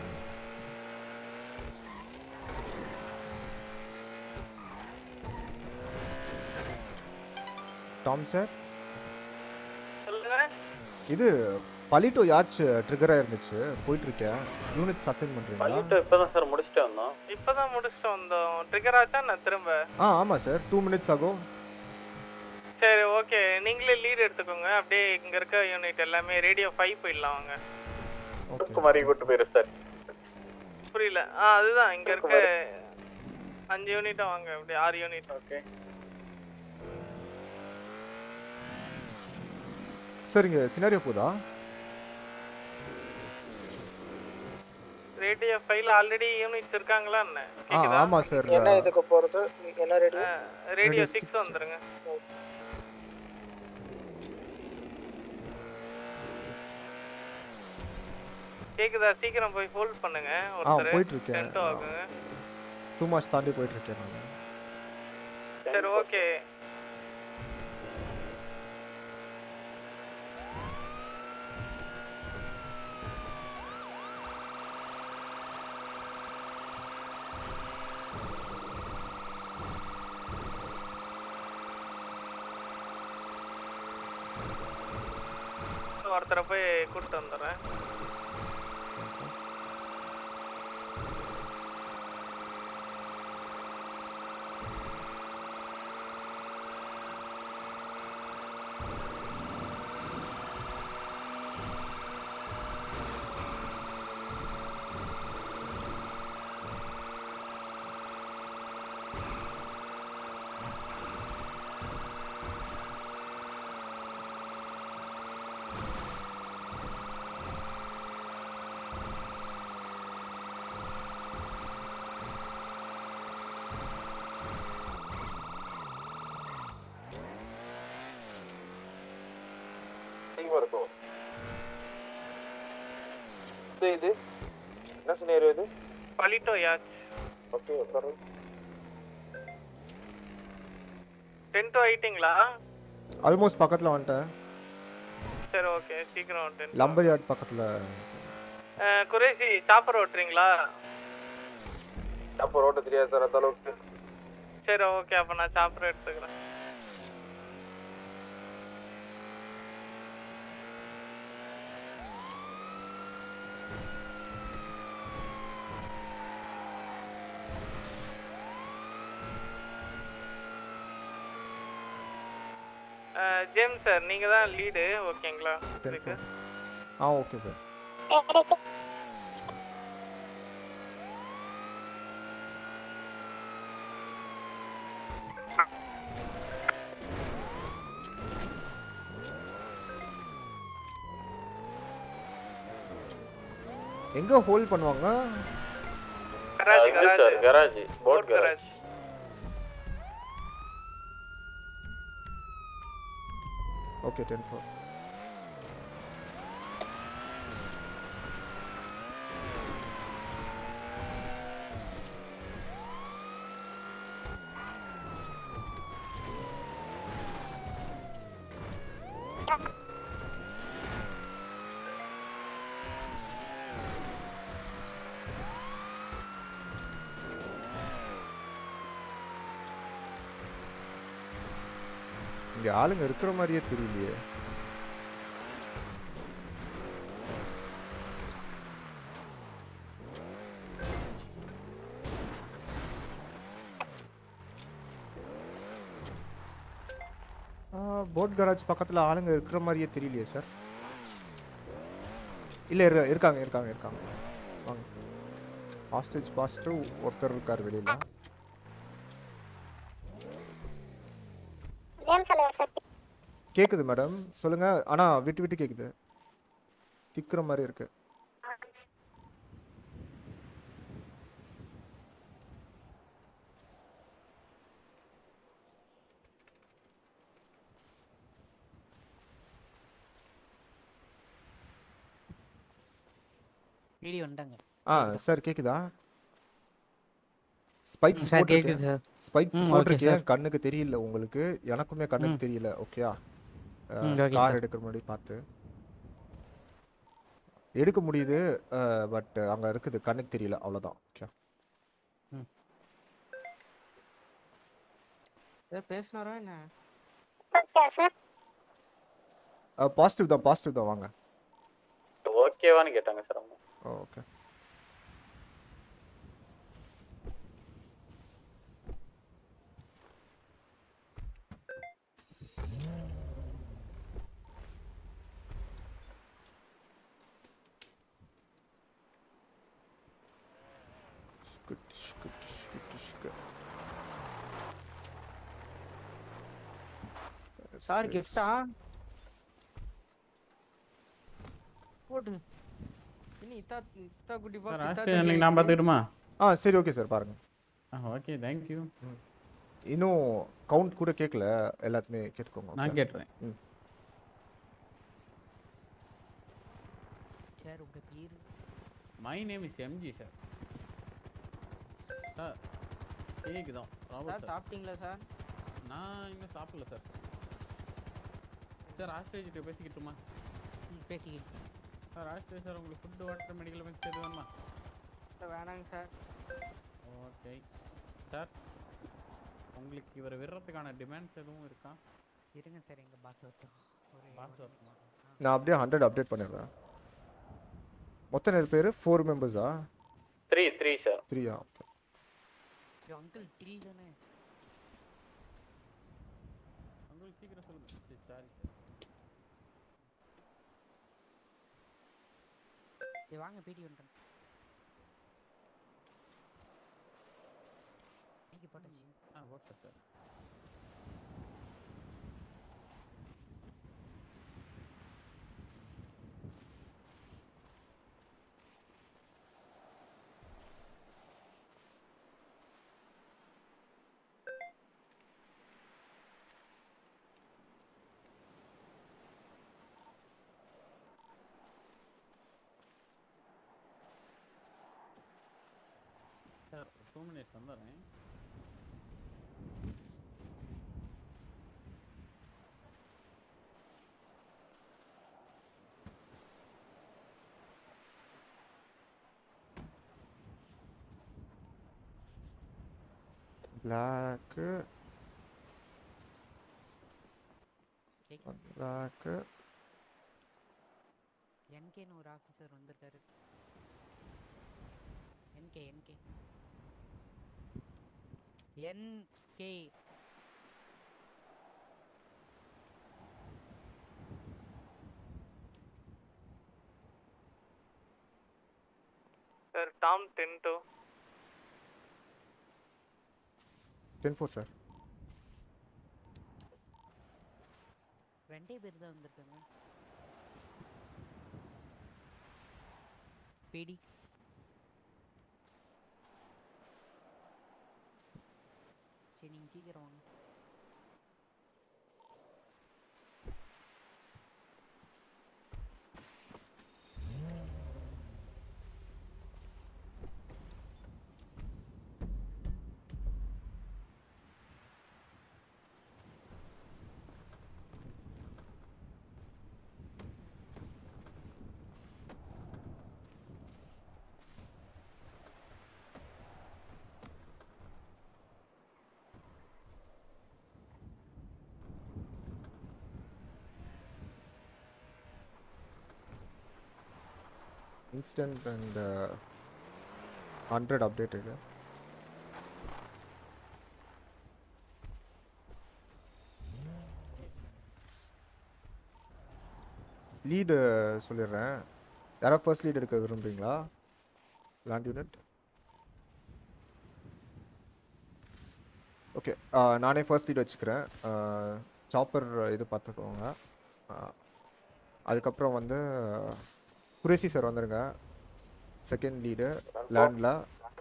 டாம் சார் சொல்லுங்க. இது பலிட்டோ யார்ச் ட்ரிகரா இருந்துச்சு போயிட்டு இருக்கேன். யூனிட்ஸ் அசைன் பண்றீங்களா? பலிட்டோ இப்பதான் சார் முடிச்சிட்டு வந்தோம். இப்பதான் முடிச்சிட்டு வந்தோம். ட்ரிகர் ஆச்சா நான் திரும்ப? ஆ ஆமா சார் டூ மினிட்ஸ் ஆகும். சரி ஓகே, நீங்களே லீட் எடுத்துக்கோங்க. அப்படியே இங்க இருக்க யூனிட் எல்லாமே ரேடியோ ஃபைவ் போயிடலாம் வாங்க. குமாரி கூட்டு போயிரு சார். புரியல. ஆ அதுதான் இங்க இருக்க அஞ்சு யூனிட்டா வாங்க. அப்படியே ஆறு யூனிட். ஓகே சரிங்க. சினாரியோ போதா? ரேடியோ ஃபைவ்ல ஆல்ரெடி யூனிட்ஸ் இருக்காங்களா என்ன? ஆ ஆமா சார். என்ன இதுக்கு போறது? என்ன ரேடியோ? ரேடியோ சிக்ஸ் வந்துருங்க. கேக்குதா? சீக்கிரம் போய் ஹோல்ட் பண்ணுங்க. ஆ ஒருத்தர் போயிட்டு இருக்கேன். டென்ட் ஆகுங்க. சும்மா தாண்டி போயிட்டு இருக்கேன் நான். சரி ஓகே. ஒருத்தரை போய் கூப்பிட்டு வந்துடுறேன். இருக்கும். இது என்ன சினாரியோ இது? Paleto yacht. ஓகே உட்காரு. டென்ட் ஆயிட்டீங்களா? ஆல்மோஸ்ட் பக்கத்துல வந்துட்டேன். சரி ஓகே சீக்கிரம் வந்துட்டேன். லம்பர் யார்ட் பக்கத்துல. குரேஷி சாப்பர் ஓட்டுறீங்களா? சாப்பர் ஓட்ட தெரியாது சார் அந்த அளவுக்கு. சரி ஓகே அப்ப நான் சாப்பர் எடுத்துக்கிறேன். ஜேம்ஸ் சார் நீங்க தான் லீடு ஓகேங்களா? இதுக்கு ஆ ஓகே சார். எங்க ஹோல்ட் பண்ணுவாங்க? Garage garage garage boat garage. Okay, ten four. இங்க ஆளுங்க இருக்கிற மாதிரியே தெரியலையே. போட் கராஜ் பக்கத்துல ஆளுங்க இருக்கிற மாதிரியே தெரியலையே சார். இல்ல இருக்காங்க இருக்காங்க இருக்காங்க. வாங்க. ஹாஸ்டேஜ் பாஸ்ட் ஒருத்தர் இருக்கார் வெளியில. கேக்குது மேடம் சொல்லுங்க. ஆனா விட்டு விட்டு கேக்குது. திக்குற மாதிரி இருக்கு. வீடியோ வந்தாங்க. ஆ சார் கேக்குதா? ஸ்பைக்ஸ் சார் போட்டுருக்கேன். கேக்குது சார். ஸ்பைக்ஸ் ம் ஓகே போட்டுருக்கேன். சார். கண்ணுக்கு தெரியல உங்களுக்கு. எனக்குமே கண்ணுக்கு ம். தெரியல. ஓகேயா? ம் ஓகே கார் சார். எடுக்கிற முன்னாடி பார்த்து. எடுக்க முடியுது பட் அங்கே இருக்குது கண்ணுக்கு தெரியல அவ்வளோதான். ஓகே பேசினாரா என்ன? பாசிட்டிவ் தான் பாசிட்டிவ் தான் வாங்க. ஓகேவான்னு கேட்டாங்க சார் அவங்க. ஓகே சார் கிஃப்டா போடு. இனி இத்தா இத்தா குட்டி பாக்ஸ் இத்தா ஆஸ்ட்ரேலியா நான் பார்த்துக்கிட்டுமா? ஆ சரி ஓகே சார் பாருங்க. ஆ ஓகே தேங்க் யூ. இன்னும் கவுண்ட் கூட கேட்கல, எல்லாத்தையுமே கேட்டுக்கோங்க. நான் கேட்டுறேன். ம் சார் உங்க பேர்? My name is MG sir. Sir கேக்குதா? சார் சாப்பிட்டீங்களா சார்? நான் இன்னும் சாப்பிடல சார். சார் ஆஸ்ட்ரேலியா பேசிக்கிட்டுமா? பேசிக்கிட்டு சார் ஆஸ்ட்ரேலியா சார் உங்களுக்கு ஃபுட் வாட்டர் மெடிக்கல் எமர்ஜென்சி எது வேணுமா? சார் வேணாங்க சார். ஓகே சார் உங்களுக்கு இவரை விடுறதுக்கான டிமாண்ட்ஸ் எதுவும் இருக்கா? இருங்க சார் எங்க பாஸ் வரட்டும். ஒரு பாஸ் வரட்டுமா? நான் அப்படியே ஹண்ட்ரட் அப்டேட் பண்ணிடுறேன். மொத்தம் நிறைய பேர் ஃபோர் மெம்பர்ஸா? Three three sir. த்ரீயா? ஓகே அங்கிள் த்ரீ தானே? அங்கிள் சீக்கிரம் சொல்லுங்க. சரி சாரி சார். சரி வாங்க பேட்டி வந்துட்டேன். நீங்க போட்டாச்சு. ஆ okay sir. Sir two minutes வந்துடுறேன். Black. Black. என்கேன்னு ஒரு ஆஃபீஸர் வந்திருக்காரு. என்கே என்கே என்கே சார் டாம் ten two ten four sir. ரெண்டே பேர் தான் வந்திருக்காங்க. பேடி சரி நீங்க சீக்கிரம் வாங்க. Instant and uh, one hundred updated. Lead சொல்லிடுறேன். யாராவது ஃபர்ஸ்ட் லீட் எடுக்க விரும்புறீங்களா? Land unit. ஓகே நானே ஃபர்ஸ்ட் லீட் வச்சுக்கிறேன். சாப்பர் இது பார்த்துக்கோங்க. அதுக்கப்புறம் வந்து குரேசி சார் வந்துருங்க செகண்ட் லீடு லேண்டில்.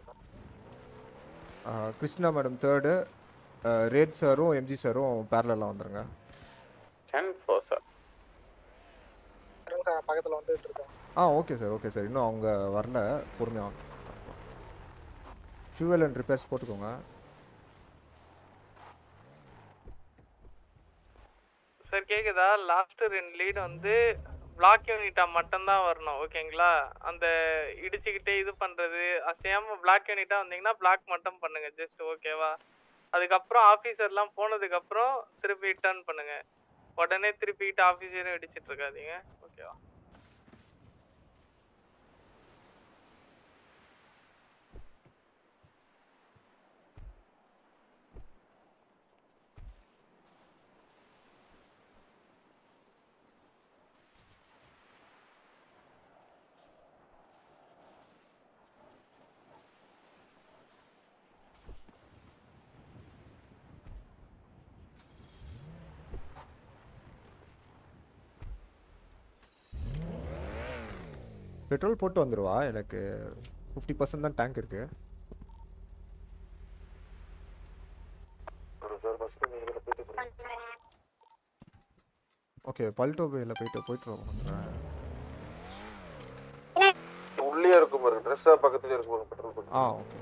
Krishna madam third. ரேட் சாரும் எம்ஜி சாரும் பேரலாக வந்துருங்க. Ten four sir. பக்கத்தில் வந்துட்டு இருக்கோம். ஆ ஓகே சார் ஓகே சார். இன்னும் அவங்க வரல, பொறுமையாக. ஃபியூவல் அண்ட் ரிப்பேர்ஸ் போட்டுக்கோங்க. சார் கேக்குதா? லாஸ்ட் ரெண்டு லீட் வந்து பிளாக் யூனிட்டா மட்டும்தான் வரணும் ஓகேங்களா. அந்த இடிச்சுக்கிட்டே இது பண்றது அசையாம பிளாக் யூனிட்டா வந்தீங்கன்னா பிளாக் மட்டும் பண்ணுங்க ஜஸ்ட் ஓகேவா. அதுக்கப்புறம் ஆஃபீஸர்லாம் போனதுக்கப்புறம் திருப்பி டர்ன் பண்ணுங்க. உடனே திருப்பிக்கிட்டு ஆஃபீஸரும் இடிச்சிட்டு இருக்காதீங்க ஓகேவா. பெட்ரோல் போட்டு வந்துடுவா. எனக்கு ஃபிஃப்டி பர்சன்ட் தான் டேங்க் இருக்கு. ஓகே பல்டோ பேயில் போயிட்டு போயிட்டு வந்துடுறேன். உள்ளே இருக்கும் பாருங்க, ட்ரெஸ்ஸா பக்கத்துல இருக்கும் பாருங்க பெட்ரோல் பங்க். ஆ ஓகே.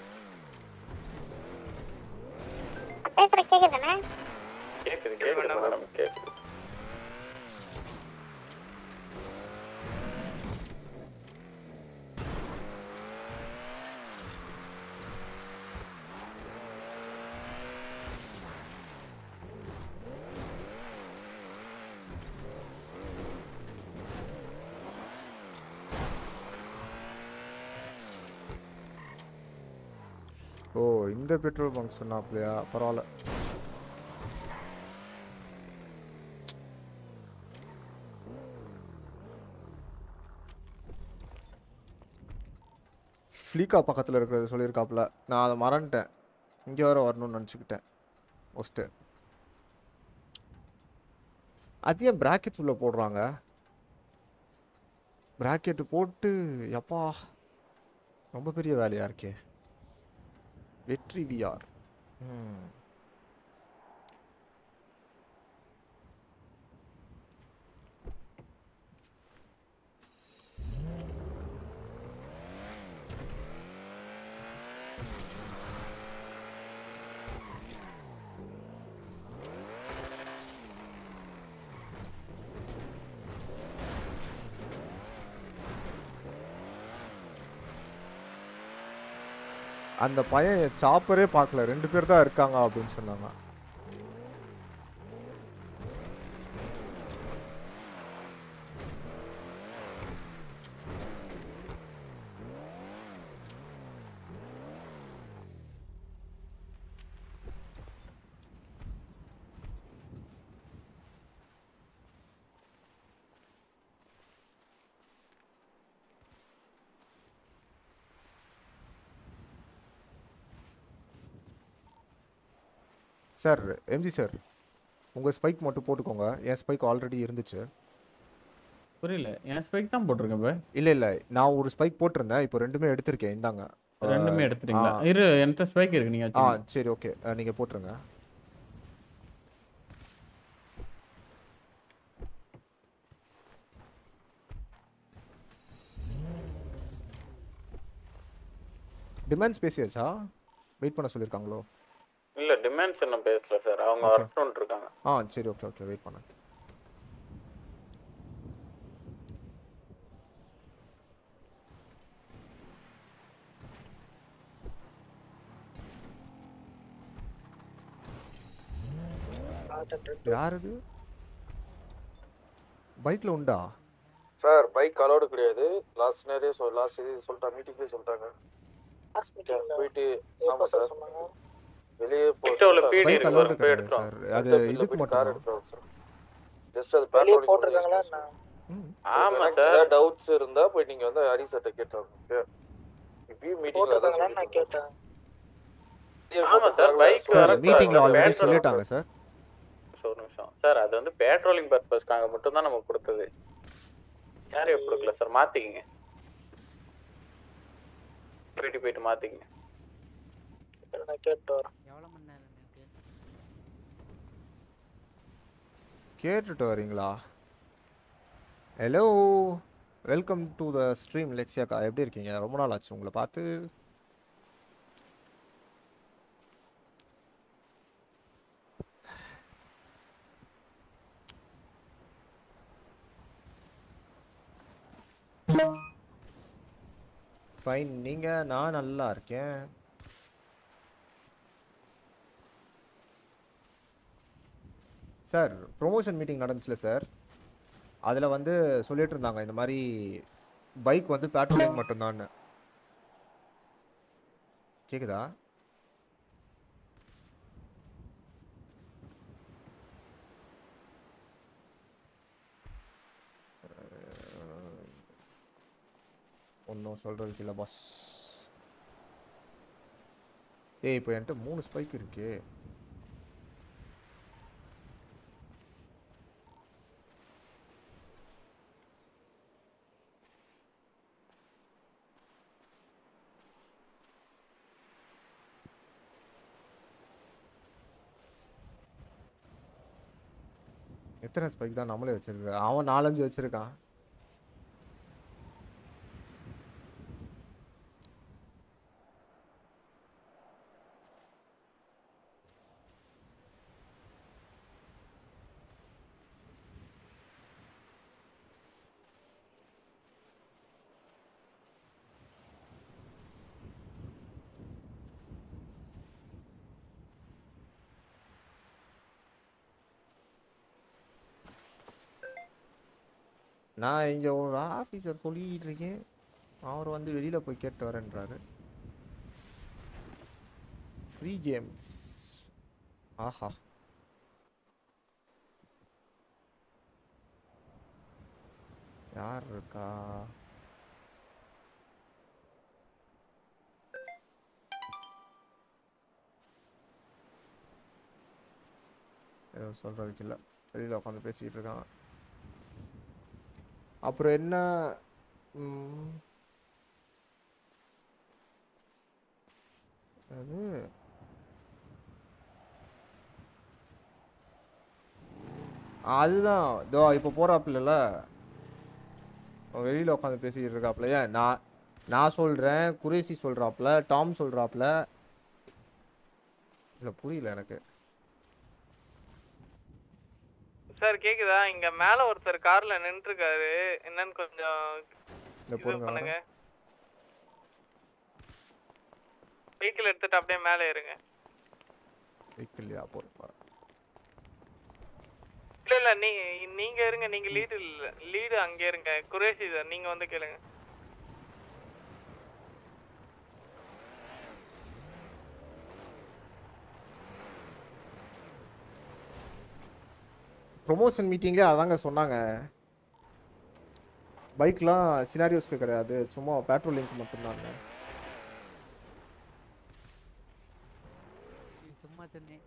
பேசுற கேக்குதானே? கேக்குது கேக்குது மேடம் கேக்குது. ஓ இந்த பெட்ரோல் பங்க் சொன்னாப்லையா? பரவாயில்ல. ஃப்ளீக்கா பக்கத்தில் இருக்கிறது சொல்லியிருக்காப்புல. நான் அதை மறந்துட்டேன். இங்கே வர வரணும்னு நினச்சிக்கிட்டேன். ஃபஸ்ட்டு அது ஏன் ப்ராக்கெட்ஸ் உள்ள போடுறாங்க? ப்ராக்கெட்டு போட்டு எப்பா ரொம்ப பெரிய வேலையாக இருக்கே. வெற்றி விஆர். ம் அந்த பையன் சாப்பரே பார்க்கல, ரெண்டு பேர் தான் இருக்காங்க அப்படின்னு சொன்னாங்க. சார் எம்ஜி சார், உங்கள் ஸ்பைக் மட்டும் போட்டுக்கோங்க. என் ஸ்பைக் ஆல்ரெடி இருந்துச்சு. புரியல, என் ஸ்பைக் தான் போட்டிருக்கேன் இப்போ. இல்லை இல்லை, நான் ஒரு ஸ்பைக் போட்டிருந்தேன், இப்போ ரெண்டுமே எடுத்திருக்கேன். இந்தாங்க. ரெண்டுமே எடுத்துட்டீங்களா? இரு, என்கிட்ட ஸ்பைக் இருக்கு, நீங்கள் ஆ வச்சுக்கோங்க. சரி ஓகே, நீங்கள் போட்டுருங்க. டிமாண்ட்ஸ் பேசியாச்சா? வெயிட் பண்ண சொல்லியிருக்காங்களோ? இல்ல டிமாண்ட்ஸ் இன்னும் பேசல சார், அவங்க வரணும்னு இருக்காங்க. ஆ சரி ஓகே ஓகே, வெயிட் பண்ணு. யார் இது? பைக்ல உண்டா சார்? பைக் அலௌடு கிடையாது. லாஸ்ட் நேரே சொல் லாஸ்ட் இது சொல்லிட்டாங்க, மீட்டிங்லேயே சொல்லிட்டாங்க. போயிட்டு ஆமா சார் வெளியே பெட்ரோல் பீடி பைக் இருக்கு அலௌட் போய் கிடையாது எடுத்துறோம். சார். அது இதுக்கு மட்டும் கார் தான். எடுத்துறோம் சார். ஜஸ்ட் அது வெளியே பேட்ரோலிங் போட்டிருக்காங்களா என்ன? ஆமா சார். ஏதாவது டவுட்ஸ் இருந்தா போய் நீங்க வந்து ஹரிசட்ட கேட்டாங்க. ஓகே இப்பயும் மீட்டிங்ல அதான் போட்டிருக்காங்களா நான் கேட்டேன். ஆமா சார், பைக் சார் வர மீட்டிங்ல ஆல்ரெடி சொல்லிட்டாங்க சார். ஒரு நிமிஷம் சார், அது வந்து பேட்ரோலிங் பர்பஸ்க்காக மட்டும் தான் நம்ம கொடுத்தது. யாரையும் கொடுக்கல சார், மாத்திக்கங்க. போயிட்டு போயிட்டு மாத்திக்கங்க. நான் கேட்டு வரேன். எவ்வளோ மணி நேரம் இருக்கு? கேட்டுட்டு வரீங்களா? Hello, welcome to the stream லெக்ஸியாக்கா. எப்படி இருக்கீங்க? ரொம்ப நாள் ஆச்சு உங்களை பார்த்து. ஃபைன். நீங்க? நான் நல்லா இருக்கேன். சார் ப்ரொமோஷன் மீட்டிங் நடந்துச்சுல சார், அதில் வந்து சொல்லிட்டு இருந்தாங்க இந்த மாதிரி பைக் வந்து பேட்ரோலிங் மட்டும்தான்னு. கேக்குதா? ஒன்றும் சொல்கிறதுக்கு இல்லை பாஸ். ஏய் இப்போ என்கிட்ட மூணு ஸ்பைக் இருக்கு. எத்தனை ஸ்பைக் தான் நம்மளே வச்சிருக்கோம்? அவன் நாலஞ்சு வச்சிருக்கான். நான் இங்கே ஒரு ஆஃபீஸர் சொல்லிட்டு இருக்கேன், அவர் வந்து வெளியில் போய் கேட்டு வரேன்றாரு. Free games. ஆஹா, யார் இருக்கா? ஏதோ சொல்கிறதுக்கு இல்லை, வெளியில் உட்காந்து பேசிக்கிட்டு இருக்காங்க. அப்புறம் என்ன? அது அதுதான் இதோ இப்போ போறாப்புல, வெளியில் உட்காந்து பேசிக்கிட்டு இருக்காப்புல. ஏன் நான் நான் சொல்கிறேன், குரேசி சொல்கிறாப்புல, டாம் சொல்கிறாப்புல. இல்லை புரியல எனக்கு. சார் கேக்குதா? இங்க மேல ஒருத்தர் கார்ல நின்று இருக்காரு, என்னன்னு கொஞ்சம் இது பண்ணுங்க. வெஹிக்கிள் எடுத்துட்டு அப்படியே மேல ஏறுங்க. வெஹிக்கிள்யா போறப்பா? இல்ல இல்ல நீ நீங்க இருங்க, நீங்க லீடு இல்ல, லீடு அங்க இருங்க. குரேஷி சார் நீங்க வந்து கேளுங்க. ப்ரொமோஷன் மீட்டிங்லேயே அதாங்க சொன்னாங்க, பைக்லாம் சினாரியோஸ்க்கு கிடையாது, சும்மா பேட்ரோலிங்க்கு மட்டும்தாங்க. சும்மா சொன்னேன்.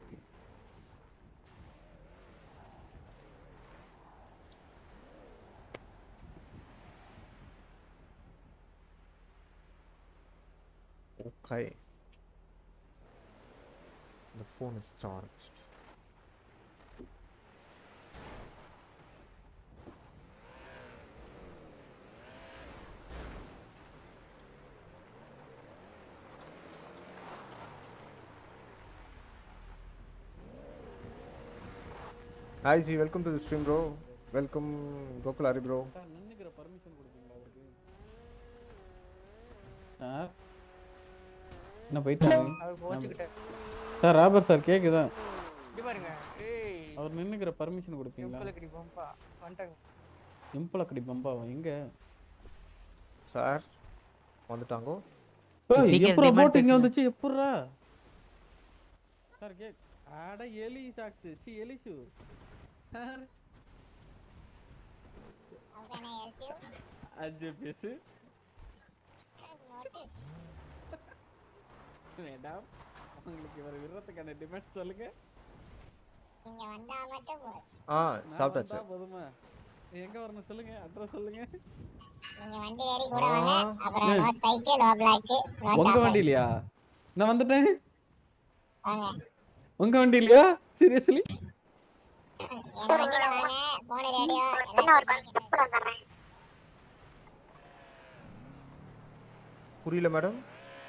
Okay. The phone is charged. Hi G, welcome to the stream bro. Welcome Gokul Hari bro. நின்னுக்கிற பர்மிஷன் கொடுப்பீங்களா அவருக்கு? சார் என்ன போயிட்டாரு? அவர் போச்சுக்கிட்டார். சார் ராபர் சார் கேக்குதா? இங்க பாருங்க. ஏய் அவர் நின்னுக்கிற பர்மிஷன் கொடுப்பீங்களா? இம்பலக்கடி பம்பா வந்துட்டாங்க. இம்பலக்கடி பம்பாவா எங்க? சார் வந்துட்டாங்க. எப்பற போட் இங்க வந்துச்சு எப்பறா? சார் கே ஆட எலி சாக்ஸ் சி எலிஷு. சார் அவனை ஏல்பியோ அஜே பேசு. மேடம் உங்களுக்கு வர விரத்துக்கான டிமாண்ட் சொல்லுங்க. நீங்க வந்தா மட்டும் போதும். ஆ சாப்பிட்டாச்சு. போதுமா? எங்க வரணும் சொல்லுங்க, அட்ரஸ் சொல்லுங்க. நீங்க வண்டி ஏறி கூட வாங்க. அப்புறம் no spike no block no உங்க வண்டி இல்லையா? நான் வந்துட்டேன். வாங்க. உங்க வண்டி இல்லையா? சீரியஸ்லி? என் வண்டில வாங்க. போன் ரேடியோ எல்லாம் செக் பண்றேன். புரியல மேடம்.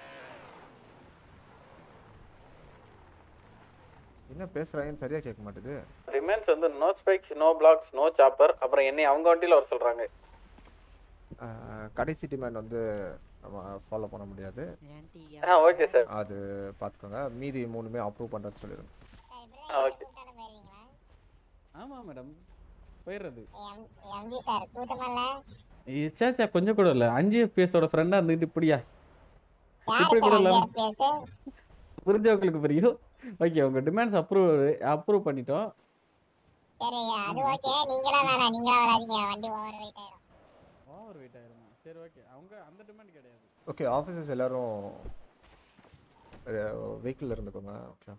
என்ன பேசுறாங்கன்னு சரியா கேட்க மாட்டேது. ரிமைன்ஸ் வந்து no spikes no blocks no chopper. அப்புறம் என்னை அவங்க வண்டியில வர சொல்றாங்க. கடைசி டிமாண்ட் வந்து நம்ம ஃபாலோ பண்ண முடியாது. ஆ ஓகே சார். அது பார்த்துக்கோங்க. மீதி மூணுமே அப்ரூவ் பண்ணுறது சொல்லிடுங்க. ஓகே. ஆமாம் மேடம் போயிடுறது. எம்ஜி சார் கூட்டமால சேச்சா கொஞ்சம் கூட இல்லை. அஞ்சு எஃப்பிஎஸோட ஃப்ரெண்டாக இருந்துக்கிட்டு இப்படியா இப்படி கூட இல்லாம புரிஞ்சவங்களுக்கு புரியும். ஓகே உங்கள் டிமாண்ட்ஸ் அப்ரூவ் அப்ரூவ் பண்ணிட்டோம். சரி அது ஓகே. நீங்களா வேணாம், நீங்களா வராதீங்க, வண்டி ஓவர் வெயிட் ஆயிடும். ஓவர் வெயிட் ஆயிருமா? சரி ஓகே. அவங்க அந்த டிமாண்ட் கிடையாது. ஓகே ஆஃபீஸர்ஸ் எல்லாரும் வெஹிக்கிளில் இருந்துக்கோங்க. ஓகே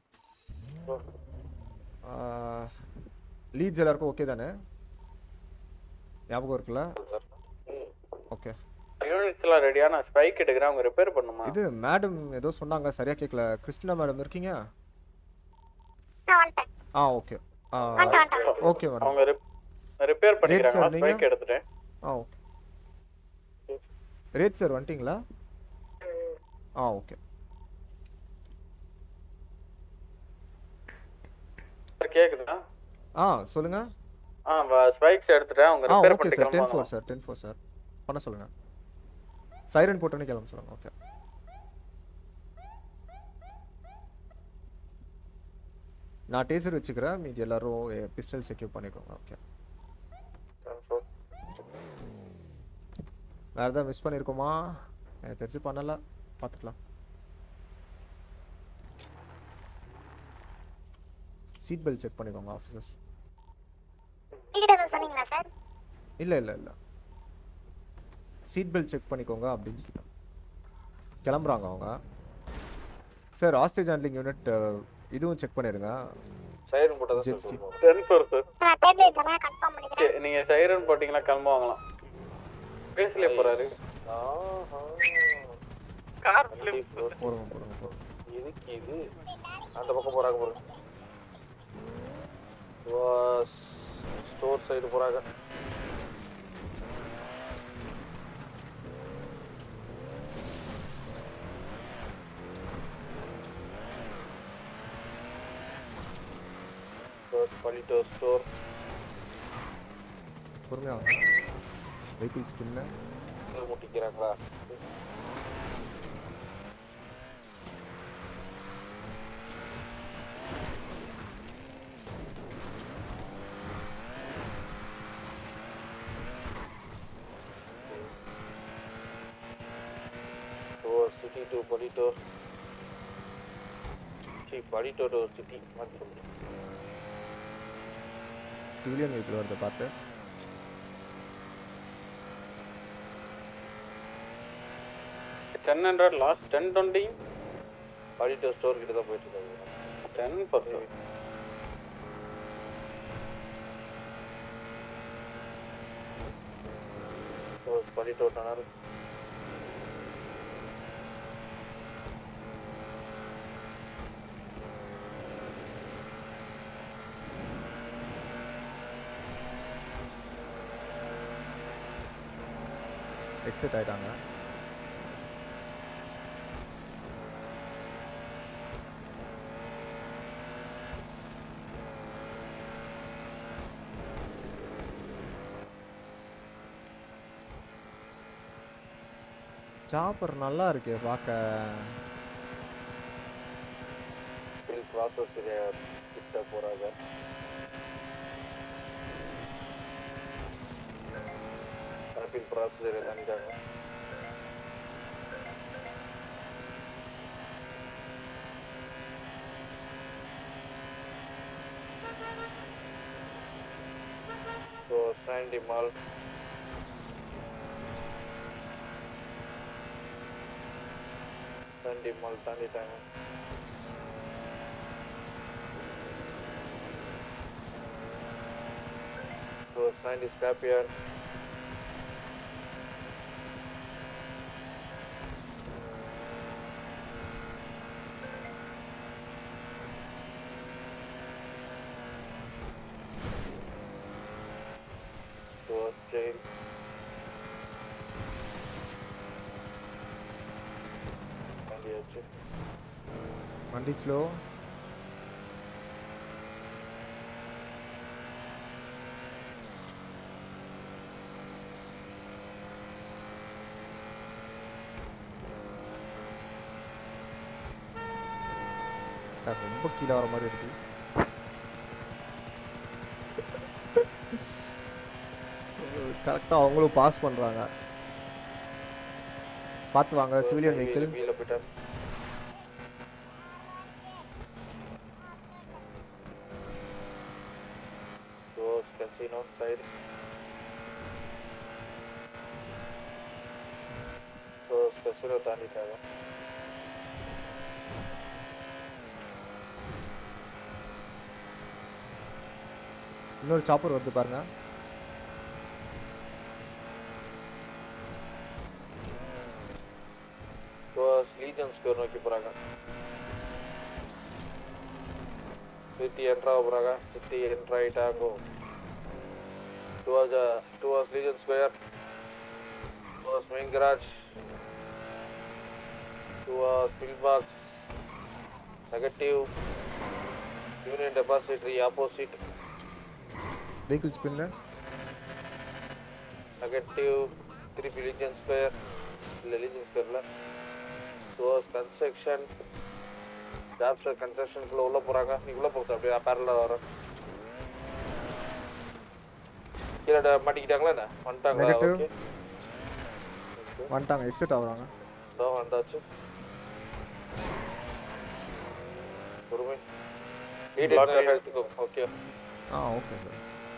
லீட்ஸ் எல்லாருக்கும் ஓகே தானே? ஞாபகம் இருக்குல்ல? ஓகே யூனிட்ஸ்லாம் ரெடியா? நான் ஸ்பைக் எடுக்கிறேன். அவங்க ரிப்பேர் பண்ணுமா? இது மேடம் ஏதோ சொன்னாங்க சரியா கேட்கல. கிறிஸ்டினா மேடம் இருக்கீங்க? ஆ ஓகே ஆ ஓகே மேடம். அவங்க ரிப்பேர் பண்ணிக்கிறாங்க. ஸ்பைக் எடுத்துட்டேன். ஆ ஓகே. ரேட் சார் வந்துட்டீங்களா? ஆ ஓகே. கேக்குதா? ஆ சொல்லுங்க. ஆ ஸ்பைக்ஸ் எடுத்துட்டேன். அவங்க ரிப்பேர் பண்ணிக்கிறாங்க. Ten four sir ten four sir பண்ண சொல்லுங்க. சைரன் போட்டோன்னு கிளம்ப சொல்லுங்க. ஓகே நான் டேசர் வச்சுக்கிறேன். மீதி எல்லாரும் பிஸ்டல் செக்யூர் பண்ணிக்கோங்க. ஓகே வேறு எதாவது மிஸ் பண்ணியிருக்கோமா? எனக்கு தெரிஞ்சு பண்ணல, பார்த்துக்கலாம். சீட் பெல்ட் செக் பண்ணிக்கோங்க ஆஃபீஸர்ஸ். சொன்னீங்களா சார்? இல்லை இல்லை இல்லை சீட் பெல்ட் செக் பண்ணிக்கோங்க அப்படின்னு சொல்லிட்டேன். கிளம்புறாங்க அவங்க. சார் ஹாஸ்டேஜ் ஹேண்ட்லிங் யூனிட் இதுவும் செக் பண்ணிடுங்க. சைரன் போட்டதா jet ski ten four sir. நான் டேபிள் இதெல்லாம் கன்ஃபார்ம் பண்ணிக்கிறேன். நீங்க சைரன் போட்டீங்களா கிளம்ப வாங்கலாம். பேசல போறாரு. ஆஹா கார் ஃபிலிம் போறோம் போறோம் போறோம். இதுக்கு இது அந்த பக்கம் போறாங்க பாருங்க. வா ஸ்டோர் சைடு போறாங்க. Palito store. பொறுமையா வெஹிக்கிள் ஸ்பின்ல முட்டிக்கிறாங்களா? Oh, city to Palito. See, Palito to city. Civilian vehicle வரதை பார்த்து ten hundred last ten twenty Paleto store கிட்ட தான் போயிட்டு இருக்காங்க. டென் பத்து பாலிட்டோ டனர் எக்ஸிட் ஆயிட்டாங்க. சாப்பர் நல்லா இருக்கு பார்க்க. ப்ராசஸ் கிட்ட போறாங்க. Rapid process இறங்கிட்டாங்க. So Sandy Mall. Sandy Mall தாண்டிட்டாங்க. So Sandy Scrapyard. Jail. வண்டி ஸ்லோ. சார் ரொம்ப கீழே வர மாதிரி இருக்கு. கரெக்டாக அவங்களும் பாஸ் பண்ணுறாங்க. பார்த்து வாங்க சிவிலியன் வெஹிக்கிள். வீல போயிட்டா Rose casino side Rose casino தாண்டிட்டாங்க. இன்னொரு சாப்பர் வந்து பாருங்க. ரோஸ் லீஜன் ஸ்கொயர் நோக்கி போறாங்க. சிட்டி என்ட்ரா போறாங்க. சிட்டி என்ட்ரா ஆயிட்டாங்க. Towards towards Legion Square. Towards main garage. Towards Pillbox. Negative. Union depository opposite. Vehicle spin. Negative. திருப்பி லீஜன் ஸ்கொயர். இல்லை லீஜன் ஸ்கொயரில் டுவாஸ் கன்ஸ்ட்ரக்ஷன். ஜாப்ஸ்டர் கன்ஸ்ட்ரக்ஷனுக்குள்ள உள்ள போறாங்க. நீ உள்ள போகுது அப்படியே பேரலா வர கீழே மாட்டிக்கிட்டாங்களா என்ன வந்துட்டாங்களா? நெகட்டிவ் ஓகே வந்துட்டாங்க. எக்ஸிட் ஆகுறாங்க. இதோ வந்தாச்சு. பொறுமை லீட் எடுத்துக்கோ. ஓகே ஆ ஓகே சார்.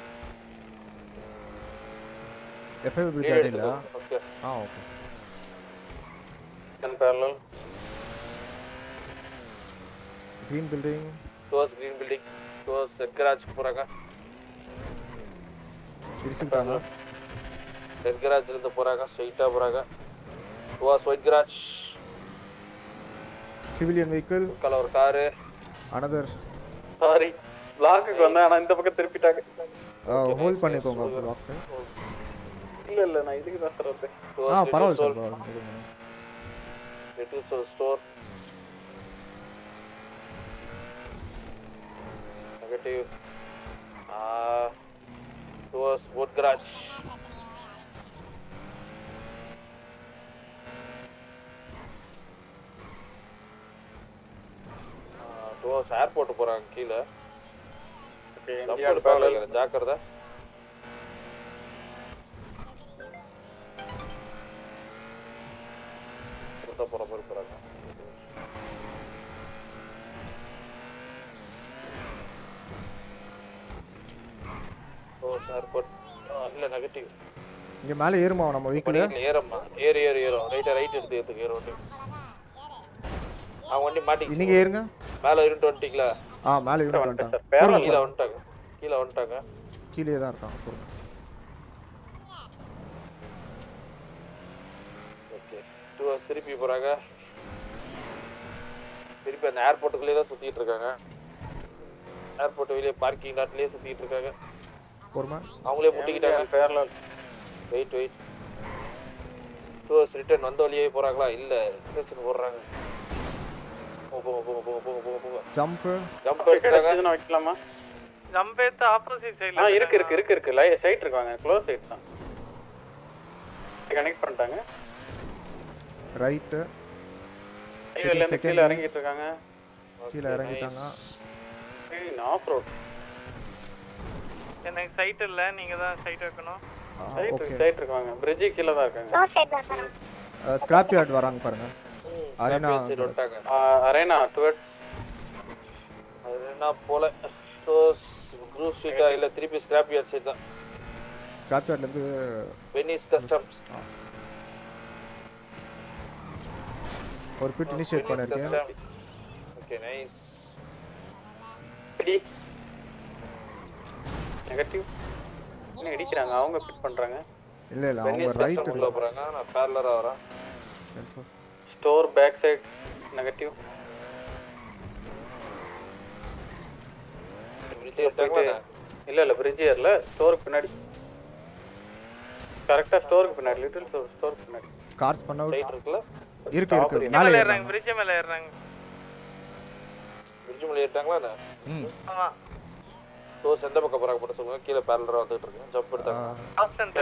எஃப்ஐ பிரிட்ஜ் அடியில. ஓகே ஆ okay. Ten parallel. green building. towards green building. towards red garage போறாங்க. இடிச்சிட்டாங்க. red garage இருந்து போறாங்க. ஸ்ட்ரைட்டா போறாங்க. towards white garage. civilian vehicle. Colour car. another. Sorry பிளாக்குக்கு வந்தேன் ஆனா இந்த பக்கம் திருப்பிட்டாங்க. ஹோல்ட் பண்ணிக்கோங்க பிளாக். இல்ல இல்ல நான் இதுக்கு தான் சார் வந்தேன். ஆ பரவாயில்லை சார் பரவாயில்லை. Little store. Negative. Uh, towards wood garage. Uh, towards airport போறாங்க கீழ. ஓகே இந்தியா பாக்கல ஜாக்கிரதை. புத்த போற மாதிரி போறாங்க. ஓ சார் பட் இல்ல நெகட்டிவ். இங்க மேல ஏறுமா நம்ம வெஹிக்கிள்? ஏறம்மா. ஏறு ஏறு ஏறும். ரைட் ரைட் எடுத்து எடுத்து ஏறு வண்டி. ஆ வண்டி மாட்டி. நீங்க ஏறுங்க. மேல இருண்டு வந்துட்டீங்களா? ஆ மேல இருண்டு வந்துட்டாங்க. கீழ வந்துட்டாங்க. கீழ வந்துட்டாங்க. கீழே தான் இருக்காங்க. ஓகே. டூ திருப்பி போறாங்க. திருப்பி அந்த ஏர்போர்ட்டுக்குள்ளே தான் சுத்திட்டு இருக்காங்க. ஏர்போர்ட் வெளியே பார்க்கிங் லாட்லயே சுத்திட்டு இருக்காங்க. போறமா? அவங்களே முட்டிக்கிட்டாங்க. பேரலல். Wait wait. டூஸ் ரிட்டர்ன் வந்த வழியே போறாங்களா? இல்ல ஸ்டேஷன் போறாங்க. போ போ போ போ போ போ போ. ஜம்ப். ஜம்ப் எடுத்தாங்க. நான் வைக்கலாமா? ஜம்ப் எடுத்து ஆப்போசிட் சைடுல. ஆ இருக்கு இருக்கு இருக்கு இருக்கு. லை சைட் இருக்காங்க. க்ளோஸ் சைட் தான். கனெக்ட் பண்ணிட்டாங்க. ரைட். ஹைவேல இருந்து கீழ இறங்கிட்டு இருக்காங்க. கீழ இறங்கிட்டாங்க. ஏய் ஆஃப் ரோட். எனக்கு சைட் இல்ல. நீங்க தான் சைட் வைக்கணும். சைட் சைட் இருக்காங்க. பிரிட்ஜ் கீழ தான் இருக்காங்க. நோ சைட் தான் சார். ஸ்கிராப் யார்ட் வராங்க பாருங்க. அரேனா வந்துட்டாங்க. அரேனா டுவர்ட் அரேனா போல டோஸ் க்ரூஸ் ஸ்ட்ரீட்டா இல்ல திருப்பி ஸ்கிராப் யார்ட் சைடு தான். ஸ்கிராப் யார்ட்ல இருந்து வெனிஸ் கஸ்டம்ஸ். ஒரு பிட் இனிஷியேட் பண்ணிருக்கேன். Okay nice. ரெடி. நெகட்டிவ். என்ன அடிக்குறாங்க? அவங்க பிட் பண்றாங்க. இல்ல இல்ல அவங்க ரைட் உள்ள போறாங்க. நான் பேரலரா வரேன். Store back side negative. இல்ல இல்ல பிரிட்ஜ் ஏர்ல ஸ்டோருக்கு பின்னாடி. கரெக்ட்டா ஸ்டோருக்கு பின்னாடி. லிட்டில் ஸ்டோருக்கு பின்னாடி. கார்ஸ் பண்ண ரைட் இருக்குல? இருக்கு இருக்கு. மேல ஏறாங்க. பிரிட்ஜ் மேல ஏறாங்க. பிரிட்ஜ் மேல ஏறிட்டாங்களா என்ன? ம். ஆமா. டோஸ் எந்த பக்கம் போறாங்க போட்டு சொல்லுங்க. கீழ பேரலரா வந்துட்டு இருக்கு. ஜம்ப் எடுத்தாங்க. ஆப்ஷன்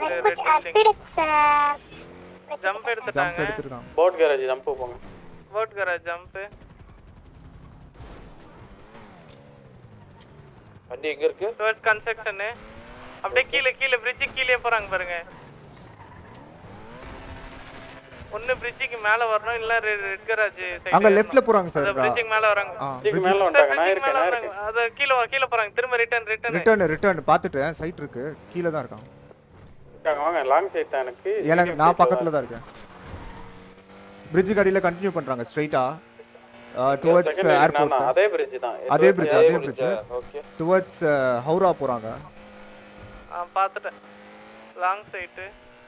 ஜம்ப் எடுத்துட்டாங்க. போட் கேரேஜ் ஜம்ப் போங்க. Boat garage jump. வண்டி எங்க இருக்கு? Towards construction. அப்படியே கீழ கீழ bridge கீழே போறாங்க பாருங்க. ஒன்னு bridgeக்கு மேல வரணும் இல்ல ரெட் கராஜ் சைடு. அங்க லெஃப்ட்ல போறாங்க சார். அந்த bridgeக்கு மேல வராங்க. bridge மேல வந்தாங்க. நான் இருக்கேன் நான் இருக்கேன். அத கீழ கீழ போறாங்க. திரும்ப ரிட்டர்ன் ரிட்டர்ன். ரிட்டர்ன் ரிட்டர்ன் பாத்துட்டேன். சைட் இருக்கு. கீழ தான் இருக்காங்க. வாங்க லாங் சைட் தான் எனக்கு. எனக்கு நான் பக்கத்துல தான் இருக்கேன். bridge கடியில கண்டினியூ பண்றாங்க ஸ்ட்ரைட்டா. Towards airport. அதே bridge தான். அதே bridge அதே bridge. டுவர்ட்ஸ் ஹவுரா போறாங்க. ஆ பாத்துட்டேன். Long side.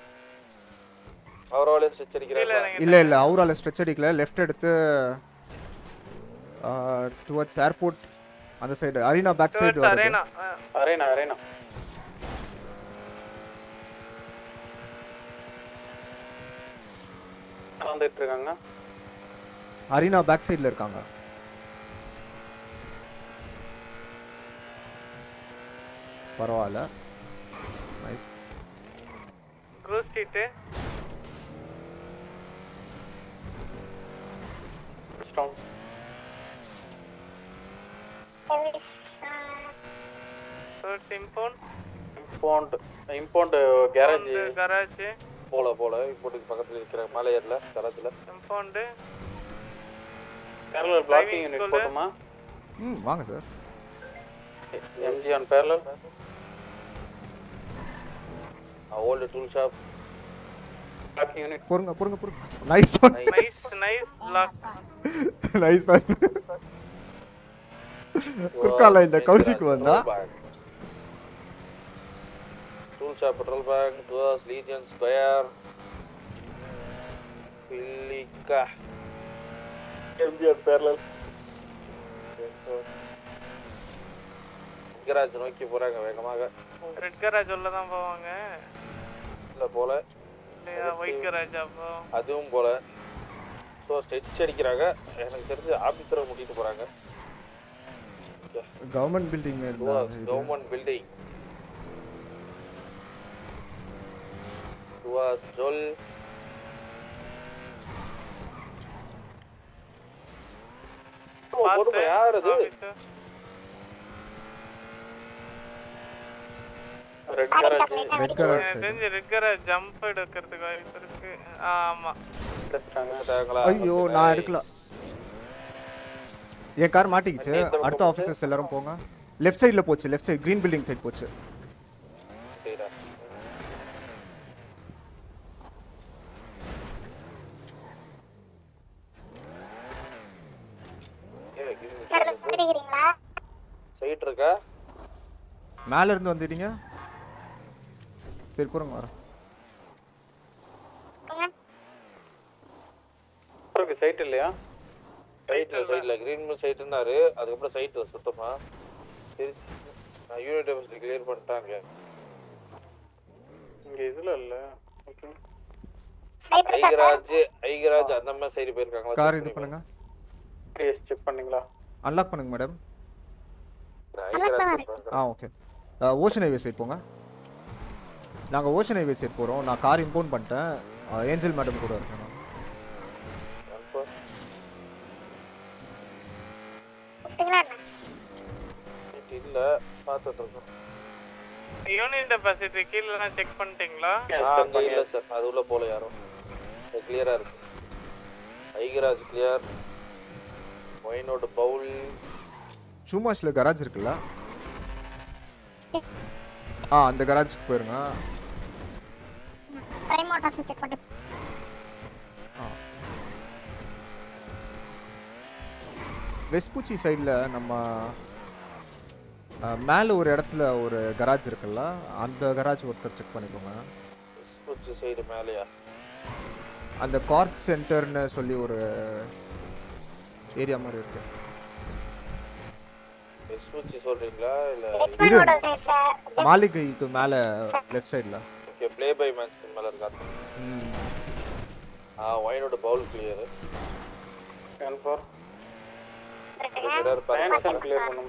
ஹவுரால ஸ்ட்ரெச் அடிக்கறாங்க. இல்ல இல்ல ஹவுரால ஸ்ட்ரெச் அடிக்கல. லெஃப்ட் எடுத்து டுவர்ட்ஸ் ஏர்போர்ட் அந்த சைடு அரீனா பேக் சைடு வருது. Arena arena arena. வந்துட்டு இருக்காங்க. அரீனா பேக் சைடுல இருக்காங்க. பரவாயில்ல. நைஸ். க்ரூஸ் street. Strong. Towards impound. Impound impound garage garage. போல போல இம்போர்ட்டுக்கு பக்கத்துல இருக்கிற மலையர்ல கராஜ்ல. இம்பவுண்ட். parallel blocking unit போடுமா? ம் வாங்க sir. MG on parallel. Old tool shop. blocking unit. பொறுங்க பொறுங்க பொறுங்க. Nice one. Nice nice block. Nice one. குர்கால இந்த கௌஷிக் வந்தா. Tool shop petrol bank towards Legion Square. பில்லிகா. MG on parallel. கராஜ் நோக்கி போறாங்க வேகமாக. ரெட் கராஜ் உள்ள தான் போவாங்க. இல்ல போல. ஒயிட் கராஜ் அப்போ. அதுவும் போல. சோ ஸ்ட்ரெச் அடிக்கறாங்க. எனக்கு தெரிஞ்சு ஆபீசரை முட்டிட்டு போறாங்க. கவர்மெண்ட் பில்டிங் மேல கவர்மெண்ட் பில்டிங். டுவர்ஸ் ஜோல். பாத்து யார் அது? Red garage. Red garage. தெரிஞ்சு ரெட் கராஜ் ஜம்ப் எடுக்கிறதுக்கு வாய்ப்பு இருக்கு. ஆமா. ஐயோ நான் எடுக்கல. என் கார் மாட்டிக்கிச்சு. அடுத்த ஆபீசர்ஸ் எல்லாரும் போங்க. லெஃப்ட் சைடுல போச்சு. Left side green building side போச்சு. சரிடா. சைட் இருக்கா? மேல இருந்து வந்துட்டீங்க. சரி போறங்க வர. உங்களுக்கு சைட் இல்லையா? சைட்ல சைட்ல கிரீன் மில் சைட்னாரு. அதுக்கு அப்புறம் சைட் சுத்தமா. சரி நான் யூனிட் டெவலப்மென்ட் கிளியர் பண்ணிட்டாங்க. இங்க இதுல இல்ல. ஓகே. ஐகராஜ் ஐகராஜ் அந்த மாதிரி சைடு போயிருக்காங்களா? கார் இது பண்ணுங்க. கேஸ் செக் பண்ணீங்களா? அன்லாக் பண்ணுங்க மேடம். ஐகராஜ். ஆ ஓகே. ஓஷன் ஹைவே சைடு போங்க. நாங்க ஓஷன் ஹைவே சைடு போறோம். நான் கார் இம்போர்ட் பண்ணிட்டேன். ஏஞ்சல் மேடம் கூட இருக்கேன். இல்ல பாத்துட்டு இருக்கோம். யூனிட் டெபாசிட் கீழலாம் செக் பண்ணிட்டீங்களா? அங்க இல்ல சார். அது உள்ள போல யாரும். கிளியரா இருக்கு. ஐகராஜ் கிளியர். ஒயினோட பவுல். ஷூமாஷ்ல கராஜ் இருக்குல்ல? ஆ அந்த கராஜ்க்கு போயிருங்க. பிரைம் மோட்டார்ஸ் செக் பண்ணு. வெஸ்பூச்சி சைடுல நம்ம மேல ஒரு இடத்துல ஒரு கராஜ் இருக்குல்ல? அந்த கராஜ் ஒருத்தர் செக் பண்ணிக்கோங்க. வெஸ்பூச்சி சைடு மேலயா? அந்த கார்க் சென்டர்னு சொல்லி ஒரு ஏரியா மாதிரி இருக்கு. வெஸ்பூச்சி சொல்றீங்களா இல்ல இது மாளிகைக்கு மேல லெஃப்ட் சைடுல. ஓகே ப்ளே பை மேன்ஷன் மேல இருக்கா? ம். ஆ ஒயினோட பவுல் clear. Scan for mirror mansion clear பண்ணுங்க.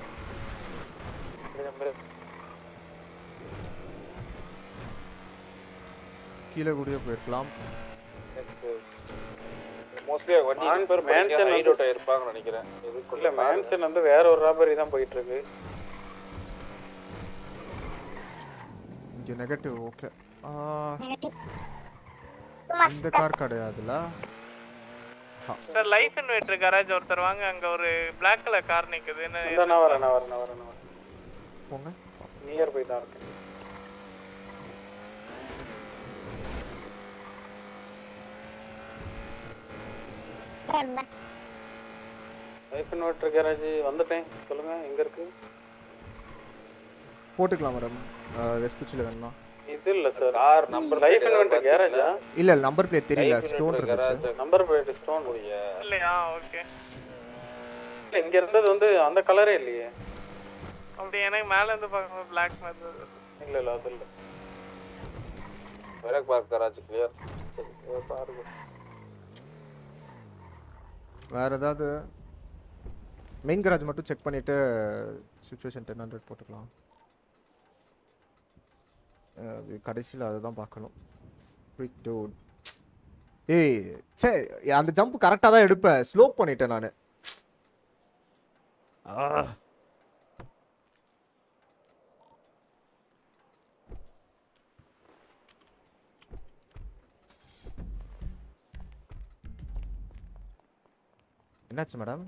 கீழே கூடயே போயிருக்கலாம். மோஸ்ட்லி வண்டி ரிப்பேர் மேன்ஷன் ஐடோட்ட இருப்பாங்கன்னு நினைக்கிறேன். இல்ல மேன்ஷன் வந்து வேற ஒரு ராபரி தான் போயிட்டு இருக்கு. இங்கே நெகட்டிவ் ஓகே நெகட்டிவ் இந்த கார் கிடையாதுல சார் லைஃப் இன்வெர்டர் கராஜ் ஒருத்தர் வாங்க அங்க ஒரு பிளாக் கலர் கார் நிக்குது என்ன இந்த நான் வரேன் நான் வரேன் நான் வரேன் நான் வரேன் போங்க நியர் பை தான் இருக்கேன் லைஃப் இன்வெர்டர் கேரேஜ் வந்துட்டேன் சொல்லுங்க எங்க இருக்கு போட்டுக்கலாம் மேடம் வெஸ்பிச்சில் வேணுமா இது இல்ல sir R number life inverter கேரேஜா இல்ல நம்பர் பிளேட் தெரியல ஸ்டோன் இருந்துச்சு நம்பர் பிளேட் ஸ்டோன் இல்லையா ஓகே இல்ல இங்க இருந்தது வந்து அந்த கலரே இல்லையே அப்படி எனக்கு மேல இருந்து பார்க்கும்போது பிளாக் மாதிரி இல்ல இல்ல அது இல்ல வேற பார்க் கராஜ் கிளியர் பாருங்க வேற ஏதாவது மெயின் கராஜ் மட்டும் செக் பண்ணிட்டு சிச்சுவேஷன் டென் ஹண்ட்ரட் போட்டுக்கலாம் அது கடைசியில் அதுதான் பார்க்கணும் ஃப்ரீக் டூட் ஏய் சரி அந்த ஜம்ப் கரெக்டாக தான் எடுப்பேன் ஸ்லோப் பண்ணிட்டேன் நான் என்னாச்சு மேடம்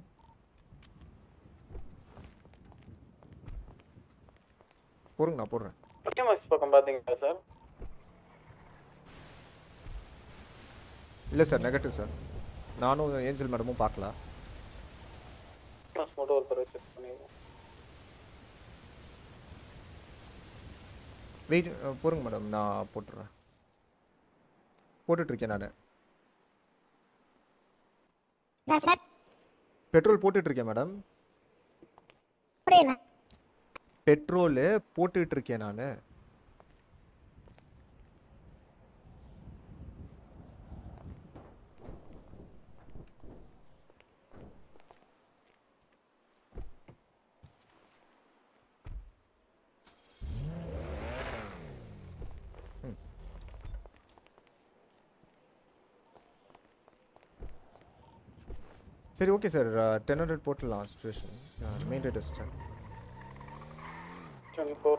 போடுங்க நான் போடுறேன் டிஎம்எஸ் பக்கம் பாத்தீங்களா சார் இல்லை சார் நெகட்டிவ் சார் நானும் ஏஞ்சல் மேடமும் பார்க்கல மட்டும் ஒரு தடவை செக் பண்ணிடுவோம் வெயிட் போடுங்க மேடம் நான் போட்டுறேன் போட்டுட்ருக்கேன் நான் சார் பெட்ரோல் போட்டுட்ருக்கேன் மேடம் புரியல பெட்ரோலு போட்டுட்டு இருக்கேன் நான் சரி ஓகே சார் டென் ஹண்ட்ரட் போட்டுடலாம் சிச்சுவேஷன் மெயின் ரேட் சார் twenty-four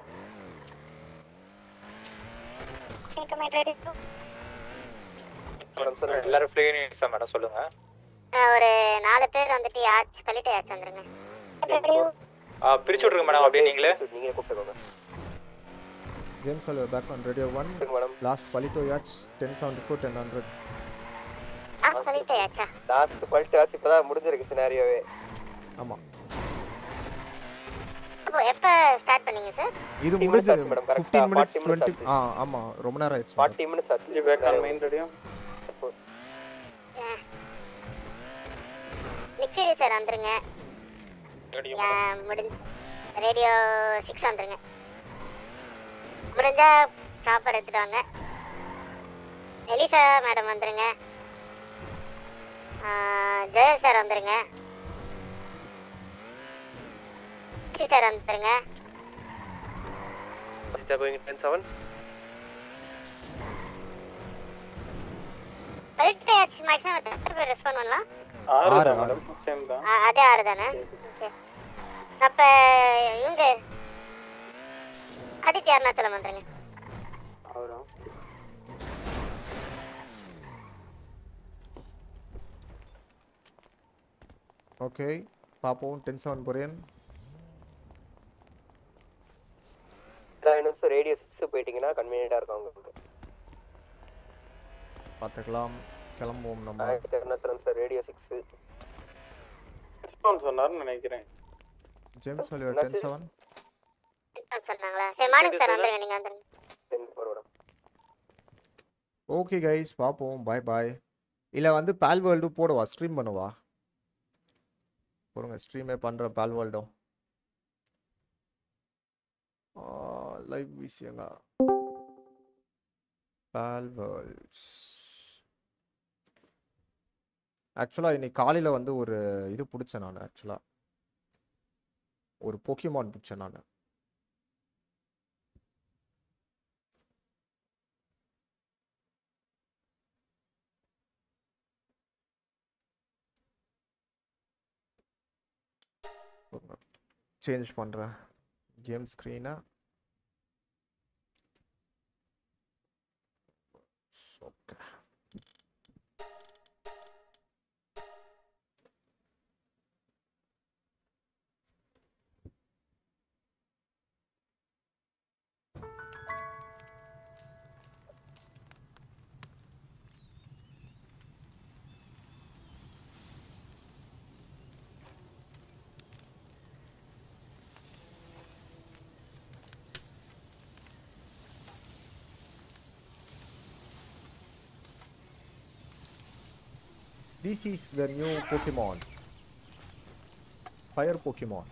எல்லாரும் ஃப்ரீ யூனிட்ஸா மேடம் சொல்லுங்க ஒரு நாலு பேர் வந்துட்டு யாச் பள்ளிட்ட யாச் வந்துருங்க ஆ பிரிச்சு விட்டுருங்க மேடம் அப்படியே நீங்களே நீங்க கூப்பிட்டுக்கோங்க James Hall back on radio one last Paleto yacht ten seventy four ten hundred பள்ளிட்ட யாச்சா லாஸ்ட் பல்ட் ஆச்சு இப்பதான் முடிஞ்சிருக்கு சினாரியோவே ஆமா எப்ப ஸ்டார்ட் பண்ணீங்க சார் இது முடிஞ்சு fifteen minutes twenty ஆ ஆமா ரொம்ப நேரம் ஆயிடுச்சு forty minutes ஆச்சு பேக் ஆன் மெயின் ரேடியோ நிச்சய சார் வந்துருங்க முடிஞ்சு ரேடியோ சிக்ஸ் வந்துருங்க முடிஞ்சா சாப்பாடு எடுத்துட்டு வாங்க எலிசா மேடம் வந்துருங்க ஜெய சார் வந்துருங்க சார் வந்துருங்க ten seven பல்ட் ஆச்சு மேக்ஸிமம் எத்தனை பேர் ரெஸ்பாண்ட் பண்ணலாம் ஆறு மேடம் சேம் தான் அதே ஆறு தானே ஓகே அப்ப இவங்க ஆதித்ய அருணாச்சலம் வந்துருங்க அவரா ஓகே பாப்போம் டென் செவன் புரியன் ரேடியோ சிக்ஸ் போயிட்டீங்கன்னா கன்வீனியன்ட்டா இருக்கும் உங்களுக்கு பார்த்துக்கலாம் கிளம்புவோம் நம்ம Arunachalam sir radio six response சொன்னாருன்னு நினைக்கிறேன் ஜேம்ஸ் ஹால் டென் செவன் சொன்னாங்களா சரி மார்னிங் சார் வந்துருங்க நீங்க வந்துருங்க ஓகே கைஸ் பார்ப்போம் பாய் பாய் இல்லை வந்து பால் வேர்ல்டு போடுவா ஸ்ட்ரீம் பண்ணுவா போடுங்க ஸ்ட்ரீமே பண்ணுற பால் வேர்ல்டும் லைவ் விஷயங்க பால் வேர்ல்ட்ஸ் ஆக்சுவலாக இன்னைக்கு காலையில் வந்து ஒரு இது பிடிச்சேன் நான் ஆக்சுவலாக ஒரு போக்கிமான் பிடிச்சேன் நான் சேஞ்ச் பண்ணுறேன் கேம் ஸ்க்ரீனை okay. This is the new Pokemon. Fire Pokemon.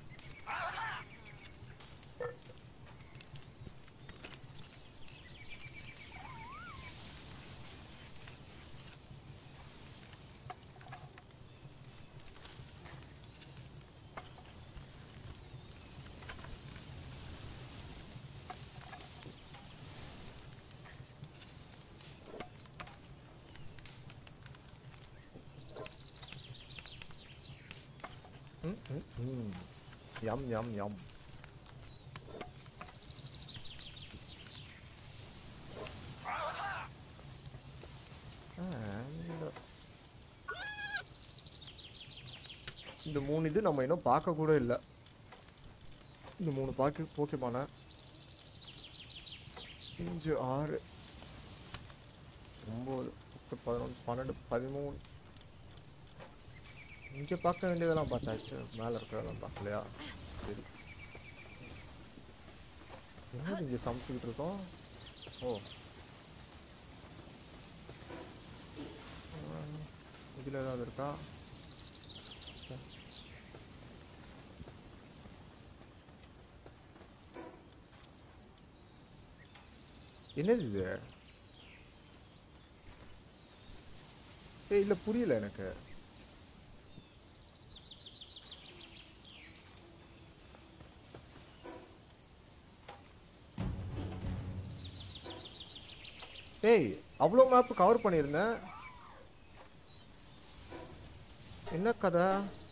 Mm, mm, mm. Yum, yum, yum. And இந்த மூணு இது நம்ம இன்னும் பார்க்க கூட இல்லை. இந்த மூணு பாக்கி போக்கேமான அஞ்சு ஆறு ஒம்பது பத்து பதினொன்று பன்னெண்டு பதிமூணு இங்கே பார்க்க வேண்டியதெல்லாம் பார்த்தாச்சு. மேலே இருக்கிறதெல்லாம் பார்க்கலையா? சரி, என்ன இங்கே சமைச்சுக்கிட்டு இருக்கோம்? ஓ, இதில் ஏதாவது இருக்கா? என்னது இது? ஏ இல்லை, புரியல எனக்கு. ஏய், அவ்வளோ மேப் கவர் பண்ணியிருந்தேன். என்ன கதை?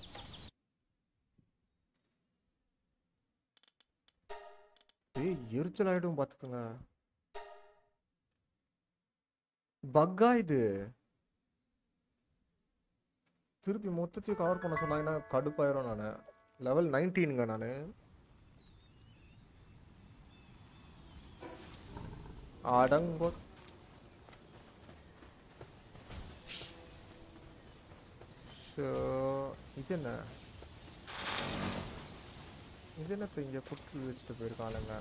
ஏய், எரிச்சல் ஆயிடும் பார்த்துக்கோங்க. பக்கா இது. திருப்பி மொத்தத்தையும் கவர் பண்ண சொன்னாங்கன்னா கடுப்பாயிரும். நான் லெவல் நைன்டீனுங்க. நான் அடங்கோ. இது என்ன இது என்ன இங்க புட்டு வச்சுட்டு போயிருக்காளுங்க.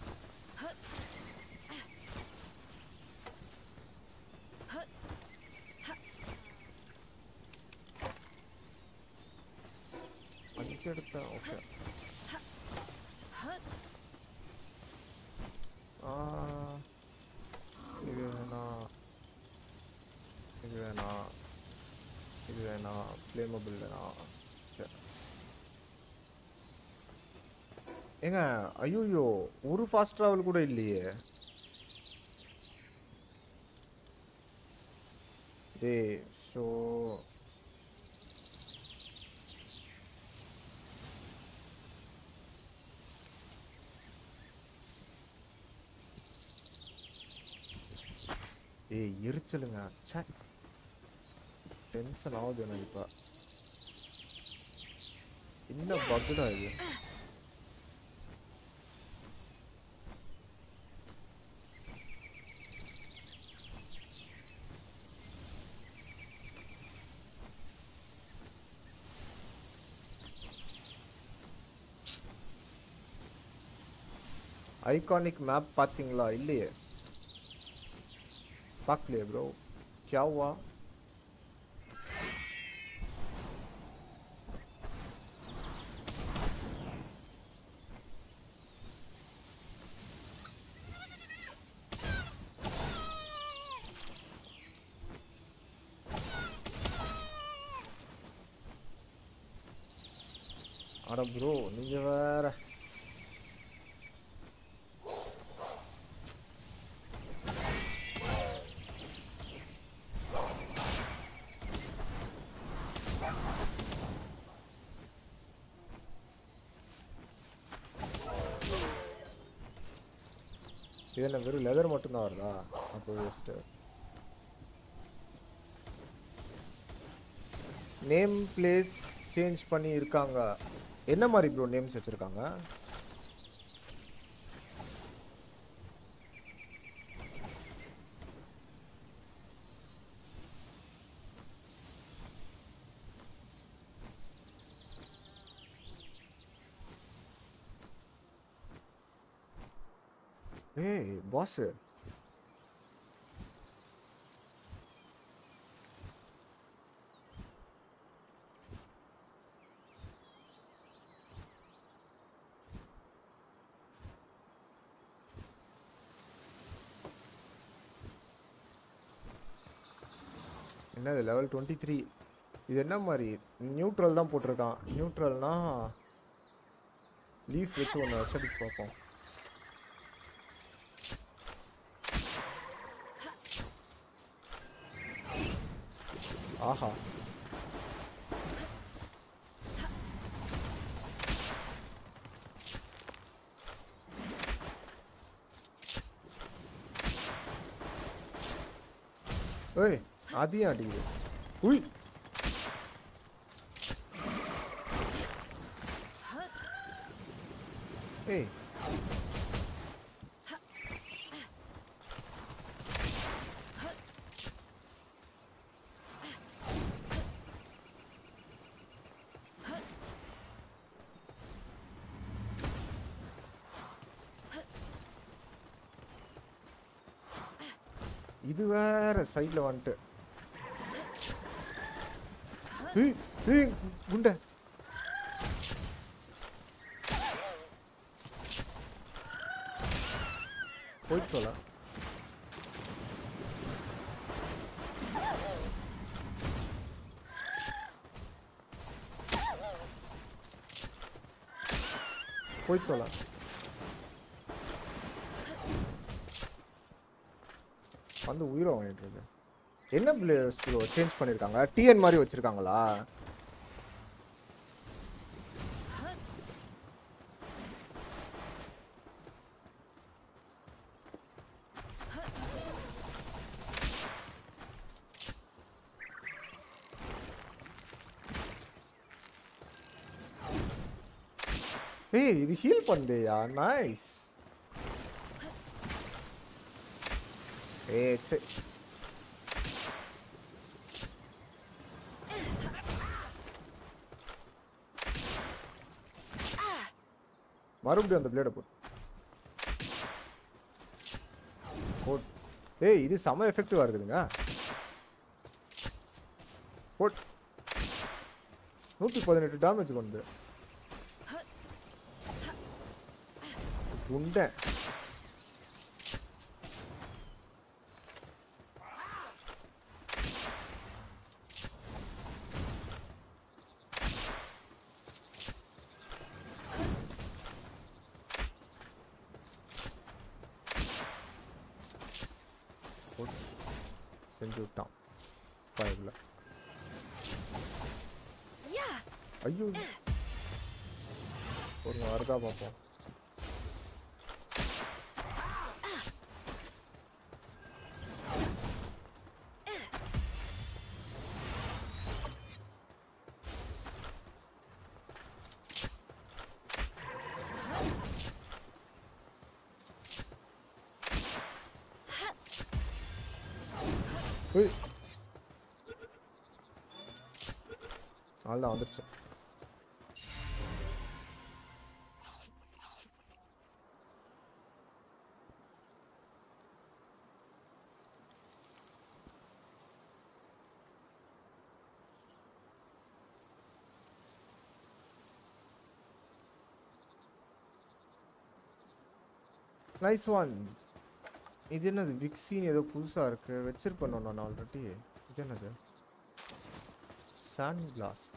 அஞ்சு எடுத்தேன். ஓகே. இது வேணா இது வேணா இது வேணா ஃப்ளேமபிள் வேணா. ஏங்க, ஐயோ, ஒரு ஃபாஸ்ட் ட்ராவல் கூட இல்லையே. டேய், ஸோ ஏய், எரிச்சலுங்க. சே, டென்ஷன் ஆகுது எனக்கு இப்போ. என்ன பக்குடா இது? ஐகானிக் மேப் பார்த்தீங்களா? இல்லையே, பார்க்கலையே ப்ரோ. கியாவா? அட ப்ரோ, நீங்க வேற. இது என்ன வெறும் லெதர் மட்டும்தான் வருதா? அப்போ வேஸ்ட்டு. நேம் பிளேஸ் சேஞ்ச் பண்ணி இருக்காங்க. என்ன மாதிரி ப்ரோ நேம்ஸ் வச்சிருக்காங்க? ஏய் பாஸ், என்னது லெவல் டுவெண்ட்டி த்ரீ? இது என்ன மாதிரி? நியூட்ரல் தான் போட்டிருக்கான். நியூட்ரல்னா லீஃப் வச்சு ஒன்று வச்சடி பார்ப்போம். ஆஹா, ஏய் அதையும் அடிக்குது. உய், ஏய் இது வேற சைட்ல வந்துட்டு. ஏய் ஏய் குண்டை, போயிட்டு போலாம். போயிட்டு போலாம். வந்து உயிரை வாங்கிட்டு இருக்கு. என்ன பிளேயர்ஸ் ப்ரோ சேஞ்ச் பண்ணிருக்காங்க? டிஎன் மாதிரி வச்சிருக்காங்களா? ஏய் இது ஹீல் பண்ணேயா? நைஸ். ஏய் சே, மறுபடியும் அந்த பிளேட போட் போட். ஏய் இது செம எஃபெக்டிவா இருக்குதுங்க. போட் நூற்றி பதினெட்டு டேமேஜ் கொண்டு உண்டை. செஞ்சு விட்டான் பயவில். ஐயோ ஒரு வருதா பார்ப்போம். அவ்வளோதான் வந்துருச்சு. Nice one. இது என்னது விக்ஸின்னு ஏதோ புதுசாக இருக்குது, வச்சிருப்பேன் நான் ஆல்ரெடி. இது என்னது? Sand blast.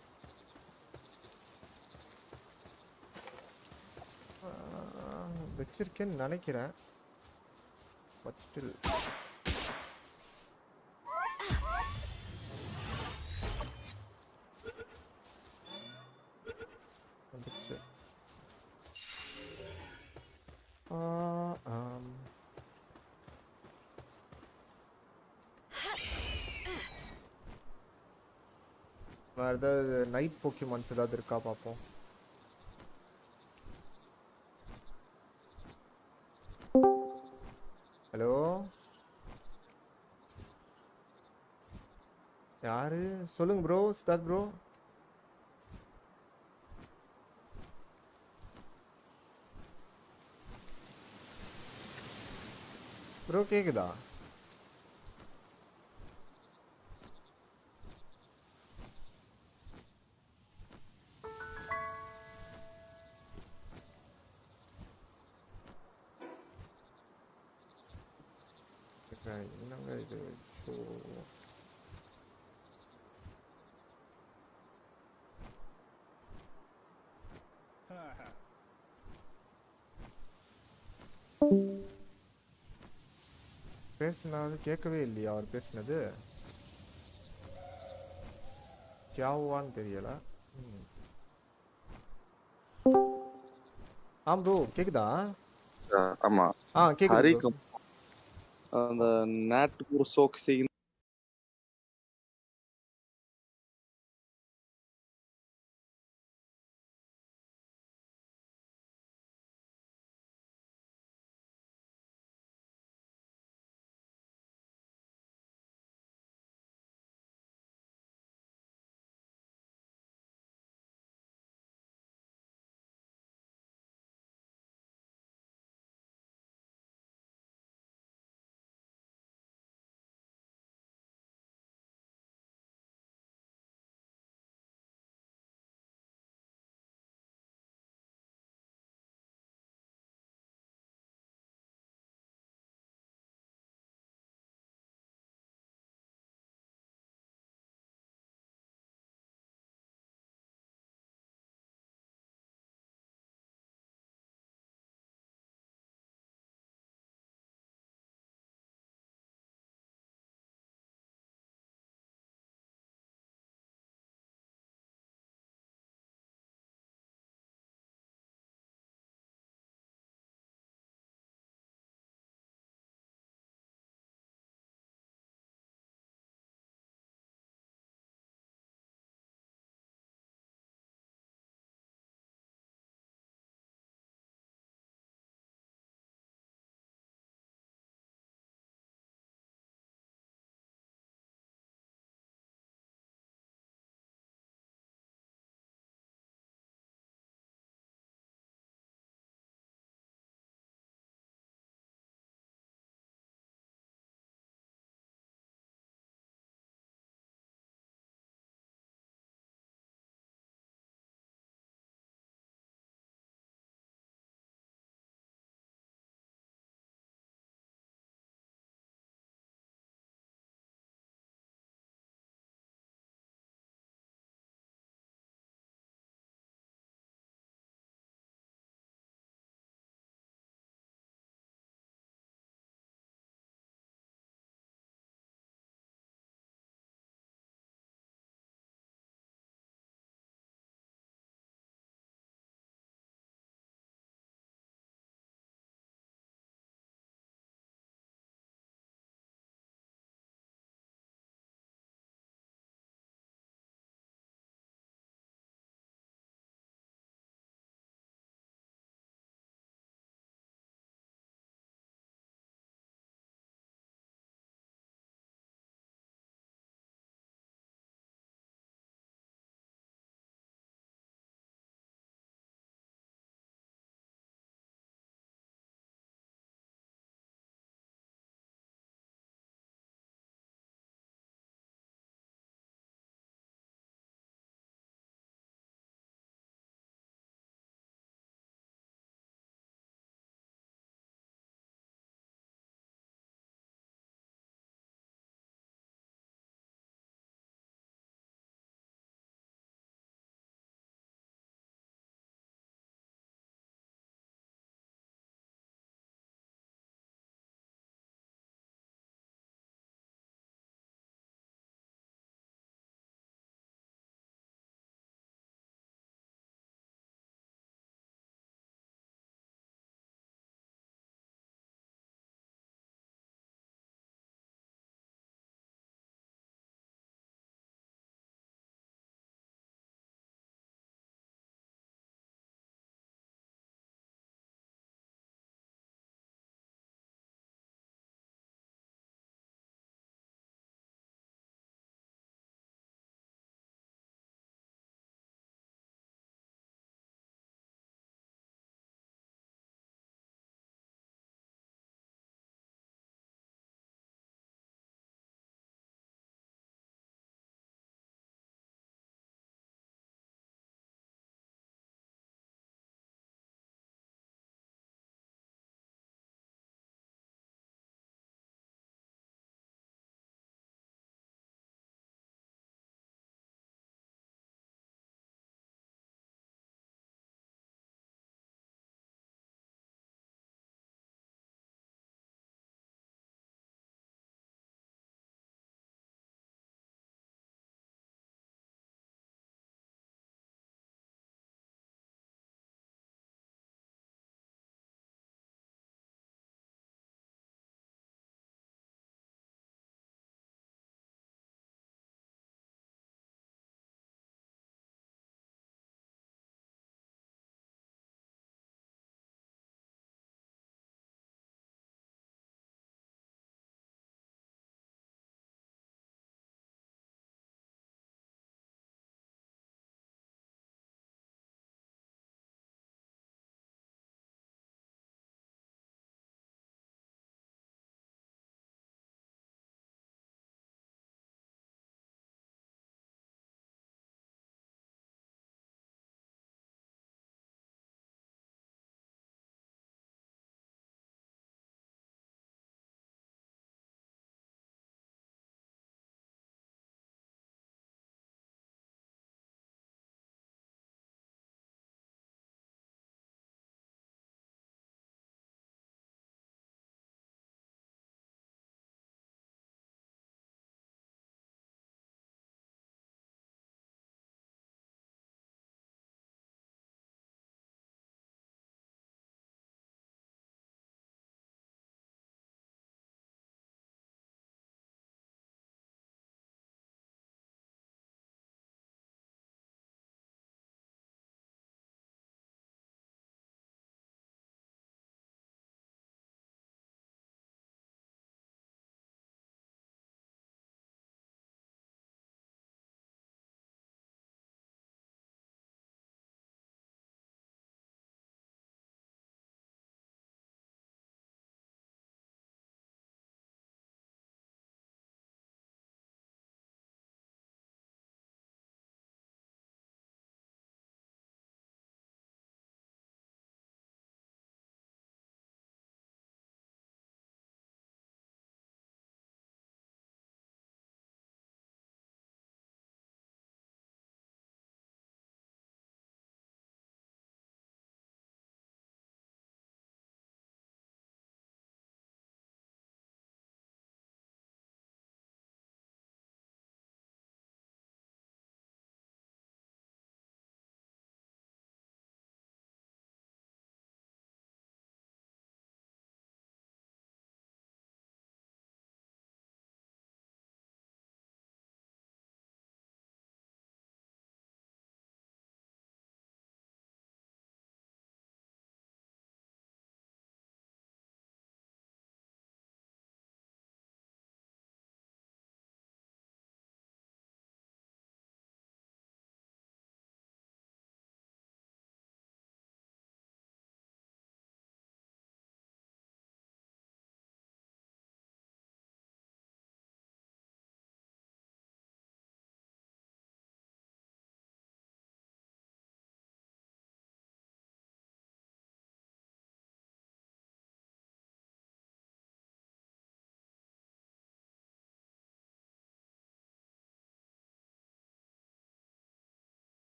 வச்சிருக்கேன்னு நினைக்கிறேன். பட் ஸ்டில் வந்துச்சு. வேற ஏதாவது நைட் போக்கிமான்ஸ் ஏதாவது இருக்கா பார்ப்போம். ஹலோ யாரு சொல்லுங்க ப்ரோ. சித்தார்த் ப்ரோ. ப்ரோ கேக்குதா? என்னங்க இது ஷோ. பேசினாது கேட்கவே இல்லையா அவர் பேசினது? கியாவான்னு தெரியல. ஆ ப்ரோ கேக்குதா? ஆமா. ஆ கேக்குது ஹரி ப்ரோ. அந்த நேட் ஒரு சோக் செய்ய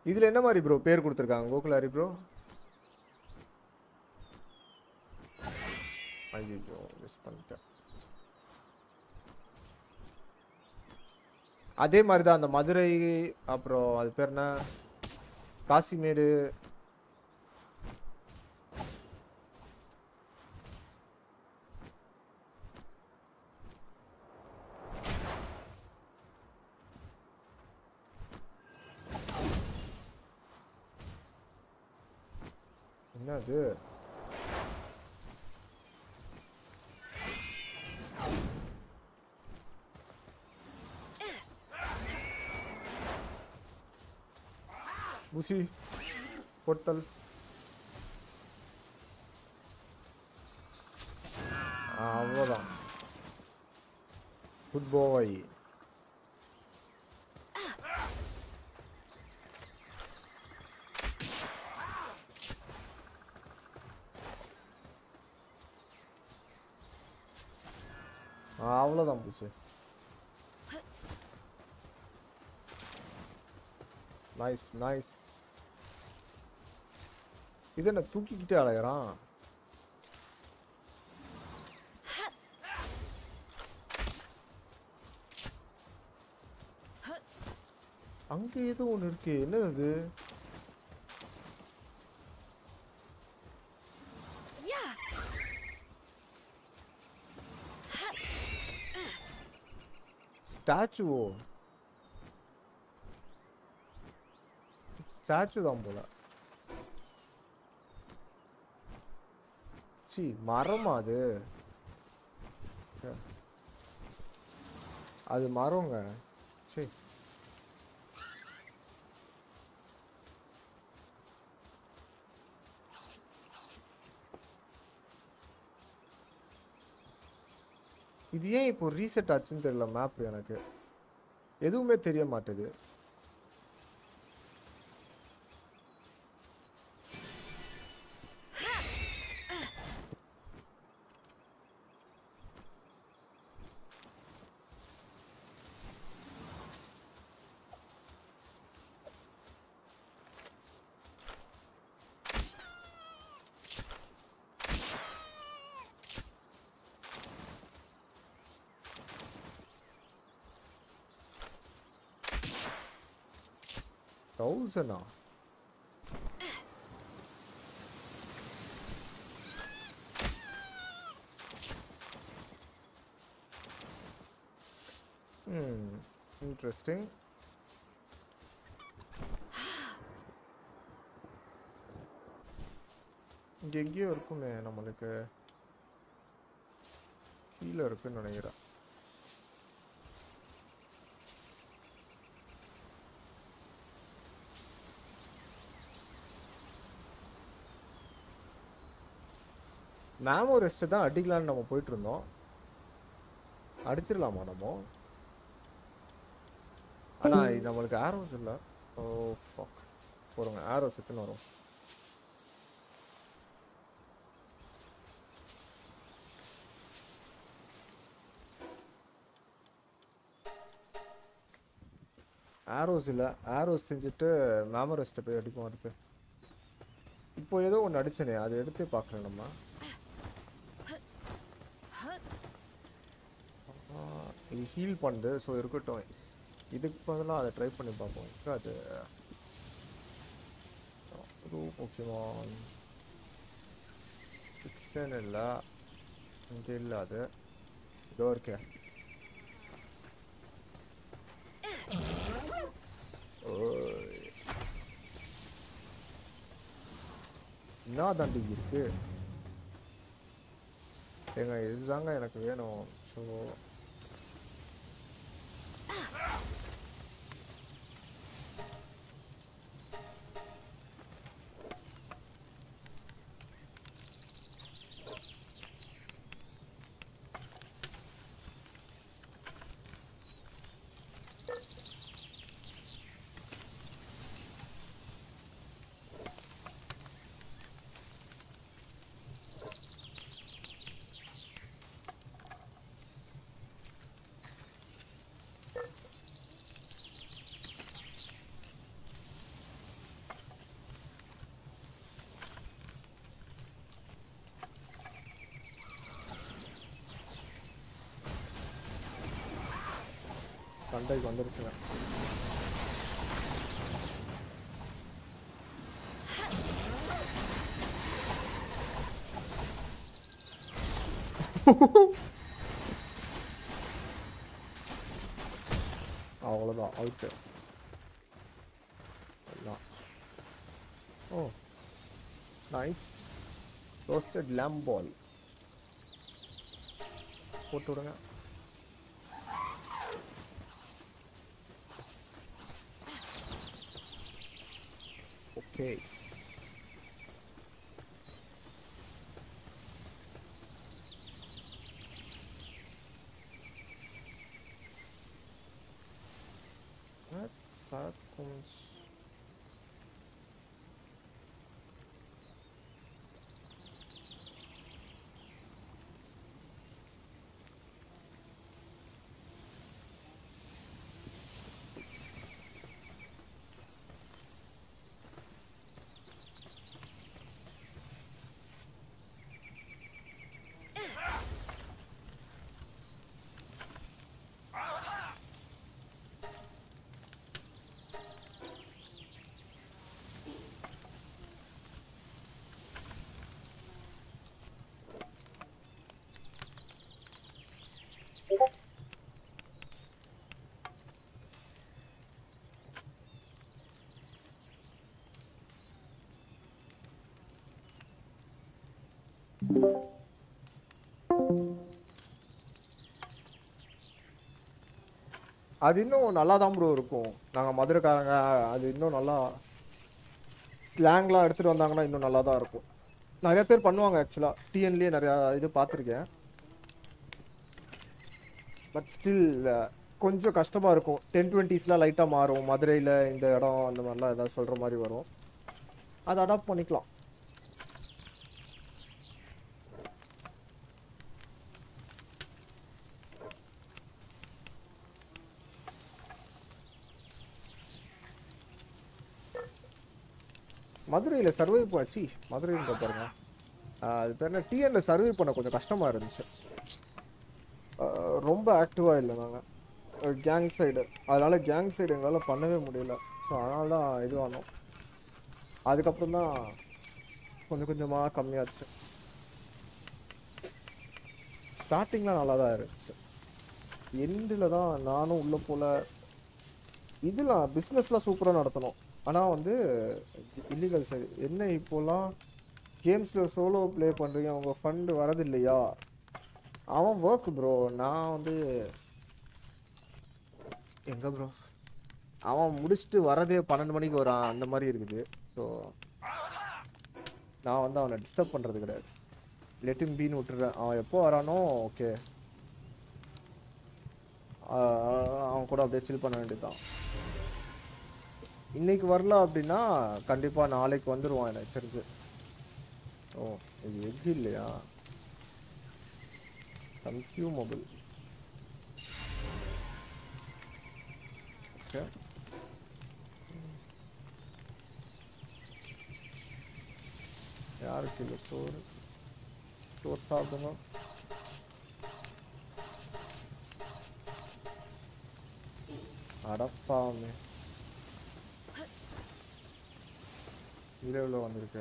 இதில் என்ன மாதிரி ப்ரோ பேர் கொடுத்துருக்காங்க கோகுலாரி ப்ரோ? ஐயோ மிஸ் பண்ணிட்டேன். அதே மாதிரி தான் அந்த மதுரை, அப்புறம் அது பேர் என்ன, காசிமேடு, என்னது புஷி பொட்டல். அவ்வளோதான். Good bye. அவ்வளோதான் புஷி. Nice nice. இது என்ன தூக்கிக்கிட்டே அலையறான்? அங்க ஏதோ ஒன்று இருக்கு. என்ன அது? ஸ்டாச்சுவோ? ஸ்டாச்சு தான் போல. சி மரமா அது? அது மரங்க. சரி இது ஏன் இப்போ ரீசெட் ஆச்சுன்னு தெரியல. மேப் எனக்கு எதுவுமே தெரிய மாட்டேது. தௌசண்டா? ம் இன்ட்ரெஸ்டிங். இங்கே எங்கேயோ இருக்குமே, நம்மளுக்கு கீழே இருக்குன்னு நினைக்கிறேன். நாம ஒரு ரெஸ்ட் தான் அடிக்கலான்னு நம்ம போயிட்டு இருந்தோம். அடிச்சிடலாமா நம்ம? ஆனா இது நம்மளுக்கு ஆரோஸ் இல்லை. ஓ ஃபக். போறோங்க ஆரோஸ் எத்தனை வரும்? ஆரோஸ் இல்லை. ஆரோஸ் செஞ்சுட்டு மேம ரெஸ்ட்டை போய் அடிப்போம் அடுத்து. இப்போ ஏதோ ஒன்று அடிச்சனே, அதை எடுத்து பார்க்கல நம்ம. இது ஹீல் பண்ணுது, ஸோ இருக்கட்டும். இதுக்கு பதிலாக அதை ட்ரை பண்ணி பார்ப்போம். அது ஒரு முக்கியமான ஃபிக்ஷன் இல்லை, இங்கே இல்லை. அது இதோ இருக்கே. என்ன தாண்டி இருக்கு? ஏங்க இதுதாங்க எனக்கு வேணும். ஸோ மண்டைக்கு வந்துருச்சுங்க. அவ்வளோதான் அவுட்டு. ஓ நைஸ் ரோஸ்டட் லேம் பால் போட்டு விடுங்க. Okay Sarcons. அது இன்னும் நல்லா தான் ப்ரோ இருக்கும். நாங்கள் மதுரைக்காரங்க அது இன்னும் நல்லா ஸ்லாங்லாம் எடுத்துகிட்டு வந்தாங்கன்னா இன்னும் நல்லா தான் இருக்கும். நிறைய பேர் பண்ணுவாங்க ஆக்சுவலாக. டிஎன்லேயே நிறையா இது பார்த்துருக்கேன். பட் ஸ்டில் கொஞ்சம் கஷ்டமாக இருக்கும். டென் டுவெண்ட்டிஸ்லாம் லைட்டாக மாறும். மதுரையில் இந்த இடம் அந்த மாதிரிலாம் ஏதாவது சொல்கிற மாதிரி வரும். அதை அடாப்ட் பண்ணிக்கலாம். மதுரையில் சர்வை போச்சு. மதுரையில் பாருங்க அது பேர் என்ன டிஎன்ல சர்வை பண்ண கொஞ்சம் கஷ்டமாக இருந்துச்சு. ரொம்ப ஆக்டிவாக இல்லை நாங்கள் கேங் சைடு. அதனால் கேங் சைடு எங்களால் பண்ணவே முடியல. ஸோ அதனால தான் இதுவானோம். அதுக்கப்புறம் தான் கொஞ்சம் கொஞ்சமாக கம்மியாச்சு. ஸ்டார்டிங்லாம் நல்லா தான் இருந்துச்சு. எண்டில் தான் நானும் உள்ளே போல். இதெல்லாம் பிஸ்னஸ்லாம் சூப்பராக நடத்தணும். ஆனால் வந்து இல்லீகல் சைடு என்ன இப்போலாம் கேம்ஸில் சோலோ ப்ளே பண்ணுறீங்க, அவங்க ஃபண்டு வரது இல்லையா? அவன் ஒர்க் ப்ரோ. நான் வந்து எங்கே ப்ரோ அவன் முடிச்சுட்டு வரதே பன்னெண்டு மணிக்கு வரான். அந்த மாதிரி இருக்குது. ஸோ நான் வந்து அவனை டிஸ்டர்ப் பண்ணுறது கிடையாது. லெட்டின் பீன்னு விட்டுறேன். அவன் எப்போ வரானோ ஓகே அவன் கூட அப்படியே சில் பண்ண வேண்டியதுதான். இன்னைக்கு வரல அப்படின்னா கண்டிப்பாக நாளைக்கு வந்துடுவான் எனக்கு தெரிஞ்சு. ஓ இது எக் இல்லையா? கன்சியூமபிள். ஓகே யாருக்கு இல்லை சோறு சோறு சாப்பிடணும். அடப்பாமே இதில் எவ்வளோ வந்திருக்கு?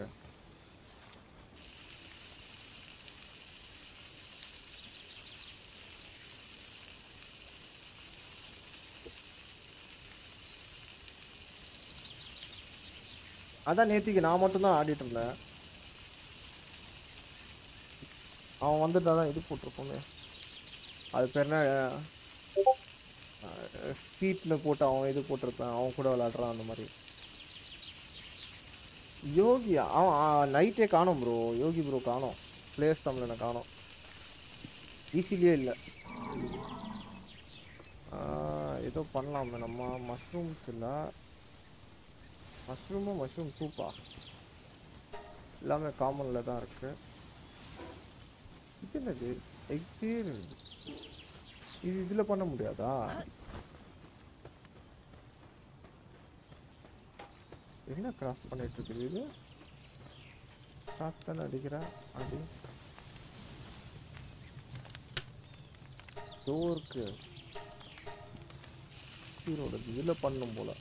அதான் நேத்திக்கு நான் மட்டும்தான் ஆடிட்டு இருந்தேன். அவன் வந்துட்டா தான் இது போட்டிருப்போமே. அது பேர் என்ன ஃபீட்னு போட்டு அவன் இது போட்டிருப்பேன். அவன் கூட விளையாடுறான் அந்த மாதிரி. யோகி அவன் நைட்டே காணோம் ப்ரோ. யோகி ப்ரோ காணோம். பிளேயர்ஸ் தமிழ் எனக்கு காணோம். ஈஸிலியே இல்லை. ஏதோ பண்ணலாமே நம்ம. மஷ்ரூம்ஸ் இல்லை. மஷ்ரூமும் மஷ்ரூம் சூப்பா எல்லாமே காமனில் தான் இருக்கு. இது என்னது எக்ஸீர்? இது இதில் பண்ண முடியாதா? என்ன கிராஃப்ட் பண்ணிட்டு இருக்குது இது? கிராஃப்ட் தானே அடிக்கிறேன். அது டோருக்கு ஹீரோட இதில் பண்ணும் போல.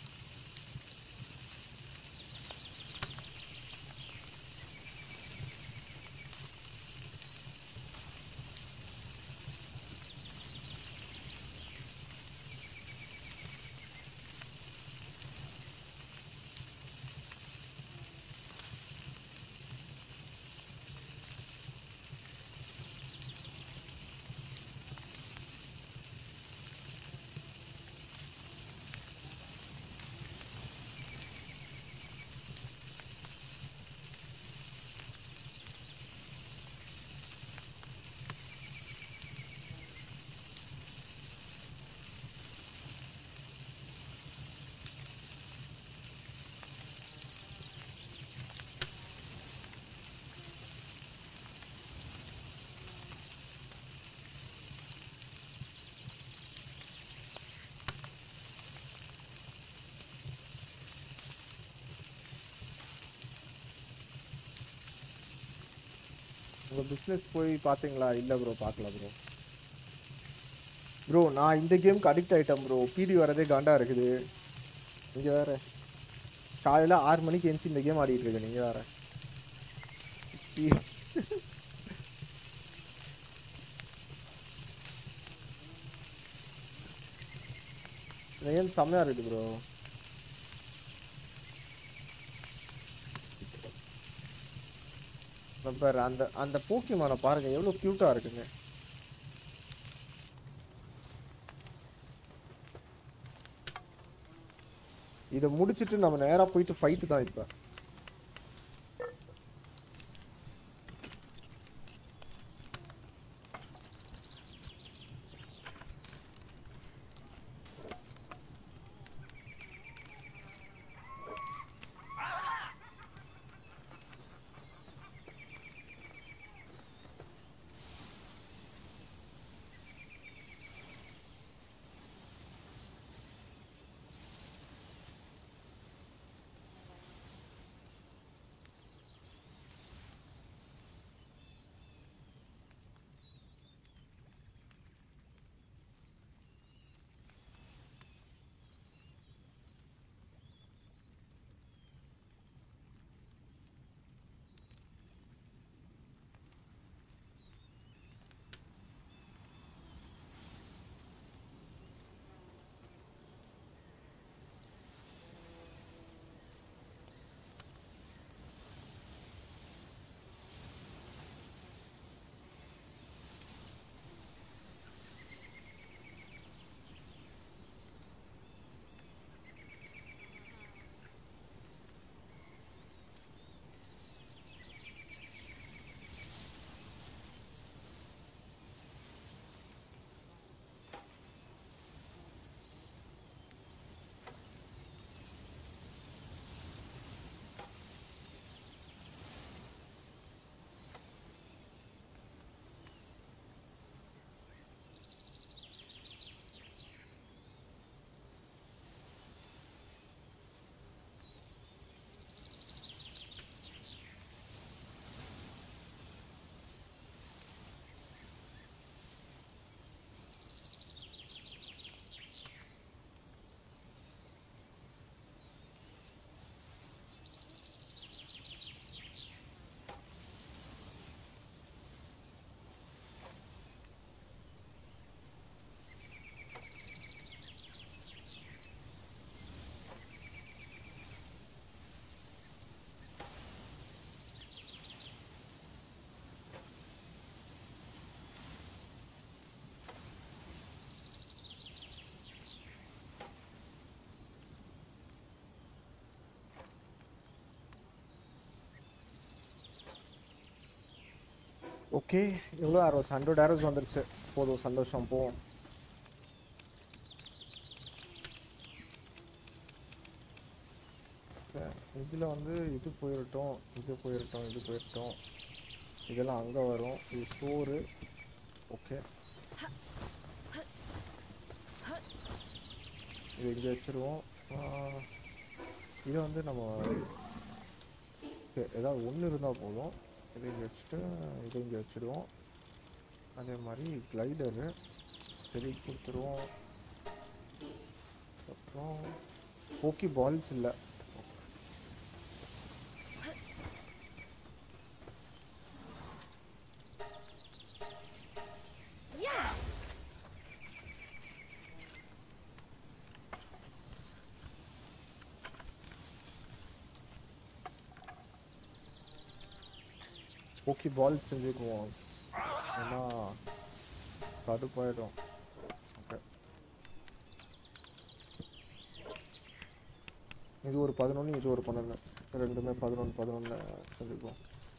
உங்கள் பிஸ்னஸ் போய் பார்த்தீங்களா? இல்லை ப்ரோ, பார்க்கல ப்ரோ. ப்ரோ நான் இந்த கேமுக்கு அடிக்ட் ஆகிட்டேன் ப்ரோ. பிடி வரதே காண்டா இருக்குது. நீங்கள் வேறு காலையில் ஆறு மணிக்கு எழுந்துச்சி இந்த கேம் ஆடிட்டு இருக்கு. நீங்கள் வேறு இந்த கேம் செம்மையாக இருக்குது ப்ரோ. பாரு அந்த அந்த போக்கிமானை பாருங்க எவ்வளோ கியூட்டா இருக்குங்க. இதை முடிச்சிட்டு நம்ம நேரா போயிட்டு ஃபைட்டு தான் இப்ப. ஓகே, எவ்வளோ ஆரோஸ்? ஹண்ட்ரட் ஆரோஸ் வந்துருச்சு. போதும், சந்தோஷம். போவோம். இதில் வந்து இது போயிடட்டும், இது போயிடட்டும், இது போயிடட்டும். இதெல்லாம் அங்கே வரும். இது சோறு. ஓகே, இது இங்கே வச்சுருவோம். இதை வந்து நம்ம ஏதாவது ஒன்று இருந்தால் போதும். இதை இங்கே வச்சுட்டு இதை இங்கே வச்சுடுவோம். அதே மாதிரி கிளைடரு சரி கொடுத்துருவோம். போக்கி பால்ஸ் இல்லை. போக்கி பால்ஸ் செஞ்சுக்குவோம், ஏன்னா கடுப்பாயிடும். ஓகே, இது ஒரு பதினொன்று, இது ஒரு பன்னெண்டு, ரெண்டுமே பதினொன்று பதினொன்று செஞ்சுக்குவோம்.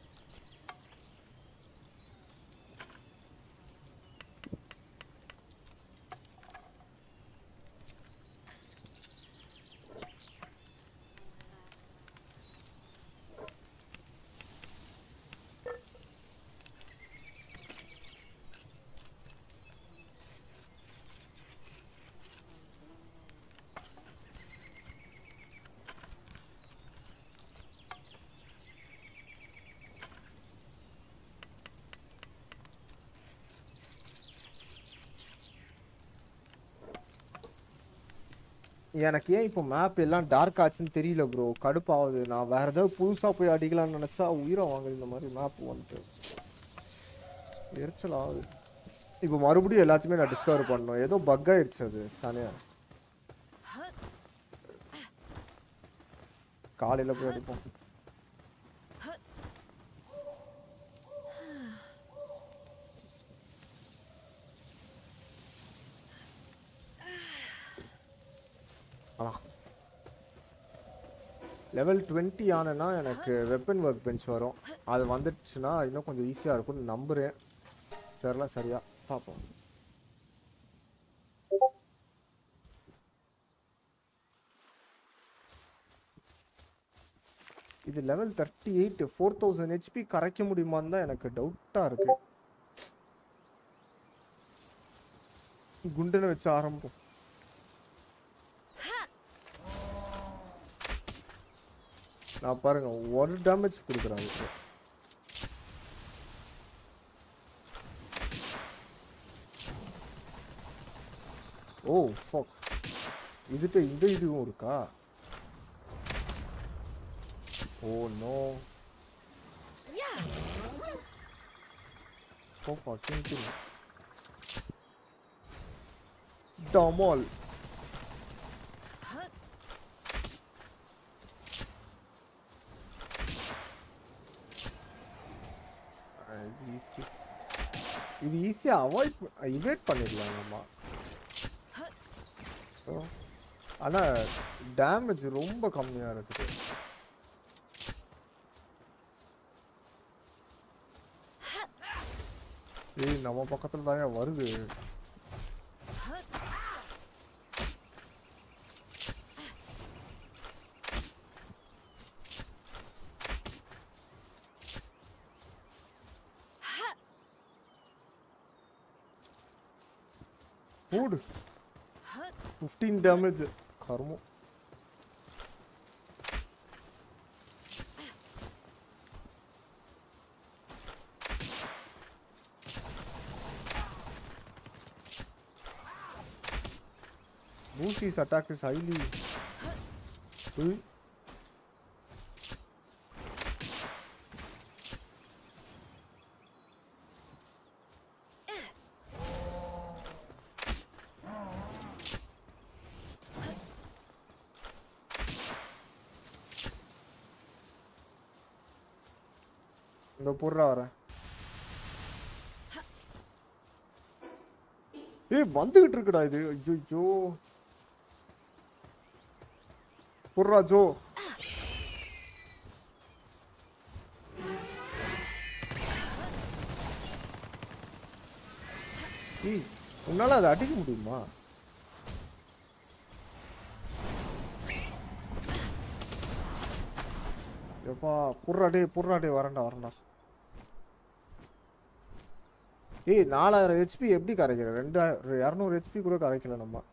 எனக்கு ஏன் இப்போ மேப் எல்லாம் டார்க் ஆச்சுன்னு தெரியல ப்ரோ, கடுப்பாகுது. நான் வேற ஏதாவது புதுசாக போய் அடிக்கலாம்னு நினச்சா உயிரை வாங்குது இந்த மாதிரி மேப் வந்துட்டு, எரிச்சல் ஆகுது. இப்போ மறுபடியும் எல்லாத்தையுமே நான் டிஸ்கவர் பண்ணணும், ஏதோ பக் ஆயிடுச்சு அது சனியா. காலையில் போய் அடிப்போம். லெவல் டுவெண்ட்டி ஆனேன்னா எனக்கு வெப்பன் ஒர்க் பெஞ்ச் வரும், அது வந்துடுச்சுன்னா இன்னும் கொஞ்சம் ஈஸியாக இருக்கும்னு நம்புகிறேன். தெரில சரியா, பார்ப்போம். இது level thirty eight, four thousand HP கரைக்க முடியுமான்னு தான் எனக்கு டவுட்டாக இருக்கு. குண்டனை வச்சு ஆரம்பம். நான் பாருங்க ஒரு டேமேஜ் கொடுக்குறாங்க. ஓ ஃபக், இதுட்டு இந்த இதுவும் இருக்கா? Oh no, oh fucking kill. டமால் ஈஸி, இது ஈஸியாக அவாய்ட் இவேட் பண்ணிடலாம் நம்ம. ஆனால் டேமேஜ் ரொம்ப கம்மியாக இருக்குது. ஏய் நம்ம பக்கத்தில் தான் வருது. Food. fifteen damage. Karmo. Boosie's attack is highly. Hey. இந்த போறா வர. ஏய் வந்துகிட்டு இருக்குடா இது. ஐயோ. போறா ஜோ. ஏய் உன்னால அதை அடிக்க முடியுமா? எப்பா புர்றாடே புர்றாடே வரண்டா வரண்டா. ஏய் நாலாயிரம் ஹெச்பி எப்படி கரைக்கிற? ரெண்டு இரநூறு ஹெச்பி கூட கரைக்கல நம்ம.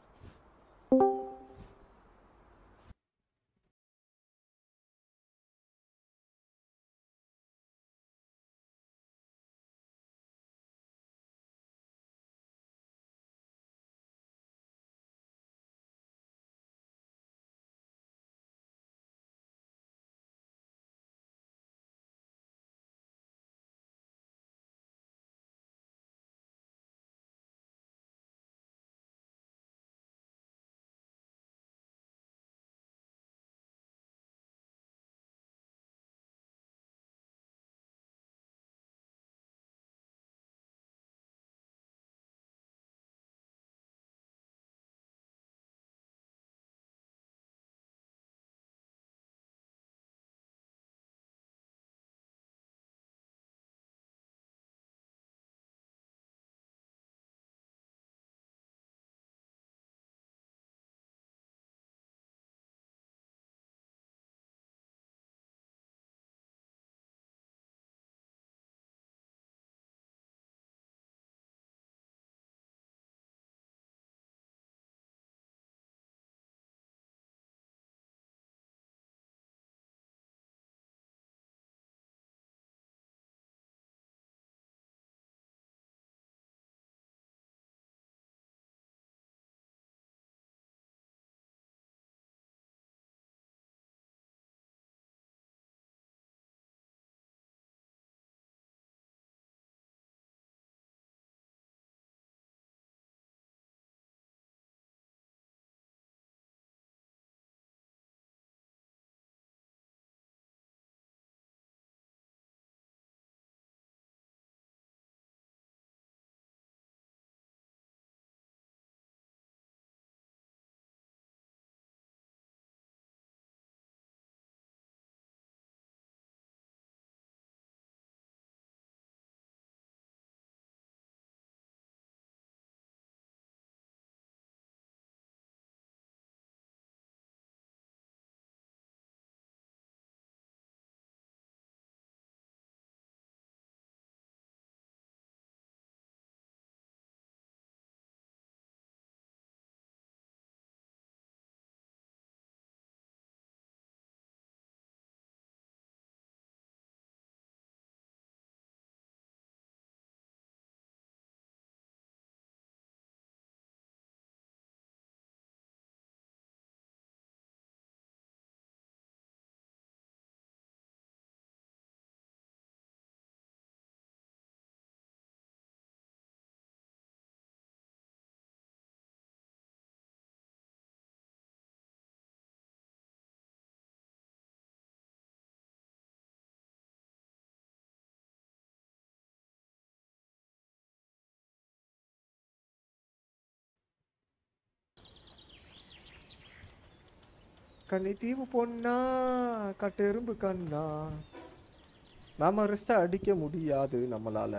கன்னி தீவு பொண்ணா கட்டெரும்பு கண்ணா நாம ரெஸ்ட அடிக்க முடியாது நம்மளால.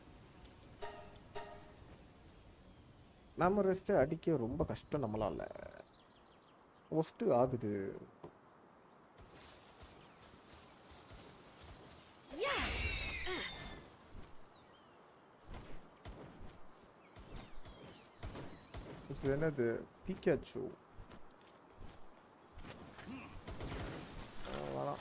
நம்ம ரெஸ்ட அடிக்க ரொம்ப கஷ்டம் நம்மளால. ஒஸ்ட் ஆகுது. இது என்னது? பிகாச்சு. வேணாம்.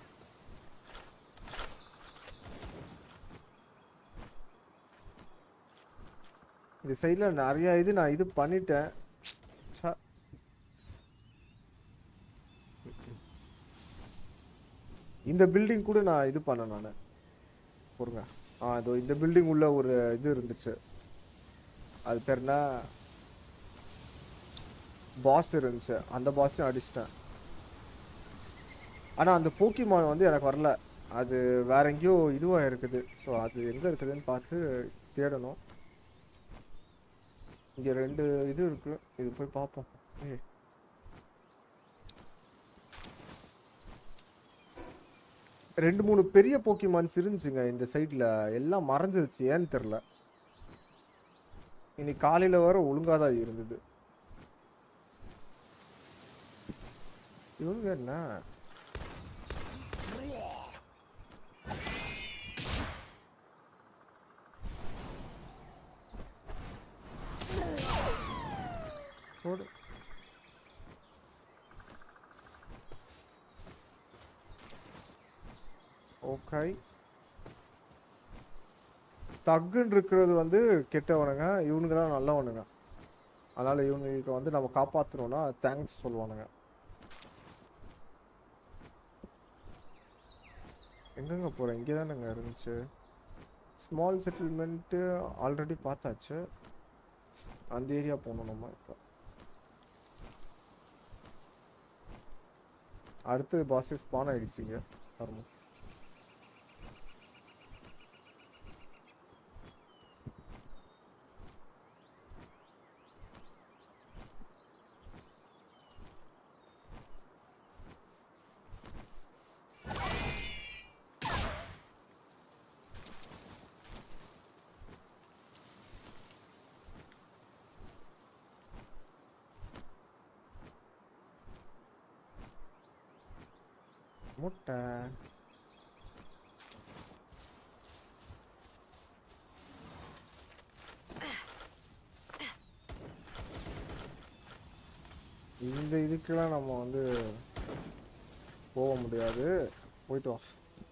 இந்த சைடில் நிறைய இது நான் இது பண்ணிட்டேன். இந்த பில்டிங் கூட நான் இது பண்ணேன் நான். பொறுங்க. ஆ இதோ இந்த பில்டிங் உள்ள ஒரு இது இருந்துச்சு. அது பேர் என்ன? பாஸ் இருந்துச்சு. அந்த பாஸையும் அடிச்சிட்டேன். ஆனால் அந்த போக்கிமான் வந்து எனக்கு வரல. அது வேற எங்கேயோ இதுவாக இருக்குது. ஸோ அது எங்கே இருக்குதுன்னு பார்த்து தேடணும். இங்கே ரெண்டு இது இருக்கு. இது போய் பார்ப்போம். ஏ ரெண்டு மூணு பெரிய போக்கிமான்ஸ் இருந்துச்சுங்க இந்த சைடில். எல்லாம் மறைஞ்சிருச்சு, ஏன்னு தெரில. இன்னைக்கு காலையில் வர ஒழுங்காக தான் இருந்தது. இவங்க என்ன? போடு. ஓகே. தக்குன்னு இருக்கிறது வந்து கெட்டவனுங்க, இவனுங்கெல்லாம் நல்லவனுங்க. அதனால இவனுக்கு வந்து நம்ம காப்பாற்றணும்னா தேங்க்ஸ் சொல்லுவானுங்க. எங்கெங்க போகிறேன்? இங்கே தானேங்க இருந்துச்சு. ஸ்மால் செட்டில்மெண்ட்டு ஆல்ரெடி பார்த்தாச்சு. அந்த ஏரியா போகணும் நம்ம இப்போ. அடுத்து பாஸ் ஸ்பான் ஆகிடுச்சிங்க. வரணும். முட்டை. இந்த இதுக்கெல்லாம் நம்ம வந்து போக முடியாது. போயிட்டு வா.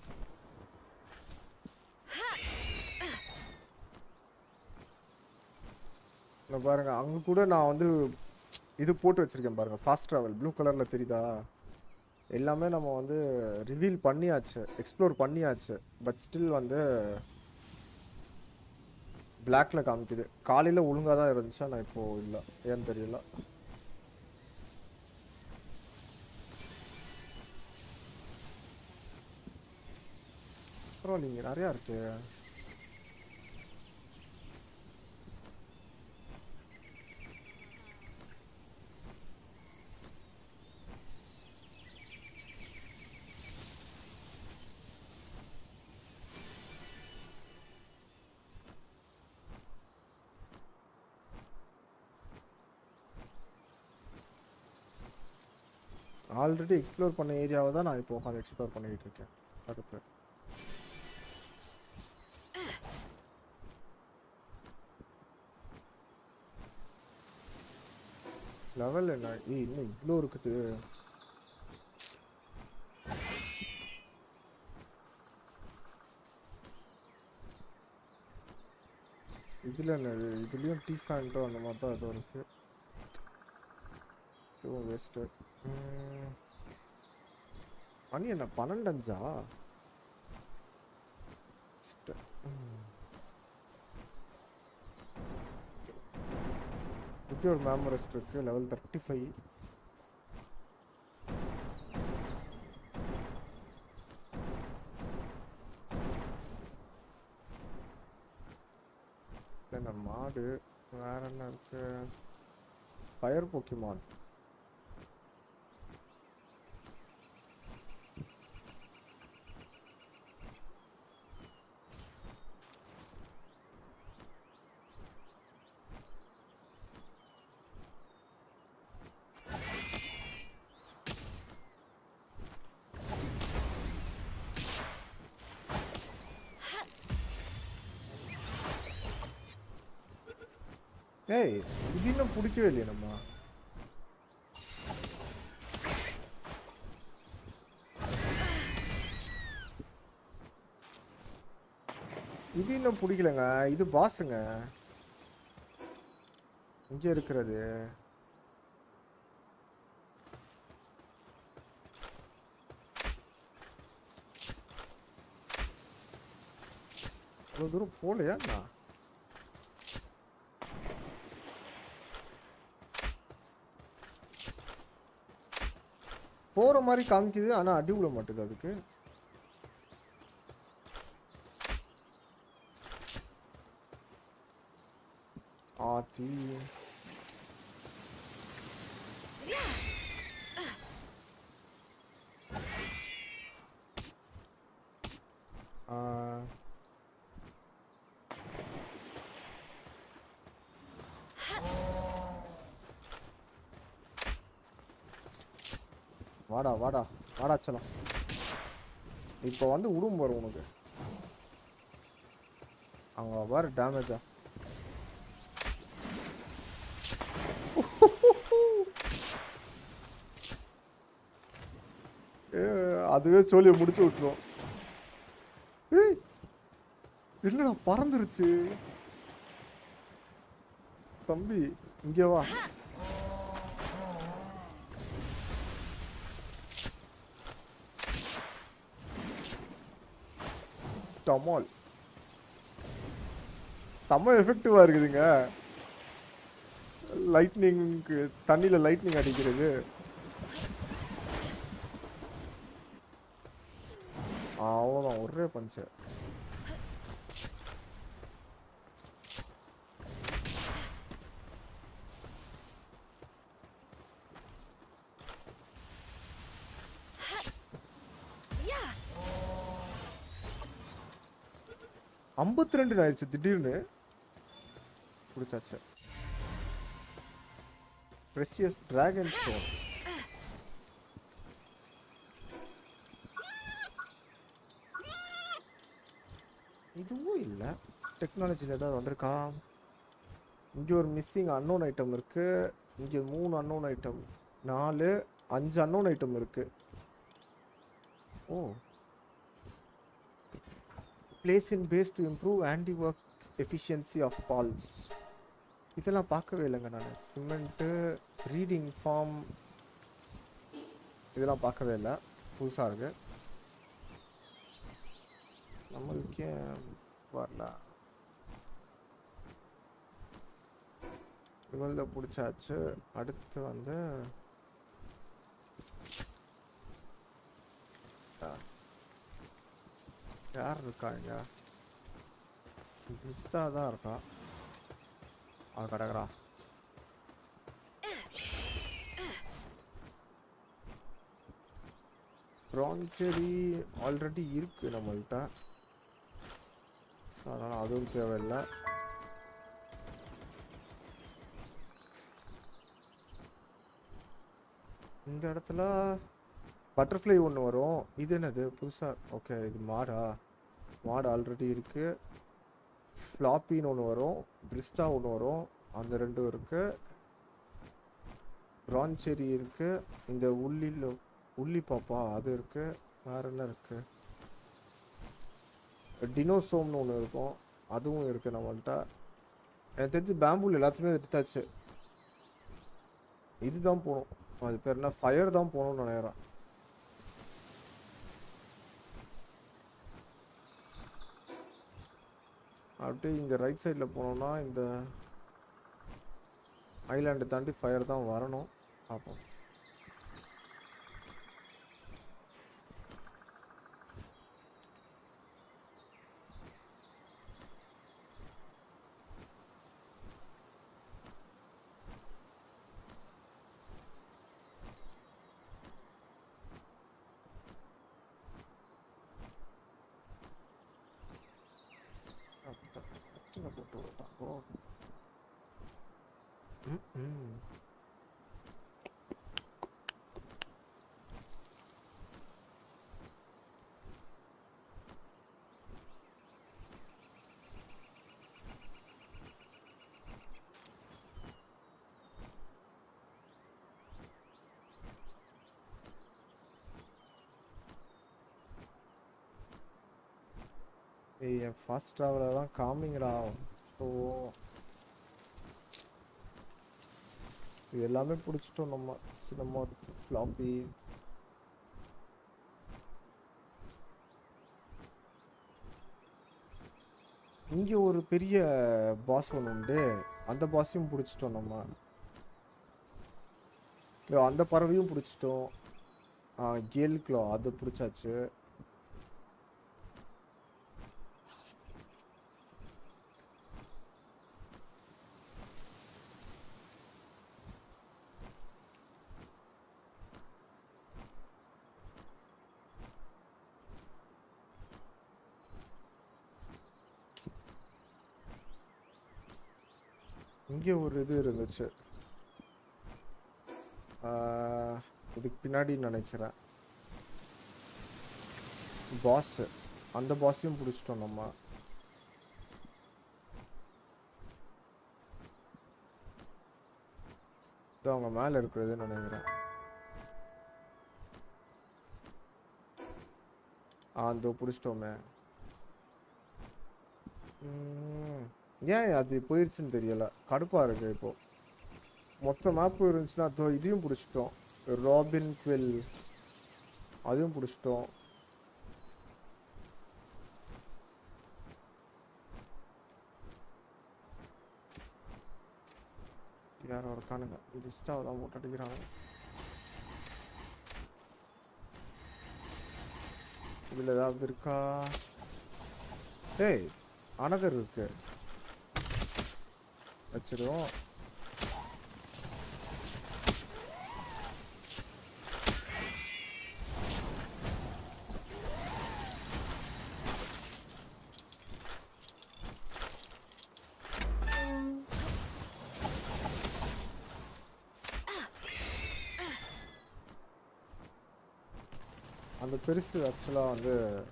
பாருங்க அங்க கூட நான் வந்து இது போட்டு வச்சிருக்கேன் பாருங்க. ஃபாஸ்ட் டிராவல் ப்ளூ கலர்ல தெரியுதா? எல்லாமே நம்ம வந்து ரிவீல் பண்ணியாச்சு, எக்ஸ்ப்ளோர் பண்ணியாச்சு. பட் ஸ்டில் வந்து பிளாக்ல காமிக்குது. காலையில் ஒழுங்காக தான் இருந்துச்சு. நான் இப்போ இல்லை, ஏன்னு தெரியல. பரவாயில்லைங்க, நிறையா இருக்கு. ஆல்ரெடி எக்ஸ்ப்ளோர் பண்ண ஏரியாவை தான் நான் இப்போ உட்காந்து எக்ஸ்ப்ளோர் பண்ணிக்கிட்டு இருக்கேன். அடுத்து லெவல் என்ன? ஏய் இன்னும் இவ்வளோ இருக்குது. இதில் என்ன? இதுலேயும் டீ ஃபேண்டோ அந்த மாதிரி தான் ஏதோ இருக்கு. வேஸ்ட்டு. மணி என்ன பன்னெண்டஞ்சா? இப்படி ஒரு மேமரஸ்ட் இருக்கு. Level thirty five. என்ன மாடு? வேற என்ன இருக்கு? Fire Pokemon. ஏய் இது இன்னும் பிடிக்கவே இல்லையே நம்ம. இது இன்னும் பிடிக்கலங்க. இது பாஸுங்க இங்கே இருக்கிறது. அவ்வளோ தூரம் போகலையா நான்? போகிற மாதிரி காமிக்குது, ஆனால் அடி விட மாட்டேது அதுக்கு. ஆத்தி வாடா வாடா வாடா சலம். இப்போ வந்து உடும் வரும் உனக்கு. அங்கே வர டேமேஜா அதுவே சோழியை முடிச்சு விட்டுரும். ஏய் இல்லடா பறந்துருச்சு தம்பி. இங்கே வா. டமால் செம்ம எஃபெக்டிவா இருக்குதுங்க. லைட்னிங்க்கு தண்ணியில லைட்னிங் அடிக்கிறது. அவ்வளோதான் ஒரே பஞ்சு. ஐம்பத்தி ரெண்டு ஆயிடுச்சு திடீர்னு. பிடிச்சாச்சு. Precious dragon stone. இதுவும் இல்லை. டெக்னாலஜியில் ஏதாவது வந்திருக்கா? இங்கே ஒரு மிஸ்ஸிங் அன்னோன் ஐட்டம் இருக்கு. இங்கே மூணு அன்னோன் ஐட்டம், நாலு அஞ்சு அன்னோன் ஐட்டம் இருக்கு. ஓ place in base to improve handiwork efficiency of pawns. இதெல்லாம் பார்க்கவே இல்லைங்க நான். சிமெண்ட்டு, ரீடிங் ஃபார்ம் இதெல்லாம் பார்க்கவே இல்லை. புதுசாக இருக்கு. நம்மளுக்கே வரல. இவங்கள பிடிச்சாச்சு. அடுத்து வந்து யார் இருக்காங்க? பிஸ்தா தான் இருக்கா. அது கிடக்குறா. ப்ரான்செரி ஆல்ரெடி இருக்கு நம்மள்கிட்ட. ஸோ அதனால் அதுவும் தேவையில்லை. இந்த இடத்துல பட்டர்ஃப்ளை ஒன்று வரும். இது என்னது புதுசாக? ஓகே இது மாடா? மாடு ஆல்ரெடி இருக்குது. ஃப்ளாப்பின்னு ஒன்று வரும், பிரிஸ்டா ஒன்று வரும். அந்த ரெண்டும் இருக்குது. ப்ரான்செரி இருக்குது. இந்த உள்ளில் உள்ளி பாப்பா அது இருக்குது. வேறு என்ன இருக்குது? டினோசோம்னு ஒன்று இருக்கும், அதுவும் இருக்குது நம்மள்கிட்ட. எனக்கு தெரிஞ்சு பேம்பூல் எல்லாத்தையுமே எடுத்தாச்சு. இதுதான் போகணும். அது பேர் என்ன? ஃபயர் தான் போகணும்னு நினைக்கிறேன். அப்படியே இங்கே ரைட் சைடில் போனோம்னா இந்த ஐலாண்டை தாண்டி ஃபயர் தான் வரணும். பார்ப்போம். ஏய் என் ஃபாஸ்ட் ட்ராவலர்லாம் காமிங்கடா. ஸோ இது எல்லாமே பிடிச்சிட்டோம் நம்ம. சினிமா ஃப்ளாப்பி இங்கே ஒரு பெரிய பாஸ் ஒன்று உண்டு. அந்த பாஸையும் பிடிச்சிட்டோம் நம்ம. ஐயோ, அந்த பறவையும் பிடிச்சிட்டோம். கேல் க்ளோ அது பிடிச்சாச்சு. இங்கே ஒரு இது இருந்துச்சு. ஆஹ், இதுக்கு பின்னாடி நினைக்கிறேன் பாஸ். அந்த பாஸையும் பிடிச்சிட்டோம் நம்ம. இது அவங்க மேலே இருக்கிறதுன்னு நினைக்கிறேன். ஆ அந்த பிடிச்சிட்டோமே. ம், ஏன் அது போயிடுச்சுன்னு தெரியல. கடுப்பா இருக்கு இப்போ. மொத்த மேப்பு இருந்துச்சுன்னா அதோ இதையும் பிடிச்சிட்டோம். ராபின் குவில் அதையும் பிடிச்சிட்டோம். யாரோ இருக்கானுங்க. டிஸ்டாவை தான் போட்டு அடிக்கிறாங்க. இதில் ஏதாவது இருக்கா? டேய் அனகர் இருக்கு, வச்சிருவோம். அந்த பெருசு ஆக்சுவலாக வந்து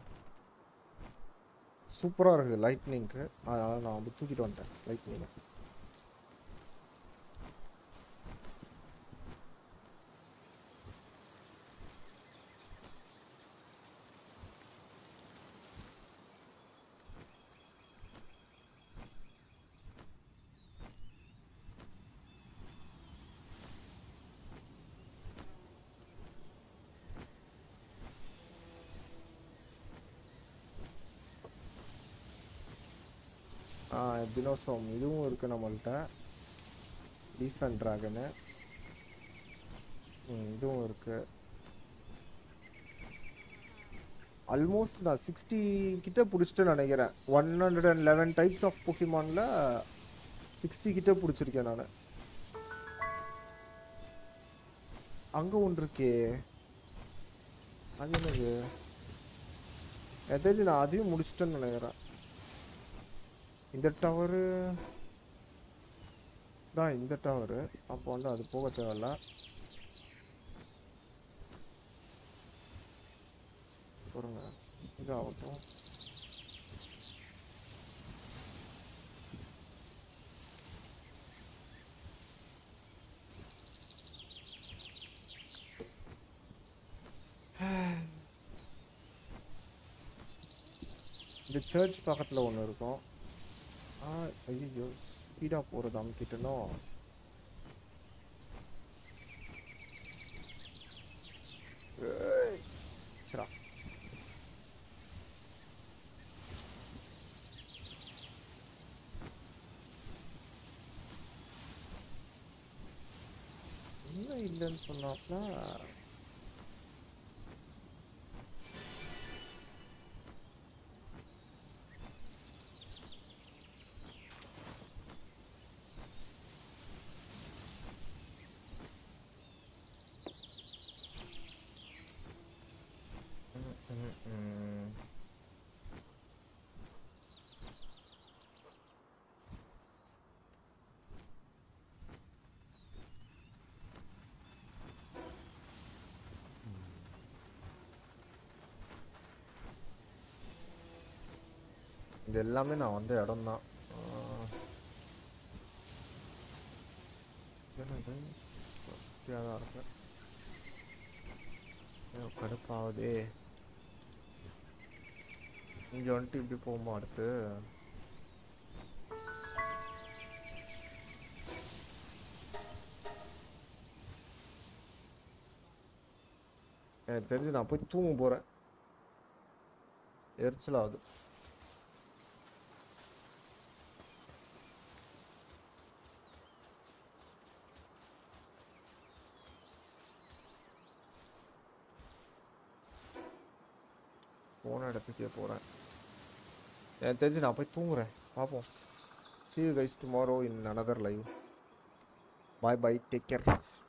சூப்பராக இருக்குது லைட்னிங்க்கு. அதனால் நான் வந்து தூக்கிட்டு வந்துட்டேன் லைட்னிங்கை. தினோசம் இதுவும் இருக்குது நம்மள்கிட்ட. லீஃப் அண்ட் ட்ராகனு இதுவும் இருக்குது. ஆல்மோஸ்ட் நான் சிக்ஸ்டி கிட்ட பிடிச்சிட்டேன்னு நினைக்கிறேன். One hundred and eleven types of போக்கிமானில் சிக்ஸ்டி கிட்ட பிடிச்சிருக்கேன் நான். அங்கே ஒன்று இருக்கே, அது என்னது? எதாச்சும் நான் அதையும் முடிச்சிட்டேன்னு நினைக்கிறேன். இந்த டவரு தான், இந்த டவரு. அப்போ வந்து அது போக தேவையில்ல. பாருங்க இது ஆகட்டும். இந்த சர்ச் பக்கத்தில் ஒன்று இருக்கும். ஆ ஐயோ, ஸ்பீடாக போகிறது அமுக்கிட்டனோ. சரா இன்னும் இல்லைன்னு சொன்னாப்ல. இது எல்லாமே நான் வந்த இடம் தான். தான் இருக்கேன். கடுப்பாகுதே. இங்கே வந்துட்டு இப்படி போகுமா அடுத்து? எனக்கு தெரிஞ்சு நான் போய் தூங்க போகிறேன். எரிச்சலாகுது. போன இடத்துக்கே போகிறேன். எனக்கு தெரிஞ்சு நான் போய் தூங்குறேன். பார்ப்போம். See you guys tomorrow in another live. Bye bye. Take care.